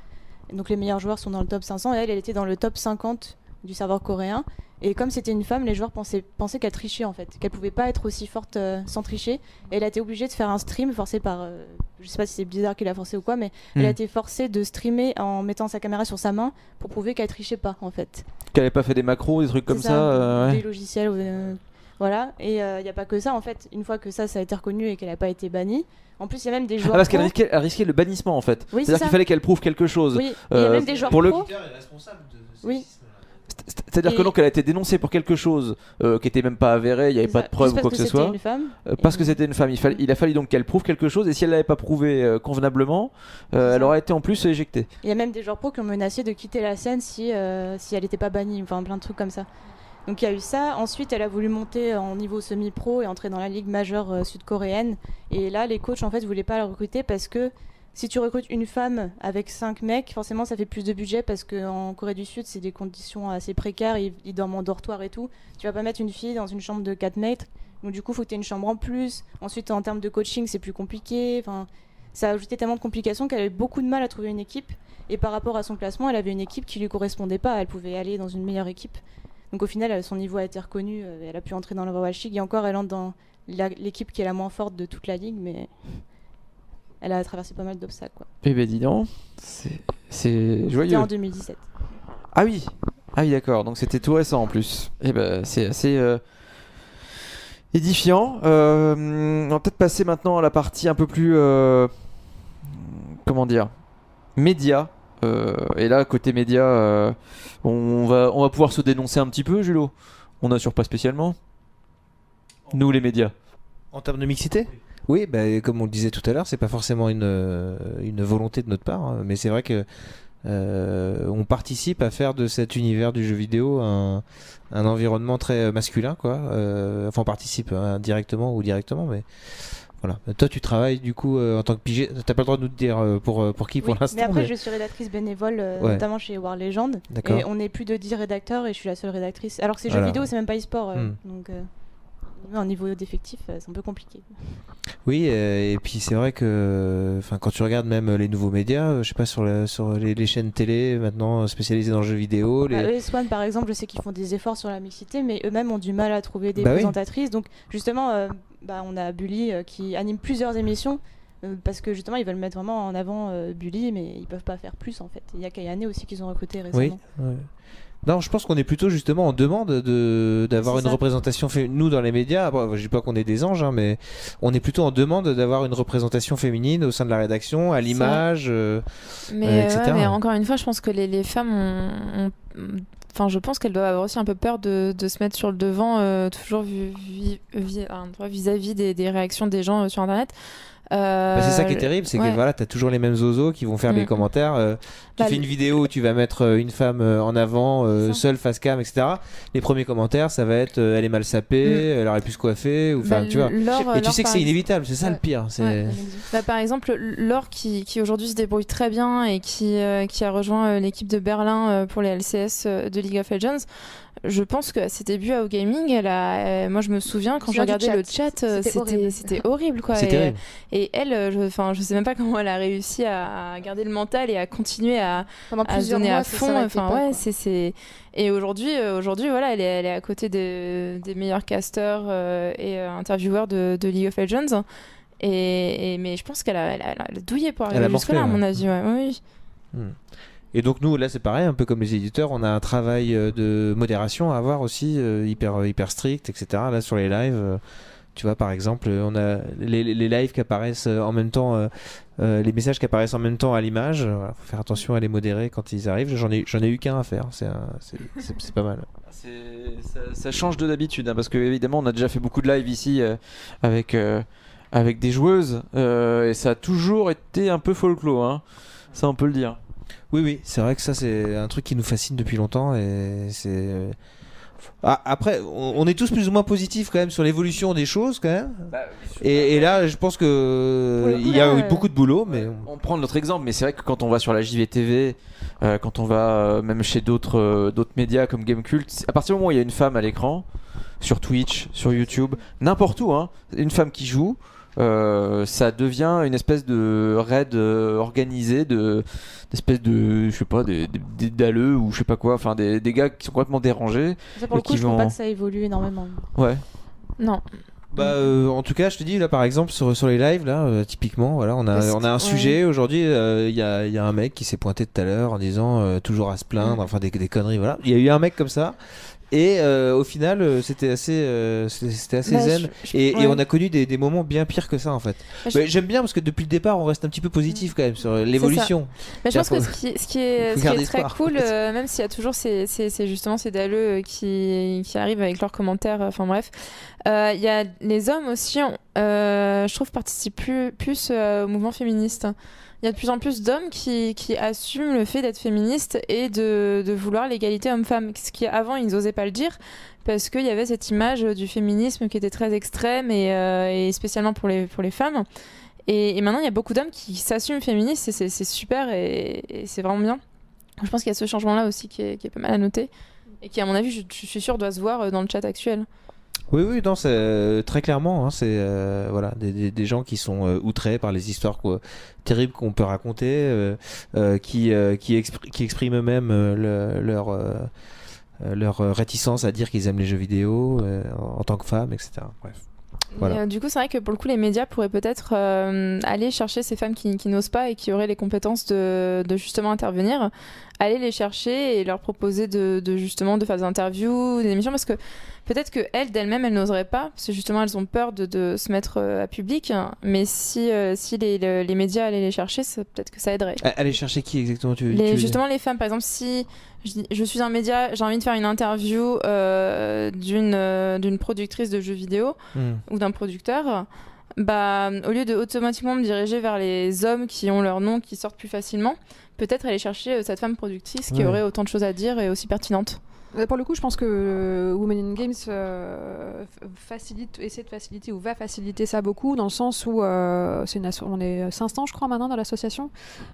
Donc les meilleurs joueurs sont dans le top cinq cents et elle, elle était dans le top cinquante du serveur coréen. Et comme c'était une femme, les joueurs pensaient, pensaient qu'elle trichait en fait, qu'elle pouvait pas être aussi forte euh, sans tricher. Et elle a été obligée de faire un stream forcé par, euh, je sais pas si c'est Blizzard qui l'a forcé ou quoi, mais mmh. elle a été forcée de streamer en mettant sa caméra sur sa main pour prouver qu'elle trichait pas en fait. Qu'elle avait pas fait des macros, des trucs comme ça, ça euh, des ouais. logiciels, euh, voilà. Et il euh, y a pas que ça en fait. Une fois que ça, ça a été reconnu et qu'elle a pas été bannie. En plus, il y a même des joueurs. Ah, parce qu'elle pro. risquait, elle risquait le bannissement en fait. Oui, c'est-à-dire qu'il fallait qu'elle prouve quelque chose. Oui. Il euh, y a même des joueurs pour pro. Le... Oui. C'est-à-dire et... que donc elle a été dénoncée pour quelque chose euh, qui était même pas avéré, il n'y avait pas de preuve ou quoi que, que ce soit. Une femme, euh, parce et... que c'était une femme. Il, fall... il a fallu donc qu'elle prouve quelque chose et si elle l'avait pas prouvé euh, convenablement, euh, elle aurait été en plus éjectée. Il y a même des joueurs pro qui ont menacé de quitter la scène si, euh, si elle n'était pas bannie, enfin plein de trucs comme ça. Donc il y a eu ça. Ensuite, elle a voulu monter en niveau semi-pro et entrer dans la ligue majeure euh, sud-coréenne. Et là, les coachs en fait voulaient pas la recruter parce que si tu recrutes une femme avec cinq mecs, forcément ça fait plus de budget parce qu'en Corée du Sud, c'est des conditions assez précaires, ils, ils dorment en dortoir et tout. Tu vas pas mettre une fille dans une chambre de quatre mètres, donc du coup, il faut que tu aies une chambre en plus. Ensuite, en termes de coaching, c'est plus compliqué. Enfin, ça a ajouté tellement de complications qu'elle avait beaucoup de mal à trouver une équipe. Et par rapport à son classement, elle avait une équipe qui lui correspondait pas. Elle pouvait aller dans une meilleure équipe. Donc au final, son niveau a été reconnu. Elle a pu entrer dans l'Overwatch League. Et encore, elle entre dans la, l'équipe qui est la moins forte de toute la ligue, mais... elle a traversé pas mal d'obstacles, quoi. Eh ben dis donc, c'est, c'est joyeux. C'était en deux mille dix-sept. Ah oui, ah oui d'accord, donc c'était tout récent en plus. Eh ben c'est assez euh, édifiant. Euh, on va peut-être passer maintenant à la partie un peu plus, euh, comment dire, média. Euh, et là côté média, euh, on va on va pouvoir se dénoncer un petit peu, Julo. On n'assure pas spécialement. Nous les médias. En termes de mixité ? Oui, bah, comme on le disait tout à l'heure, c'est pas forcément une, une volonté de notre part, hein, mais c'est vrai que euh, on participe à faire de cet univers du jeu vidéo un, un environnement très masculin, quoi. Euh, enfin, on participe hein, directement ou directement, mais voilà. Toi, tu travailles du coup euh, en tant que pigé. T'as pas le droit de nous dire euh, pour pour qui oui, pour l'instant. Mais après, mais... je suis rédactrice bénévole, euh, ouais. notamment chez War Legend. D'accord. Et on est plus de dix rédacteurs et je suis la seule rédactrice. Alors que c'est voilà. jeux vidéo, c'est même pas e-sport, euh, hmm. donc. Euh... Au niveau d'effectifs, c'est un peu compliqué. Oui, euh, et puis c'est vrai que enfin, quand tu regardes même les nouveaux médias, euh, je sais pas, sur, la, sur les, les chaînes télé maintenant spécialisées dans le jeu vidéo. Les... Bah, E S one par exemple, je sais qu'ils font des efforts sur la mixité, mais eux-mêmes ont du mal à trouver des bah présentatrices. Oui. Donc justement, euh, bah, on a Bully euh, qui anime plusieurs émissions. Euh, parce que justement ils veulent mettre vraiment en avant euh, Bully, mais ils peuvent pas faire plus en fait. Il y a Kayane aussi qu'ils ont recruté récemment. Oui, ouais. Non, je pense qu'on est plutôt justement en demande de d'avoir une ça. représentation féminine. Nous dans les médias, bon, je dis pas qu'on est des anges, hein, mais on est plutôt en demande d'avoir une représentation féminine au sein de la rédaction, à l'image, euh, mais, euh, et cetera. Ouais, mais encore une fois, je pense que les, les femmes ont, ont... Enfin, je pense qu'elles doivent avoir aussi un peu peur de, de se mettre sur le devant, euh, toujours vis, vis, vis, vis-à-vis des, des réactions des gens euh, sur Internet. Euh, bah c'est ça qui est terrible, c'est ouais. que voilà, t'as toujours les mêmes zozos qui vont faire mmh. les commentaires. Euh, tu bah, fais une vidéo où tu vas mettre une femme en avant, euh, seule, face cam, et cetera. Les premiers commentaires, ça va être euh, elle est mal sapée, mmh. elle aurait pu se coiffer, ou enfin, bah, tu vois. Laure, et tu Laure, sais que c'est inévitable, c'est ça ouais. le pire. C'est... Ouais. Bah, par exemple, Laure qui, qui aujourd'hui se débrouille très bien et qui, euh, qui a rejoint euh, l'équipe de Berlin euh, pour les L C S euh, de League of Legends. Je pense qu'à ses débuts à OGaming, elle a, euh, moi je me souviens quand je regardais chat. le chat, c'était, c'était horrible. C'était horrible quoi. C'est et, terrible. et elle, je, enfin, je sais même pas comment elle a réussi à garder le mental et à continuer à, à se donner mois, à fond. Enfin pas, ouais, c'est, c'est. Et aujourd'hui, euh, aujourd'hui, voilà, elle est, elle est à côté des, des meilleurs casteurs euh, et euh, intervieweurs de, de League of Legends. Et, et mais je pense qu'elle a, elle a, elle a douillé pour arriver jusque là, à mon avis. Ouais. Oui. Hmm. Et donc nous là c'est pareil, un peu comme les éditeurs, on a un travail de modération à avoir aussi, euh, hyper hyper strict, et cetera. Là sur les lives, euh, tu vois par exemple, on a les, les lives qui apparaissent en même temps, euh, euh, les messages qui apparaissent en même temps à l'image. Voilà, faut faire attention à les modérer quand ils arrivent. J'en ai j'en ai eu qu'un à faire, c'est un, c'est, c'est, c'est pas mal. C'est, ça, ça change de d'habitude hein, parce que évidemment on a déjà fait beaucoup de lives ici euh, avec euh, avec des joueuses euh, et ça a toujours été un peu folklore, hein, ça on peut le dire. Oui, oui, c'est vrai que ça, c'est un truc qui nous fascine depuis longtemps. Et c'est... Ah, après, on est tous plus ou moins positifs quand même sur l'évolution des choses, quand même. Bah, et, et là, je pense qu'il y a eu beaucoup de boulot. Mais... On prend notre exemple, mais c'est vrai que quand on va sur la J V T V, euh, quand on va euh, même chez d'autres, euh, d'autres médias comme Gamecult, à partir du moment où il y a une femme à l'écran, sur Twitch, sur YouTube, n'importe où, hein, une femme qui joue, euh, ça devient une espèce de raid euh, organisé de d'espèce de je sais pas des, des, des dalleux ou je sais pas quoi, enfin des, des gars qui sont complètement dérangés. Ça, pour le et coup, qui je trouve vont- pas que ça évolue énormément. Ouais. Non. Bah, euh, en tout cas, je te dis là, par exemple, sur, sur les lives, là, euh, typiquement, voilà, on a, Parce on a un que- sujet aujourd'hui. euh, Il y, a, il y a un mec qui s'est pointé tout à l'heure en disant euh, toujours à se plaindre, Mm. enfin des, des conneries, voilà. Il y a eu un mec comme ça. Et euh, au final, euh, c'était assez, euh, c'était c'était assez Bah, zen. je- je- et, et ouais. on a connu des, des moments bien pires que ça, en fait. Bah, je- Mais j'aime bien parce que depuis le départ, on reste un petit peu positif quand même sur euh, l'évolution. Mais je pense Faut- que ce qui, ce qui est, faut ce qui garder est très espoir. cool, euh, même s'il y a toujours ces, ces, ces- justement ces dalleux euh, qui, qui arrivent avec leurs commentaires, enfin bref, euh, il y a les hommes aussi, ont, euh, je trouve, participent plus, plus euh, au mouvement féministe. Il y a de plus en plus d'hommes qui, qui assument le fait d'être féministes et de, de vouloir l'égalité homme-femme. Ce qui avant ils n'osaient pas le dire parce qu'il y avait cette image du féminisme qui était très extrême et, euh, et spécialement pour les, pour les femmes. Et, et maintenant il y a beaucoup d'hommes qui s'assument féministes et c'est c'est super et, et c'est vraiment bien. Je pense qu'il y a ce changement-là aussi qui est, qui est pas mal à noter et qui, à mon avis, je, je suis sûre, doit se voir dans le chat actuel. Oui, oui, non, c'est euh, très clairement, hein, c'est euh, voilà, des, des, des gens qui sont euh, outrés par les histoires quoi, terribles qu'on peut raconter, euh, euh, qui, euh, qui, expri- qui expriment eux-mêmes euh, le- leur, euh, euh, leur euh, réticence à dire qu'ils aiment les jeux vidéo euh, en, en tant que femmes, et cetera. Bref. Voilà. Et, euh, du coup, c'est vrai que pour le coup, les médias pourraient peut-être euh, aller chercher ces femmes qui, qui n'osent pas et qui auraient les compétences de, de justement intervenir, aller les chercher et leur proposer de, de justement de faire des interviews, des émissions, parce que peut-être que elles d'elles-mêmes elles n'oseraient pas, parce que justement elles ont peur de, de se mettre euh, à public. Mais si euh, si les, le- les médias allaient les chercher, ça- peut-être que ça aiderait. A- Allez chercher qui exactement tu, Les- tu- justement les femmes, par exemple, si je, dis- je suis un média, j'ai envie de faire une interview euh, d'une euh, d'une productrice de jeux vidéo Hmm. ou d'un producteur, bah, au lieu de automatiquement me diriger vers les hommes qui ont leur nom qui sortent plus facilement, peut-être aller chercher euh, cette femme productrice qui Ouais. aurait autant de choses à dire et aussi pertinente. Euh, Pour le coup, je pense que euh, Women in Games euh, f- facilite, essaie de faciliter ou va faciliter ça beaucoup, dans le sens où euh, c'est une asso- on est cinq cents, je crois, maintenant dans l'association,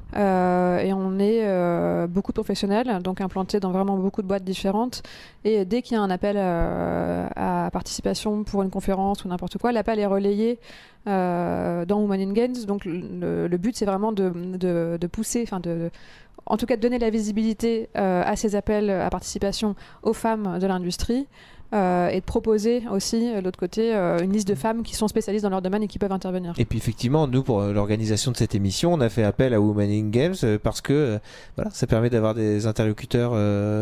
euh, et on est euh, beaucoup de professionnels, donc implantés dans vraiment beaucoup de boîtes différentes. Et dès qu'il y a un appel euh, à participation pour une conférence ou n'importe quoi, l'appel est relayé euh, dans Women in Games. Donc le, le but, c'est vraiment de, de, de pousser, enfin de en tout cas de donner la visibilité euh, à ces appels à participation aux femmes de l'industrie euh, et de proposer aussi, de l'autre côté, euh, une liste de femmes qui sont spécialistes dans leur domaine et qui peuvent intervenir. Et puis effectivement, nous pour euh, l'organisation de cette émission, on a fait appel à Women in Games euh, parce que euh, voilà, ça permet d'avoir des interlocuteurs euh,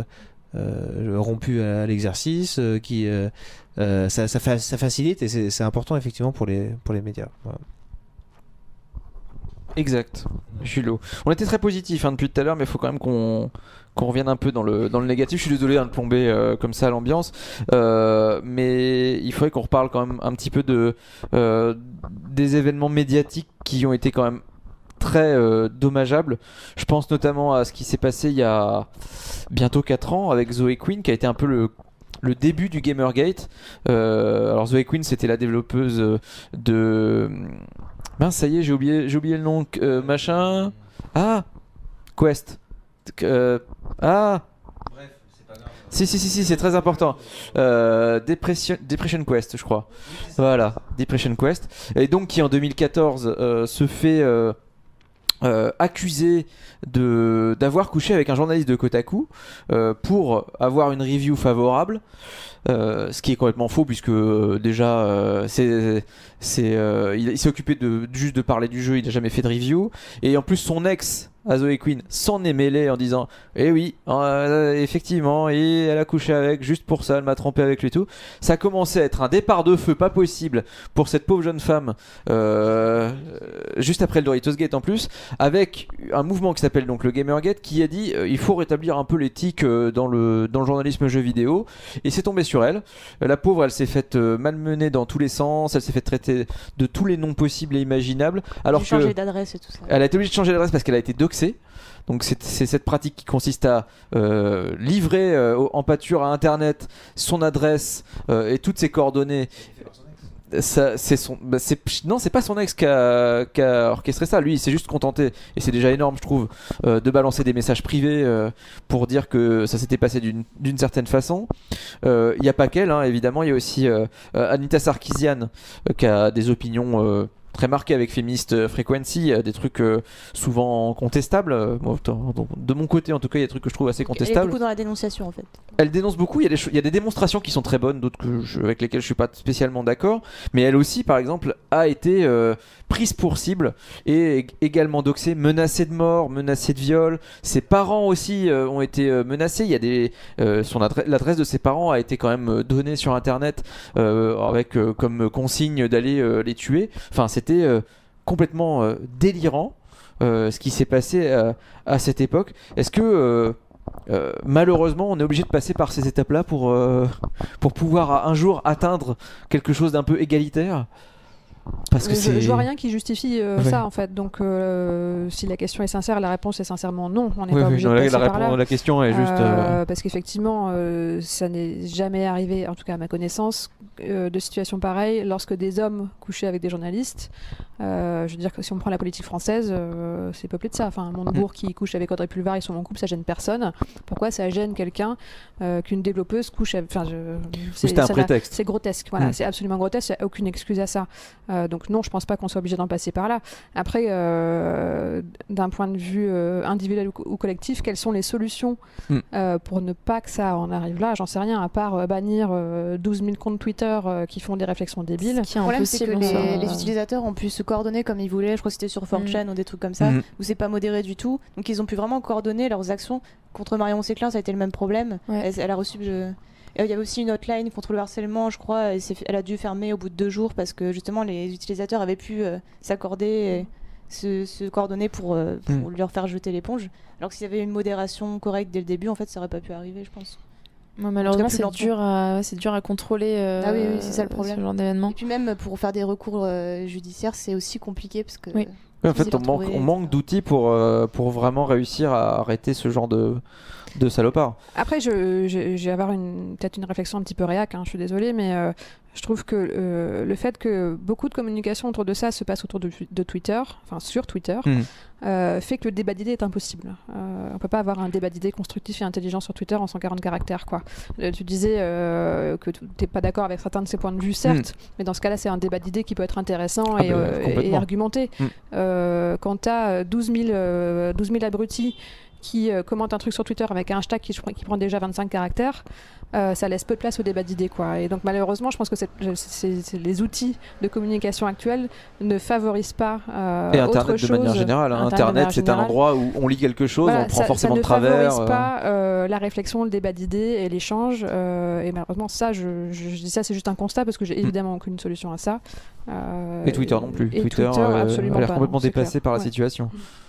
euh, rompus à l'exercice, euh, qui euh, euh, ça, ça, fa- ça facilite et c'est c'est important effectivement pour les pour les médias. Voilà. Exact. Je suis low. On était très positif hein, depuis tout à l'heure, mais il faut quand même qu'on qu'on revienne un peu dans le dans le négatif. Je suis désolé hein, de plomber euh, comme ça l'ambiance, euh, mais il faudrait qu'on reparle quand même un petit peu de euh, des événements médiatiques qui ont été quand même très euh, dommageables. Je pense notamment à ce qui s'est passé il y a bientôt quatre ans avec Zoe Quinn, qui a été un peu le le début du Gamergate. Euh, alors Zoe Quinn, c'était la développeuse euh, de mince, ça y est, j'ai oublié, j'ai oublié le nom. Euh, machin. Ah, Quest. Euh, ah. Bref, c'est pas grave. Si, si, si, si, c'est très important. Euh, Depression, Depression Quest, je crois. Voilà, Depression Quest. Et donc, qui en deux mille quatorze euh, se fait euh, euh, accuser de, d'avoir couché avec un journaliste de Kotaku euh, pour avoir une review favorable. Euh, ce qui est complètement faux puisque euh, déjà euh, c'est, c'est, euh, il, il s'est occupé de, juste de parler du jeu, il n'a jamais fait de review et en plus son ex à Zoe Quinn s'en est mêlé en disant eh oui euh, effectivement et elle a couché avec juste pour ça, elle m'a trompé avec lui et tout. Ça a commencé à être un départ de feu pas possible pour cette pauvre jeune femme euh, juste après le Doritos Gate en plus, avec un mouvement qui s'appelle donc le Gamergate qui a dit euh, il faut rétablir un peu l'éthique euh, dans, le, dans le journalisme jeu vidéo et c'est tombé sur elle. Euh, la pauvre elle s'est faite euh, malmener dans tous les sens, elle s'est fait traiter de tous les noms possibles et imaginables alors J'ai changé que d'adresse et tout ça. elle a été obligée de changer d'adresse parce qu'elle a été doxée. Donc c'est, c'est cette pratique qui consiste à euh, livrer euh, en pâture à internet son adresse euh, et toutes ses coordonnées. Ça, c'est son, bah, c'est, non, c'est pas son ex qui a, qui a orchestré ça. Lui, il s'est juste contenté, et c'est déjà énorme, je trouve, euh, de balancer des messages privés euh, pour dire que ça s'était passé d'une, d'une certaine façon. Il n'y a pas qu'elle, hein, évidemment. Il y a aussi euh, euh, Anita Sarkeesian euh, qui a des opinions. Euh, très marquée avec Feminist Frequency. Il y a des trucs euh, souvent contestables. Euh, bon, de mon côté, en tout cas, il y a des trucs que je trouve assez contestables. Elle est beaucoup dans la dénonciation en fait. Elle dénonce beaucoup. Il y a des, il y a des démonstrations qui sont très bonnes, d'autres que je, avec lesquelles je suis pas spécialement d'accord. Mais elle aussi, par exemple, a été euh, prise pour cible et également doxée, menacée de mort, menacée de viol. Ses parents aussi euh, ont été euh, menacés. Il y a des, euh, son adresse, l'adresse de ses parents a été quand même donnée sur Internet euh, avec euh, comme consigne d'aller euh, les tuer. Enfin, c'était euh, complètement euh, délirant euh, ce qui s'est passé euh, à cette époque. Est-ce que euh, Euh, malheureusement, on est obligé de passer par ces étapes-là pour, euh, pour pouvoir un jour atteindre quelque chose d'un peu égalitaire? Parce que je, c'est... je vois rien qui justifie euh, Ouais. ça en fait. Donc euh, si la question est sincère, la réponse est sincèrement non. On n'est Oui, pas oui, obligé non, de la, passer la, par réponse- là. la question est juste. euh, Euh, parce qu'effectivement, euh, ça n'est jamais arrivé, en tout cas à ma connaissance, euh, de situation pareille lorsque des hommes couchaient avec des journalistes. Euh, je veux dire que si on prend la politique française, euh, c'est peuplé de ça. Enfin, Montebourg qui couche avec Audrey Pulvar, ils sont en couple, ça gêne personne. Pourquoi ça gêne quelqu'un euh, qu'une développeuse couche avec... Enfin, je... c'est, C'était un ça n'a- prétexte. c'est grotesque, voilà, Mm. c'est absolument grotesque, il n'y a aucune excuse à ça. Euh, donc non, je pense pas qu'on soit obligé d'en passer par là. Après, euh, d'un point de vue euh, individuel ou, co- ou collectif, quelles sont les solutions Mm. euh, pour ne pas que ça en arrive là? J'en sais rien, à part euh, bannir euh, douze mille comptes Twitter euh, qui font des réflexions débiles. Ce qui est Le problème, c'est que impossible. les, ça. les utilisateurs ont pu se coordonner comme ils voulaient. Je crois que c'était sur four chan ou des trucs comme ça, Mhm. où c'est pas modéré du tout. Donc ils ont pu vraiment coordonner leurs actions. Contre Marion Séclin, ça a été le même problème. Ouais. Elle, elle a reçu. je- Et Il y avait aussi une hotline contre le harcèlement, je crois. Et c'est- elle a dû fermer au bout de deux jours parce que justement les utilisateurs avaient pu euh, s'accorder, et se, se coordonner pour, euh, pour leur faire jeter l'éponge. Alors que s'il y avait une modération correcte dès le début, en fait, ça aurait pas pu arriver, je pense. Ouais, malheureusement, plus c'est lentement. dur, à, c'est dur à contrôler euh, Ah oui, oui, c'est ça le problème. ce genre d'événement. Et puis même pour faire des recours euh, judiciaires, c'est aussi compliqué parce que. Oui. Ouais, en fait, difficile on à manque, retrouver, on manque et cetera. d'outils pour, euh, pour vraiment réussir à arrêter ce genre de, de salopard. Après, je, je, je vais avoir une, peut-être une réflexion un petit peu réac, hein, je suis désolée, mais euh, je trouve que euh, le fait que beaucoup de communication autour de ça se passe autour de, de Twitter, enfin sur Twitter, Mhm. euh, fait que le débat d'idées est impossible. Euh, on peut pas avoir un débat d'idées constructif et intelligent sur Twitter en cent quarante caractères, quoi. Euh, tu disais euh, que tu n'es pas d'accord avec certains de ces points de vue, certes, mais dans ce cas-là, c'est un débat d'idées qui peut être intéressant Ah et, bah, euh, et complètement. argumenté. Mm. Euh, quand tu as douze mille abrutis qui euh, commentent un truc sur Twitter avec un hashtag qui, qui prend déjà vingt-cinq caractères, euh, ça laisse peu de place au débat d'idées, quoi. Et donc malheureusement, je pense que c'est, c'est, c'est les outils de communication actuels ne favorisent pas euh, Et autre Internet chose. de manière générale. hein. Internet de Internet, manière c'est un générale. endroit où on lit quelque chose, Voilà, on prend ça, forcément ça ne de travers. favorise euh, pas euh, la réflexion, le débat d'idées et l'échange. euh, et malheureusement, ça, je, je, je dis ça, c'est juste un constat parce que j'ai évidemment aucune solution à ça. Euh, Et Twitter non plus. et Twitter, euh, absolument a l'air pas, complètement non, c'est dépassé clair. par la Ouais. situation.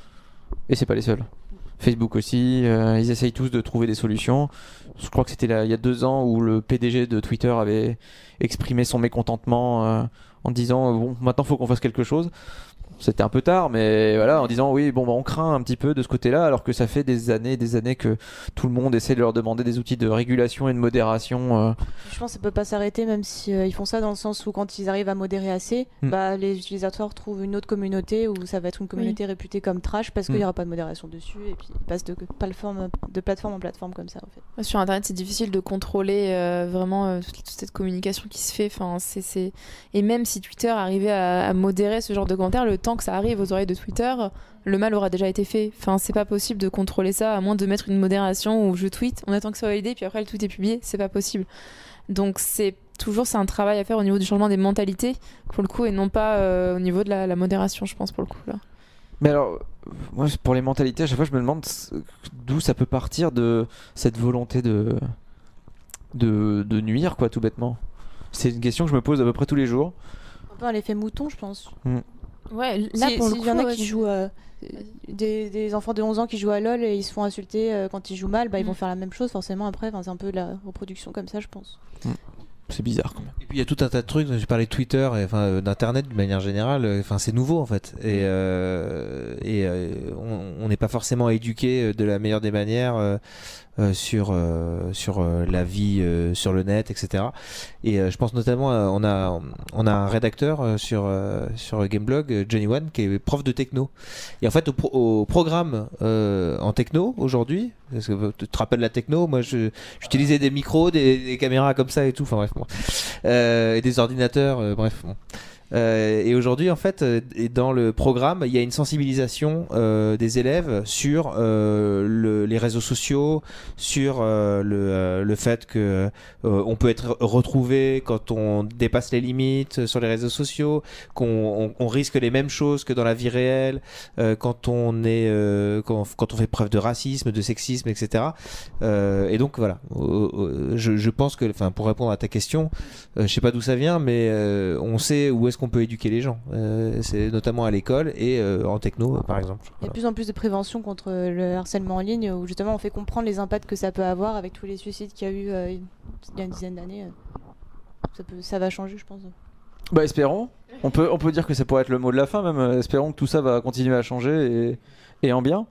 Et c'est pas les seuls. Facebook aussi, euh, ils essayent tous de trouver des solutions. Je crois que c'était là, il y a deux ans où le P D G de Twitter avait exprimé son mécontentement euh, en disant euh, bon, maintenant il faut qu'on fasse quelque chose. C'était un peu tard, mais voilà, en disant oui, bon, bah, on craint un petit peu de ce côté-là, alors que ça fait des années et des années que tout le monde essaie de leur demander des outils de régulation et de modération. euh. Je pense que ça peut pas s'arrêter, même si euh, ils font ça dans le sens où quand ils arrivent à modérer assez, Mm. bah, les utilisateurs trouvent une autre communauté où ça va être une communauté réputée comme trash parce qu'il Mm. y aura pas de modération dessus et puis ils passent de plateforme, de plateforme en plateforme comme ça en fait. Sur Internet, c'est difficile de contrôler euh, vraiment euh, toute, toute cette communication qui se fait. Enfin, c'est, c'est... Et même si Twitter arrivait à, à modérer ce genre de commentaires, le temps que ça arrive aux oreilles de Twitter, le mal aura déjà été fait. Enfin, c'est pas possible de contrôler ça à moins de mettre une modération où je tweete, on attend que ça soit validé, puis après le tweet est publié. C'est pas possible. Donc c'est toujours c'est un travail à faire au niveau du changement des mentalités pour le coup et non pas euh, au niveau de la, la modération, je pense, pour le coup là. Mais alors, euh, moi, pour les mentalités, à chaque fois, je me demande s- d'où ça peut partir de cette volonté de, de, de nuire, quoi, tout bêtement. C'est une question que je me pose à peu près tous les jours. Un peu à l'effet mouton, je pense. Ouais, là Si- pour s'il le coup, y en a ouais, qui c'est- jouent euh, des, des enfants de onze ans qui jouent à LoL et ils se font insulter euh, quand ils jouent mal, bah, ils Mm. vont faire la même chose forcément après. Enfin, c'est un peu de la reproduction comme ça, je pense. C'est bizarre quand même. Et puis il y a tout un tas de trucs. J'ai parlé de Twitter, et, enfin euh, d'internet d'une manière générale. euh, Enfin c'est nouveau en fait, et, euh, et euh, on on n'est pas forcément éduqué de la meilleure des manières euh, euh, sur euh, sur euh, la vie euh, sur le net, et cetera. Et euh, je pense notamment, à- on a on a un rédacteur euh, sur euh, sur Gameblog, euh, Johnny One, qui est prof de techno. Et en fait au, pro- au programme euh, en techno aujourd'hui, parce que tu te rappelles la techno, moi je j'utilisais des micros, des, des caméras comme ça et tout. Enfin bref. Bon. Euh, et des ordinateurs, euh, bref. Bon. Euh, et aujourd'hui, en fait, euh, et dans le programme, il y a une sensibilisation euh, des élèves sur euh, le, les réseaux sociaux, sur euh, le, euh, le fait que euh, on peut être retrouvé quand on dépasse les limites sur les réseaux sociaux, qu'on on, on risque les mêmes choses que dans la vie réelle, euh, quand on est, euh, quand, quand on fait preuve de racisme, de sexisme, et cetera. Euh, et donc voilà, euh, euh, je, je pense que, enfin, pour répondre à ta question, euh, je sais pas d'où ça vient, mais euh, on sait où est-ce qu'on peut éduquer les gens. Euh, c'est notamment à l'école et euh, en techno, par exemple. Il y a Voilà. de plus en plus de prévention contre le harcèlement en ligne, où justement on fait comprendre les impacts que ça peut avoir avec tous les suicides qu'il y a eu euh, il y a une dizaine d'années. Ça, peut, ça va changer, je pense. Bah espérons. On peut, on peut dire que ça pourrait être le mot de la fin même. Espérons que tout ça va continuer à changer et, et en bien.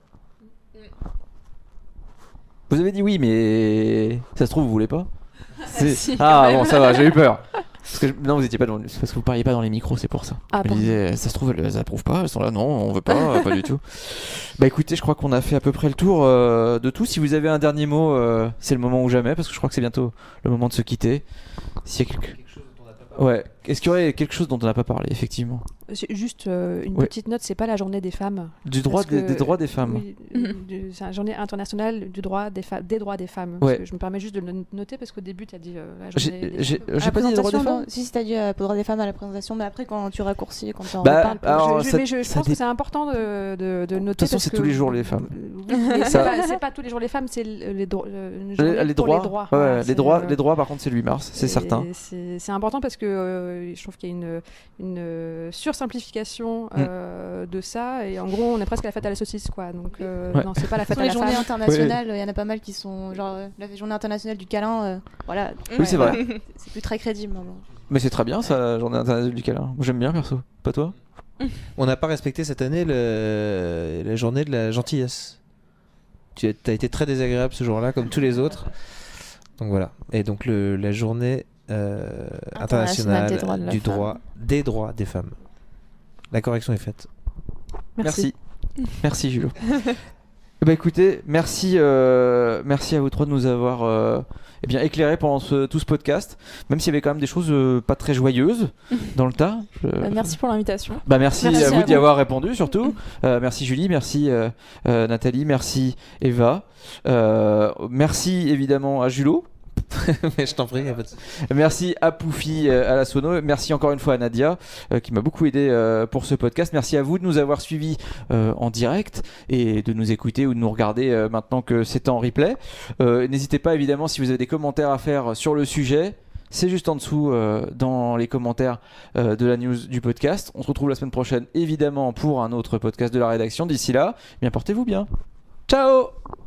Vous avez dit oui, mais ça se trouve vous voulez pas. C'est- Si, ah quand bon, même. ça va, j'ai eu peur. Parce que je- Non, vous étiez pas dans. C'est parce que vous parliez pas dans les micros, c'est pour ça. Ah, Je me pardon. disais, ça se trouve elles approuvent pas, elles sont là, non, on veut pas, pas du tout. Bah écoutez, je crois qu'on a fait à peu près le tour euh, de tout. Si vous avez un dernier mot, euh, c'est le moment ou jamais, parce que je crois que c'est bientôt le moment de se quitter. S'il y a quelque... Ouais. Est-ce qu'il y aurait quelque chose dont on n'a pas parlé, effectivement? C'est juste euh, une Ouais. petite note, c'est pas la journée des femmes. Du droit Parce des, que- des droits des femmes. Oui, euh, du- c'est la journée internationale du droit des, fa- des droits des femmes. Parce Ouais. que je me permets juste de le noter parce qu'au début, tu as dit euh, la J'ai journée des j'ai- femmes. j'ai À la pas dit les droits des présentation, femmes. non. Si, si, t'as dit euh, droit des femmes à la présentation, mais après quand tu raccourcis, quand tu en Bah, reparles. alors, je, je- ça- mais je, je ça pense dé- que c'est important de, de, de le noter. De toute façon, parce c'est que- tous les jours, les femmes. Oui, mais c'est Ça- pas, c'est pas tous les jours les femmes, c'est le- les, dro- le- une Les, journée les pour droits, les droits. ouais, Voilà, les c'est, droits, euh, les droits, par contre, c'est le huit mars, c'est et certain. C'est, c'est important parce que euh, je trouve qu'il y a une, une euh, sursimplification euh, de ça et en gros on est presque à la fête à la saucisse quoi. Donc euh, Ouais. non, c'est pas la fête Sur à les la journées femme. internationales, il y en a pas mal qui sont genre euh, la journée internationale du câlin, euh, voilà. Oui, c'est vrai. C'est plus très crédible maintenant. Mais c'est très bien, ça, la journée internationale du câlin. Moi, j'aime bien, perso. Pas toi? On n'a pas respecté cette année le- la journée de la gentillesse. Tu as été très désagréable ce jour-là, comme tous les autres. Donc voilà. Et donc le, la journée euh, Internationale internationale des droits de la du femme. droit des droits des femmes. La correction est faite. Merci. Merci, Jules. Bah écoutez, merci, euh, merci à vous trois de nous avoir euh, eh bien, éclairés pendant ce- tout ce podcast, même s'il y avait quand même des choses euh, pas très joyeuses dans le tas. Je- Euh, merci pour l'invitation. Bah merci, Merci à à vous d'y vous. avoir répondu surtout. Euh, merci Julie, merci euh, euh, Nathalie, merci Eva. Euh, merci évidemment à Julot. Mais je t'en prie. y a pas de- Merci à Poufi, euh, à la Sono. Merci encore une fois à Nadia euh, qui m'a beaucoup aidé euh, pour ce podcast. Merci à vous de nous avoir suivis euh, en direct et de nous écouter ou de nous regarder euh, maintenant que c'est en replay. Euh, N'hésitez pas évidemment si vous avez des commentaires à faire sur le sujet. C'est juste en dessous euh, dans les commentaires euh, de la news du podcast. On se retrouve la semaine prochaine évidemment pour un autre podcast de la rédaction. D'ici là, eh bien portez-vous bien. Ciao!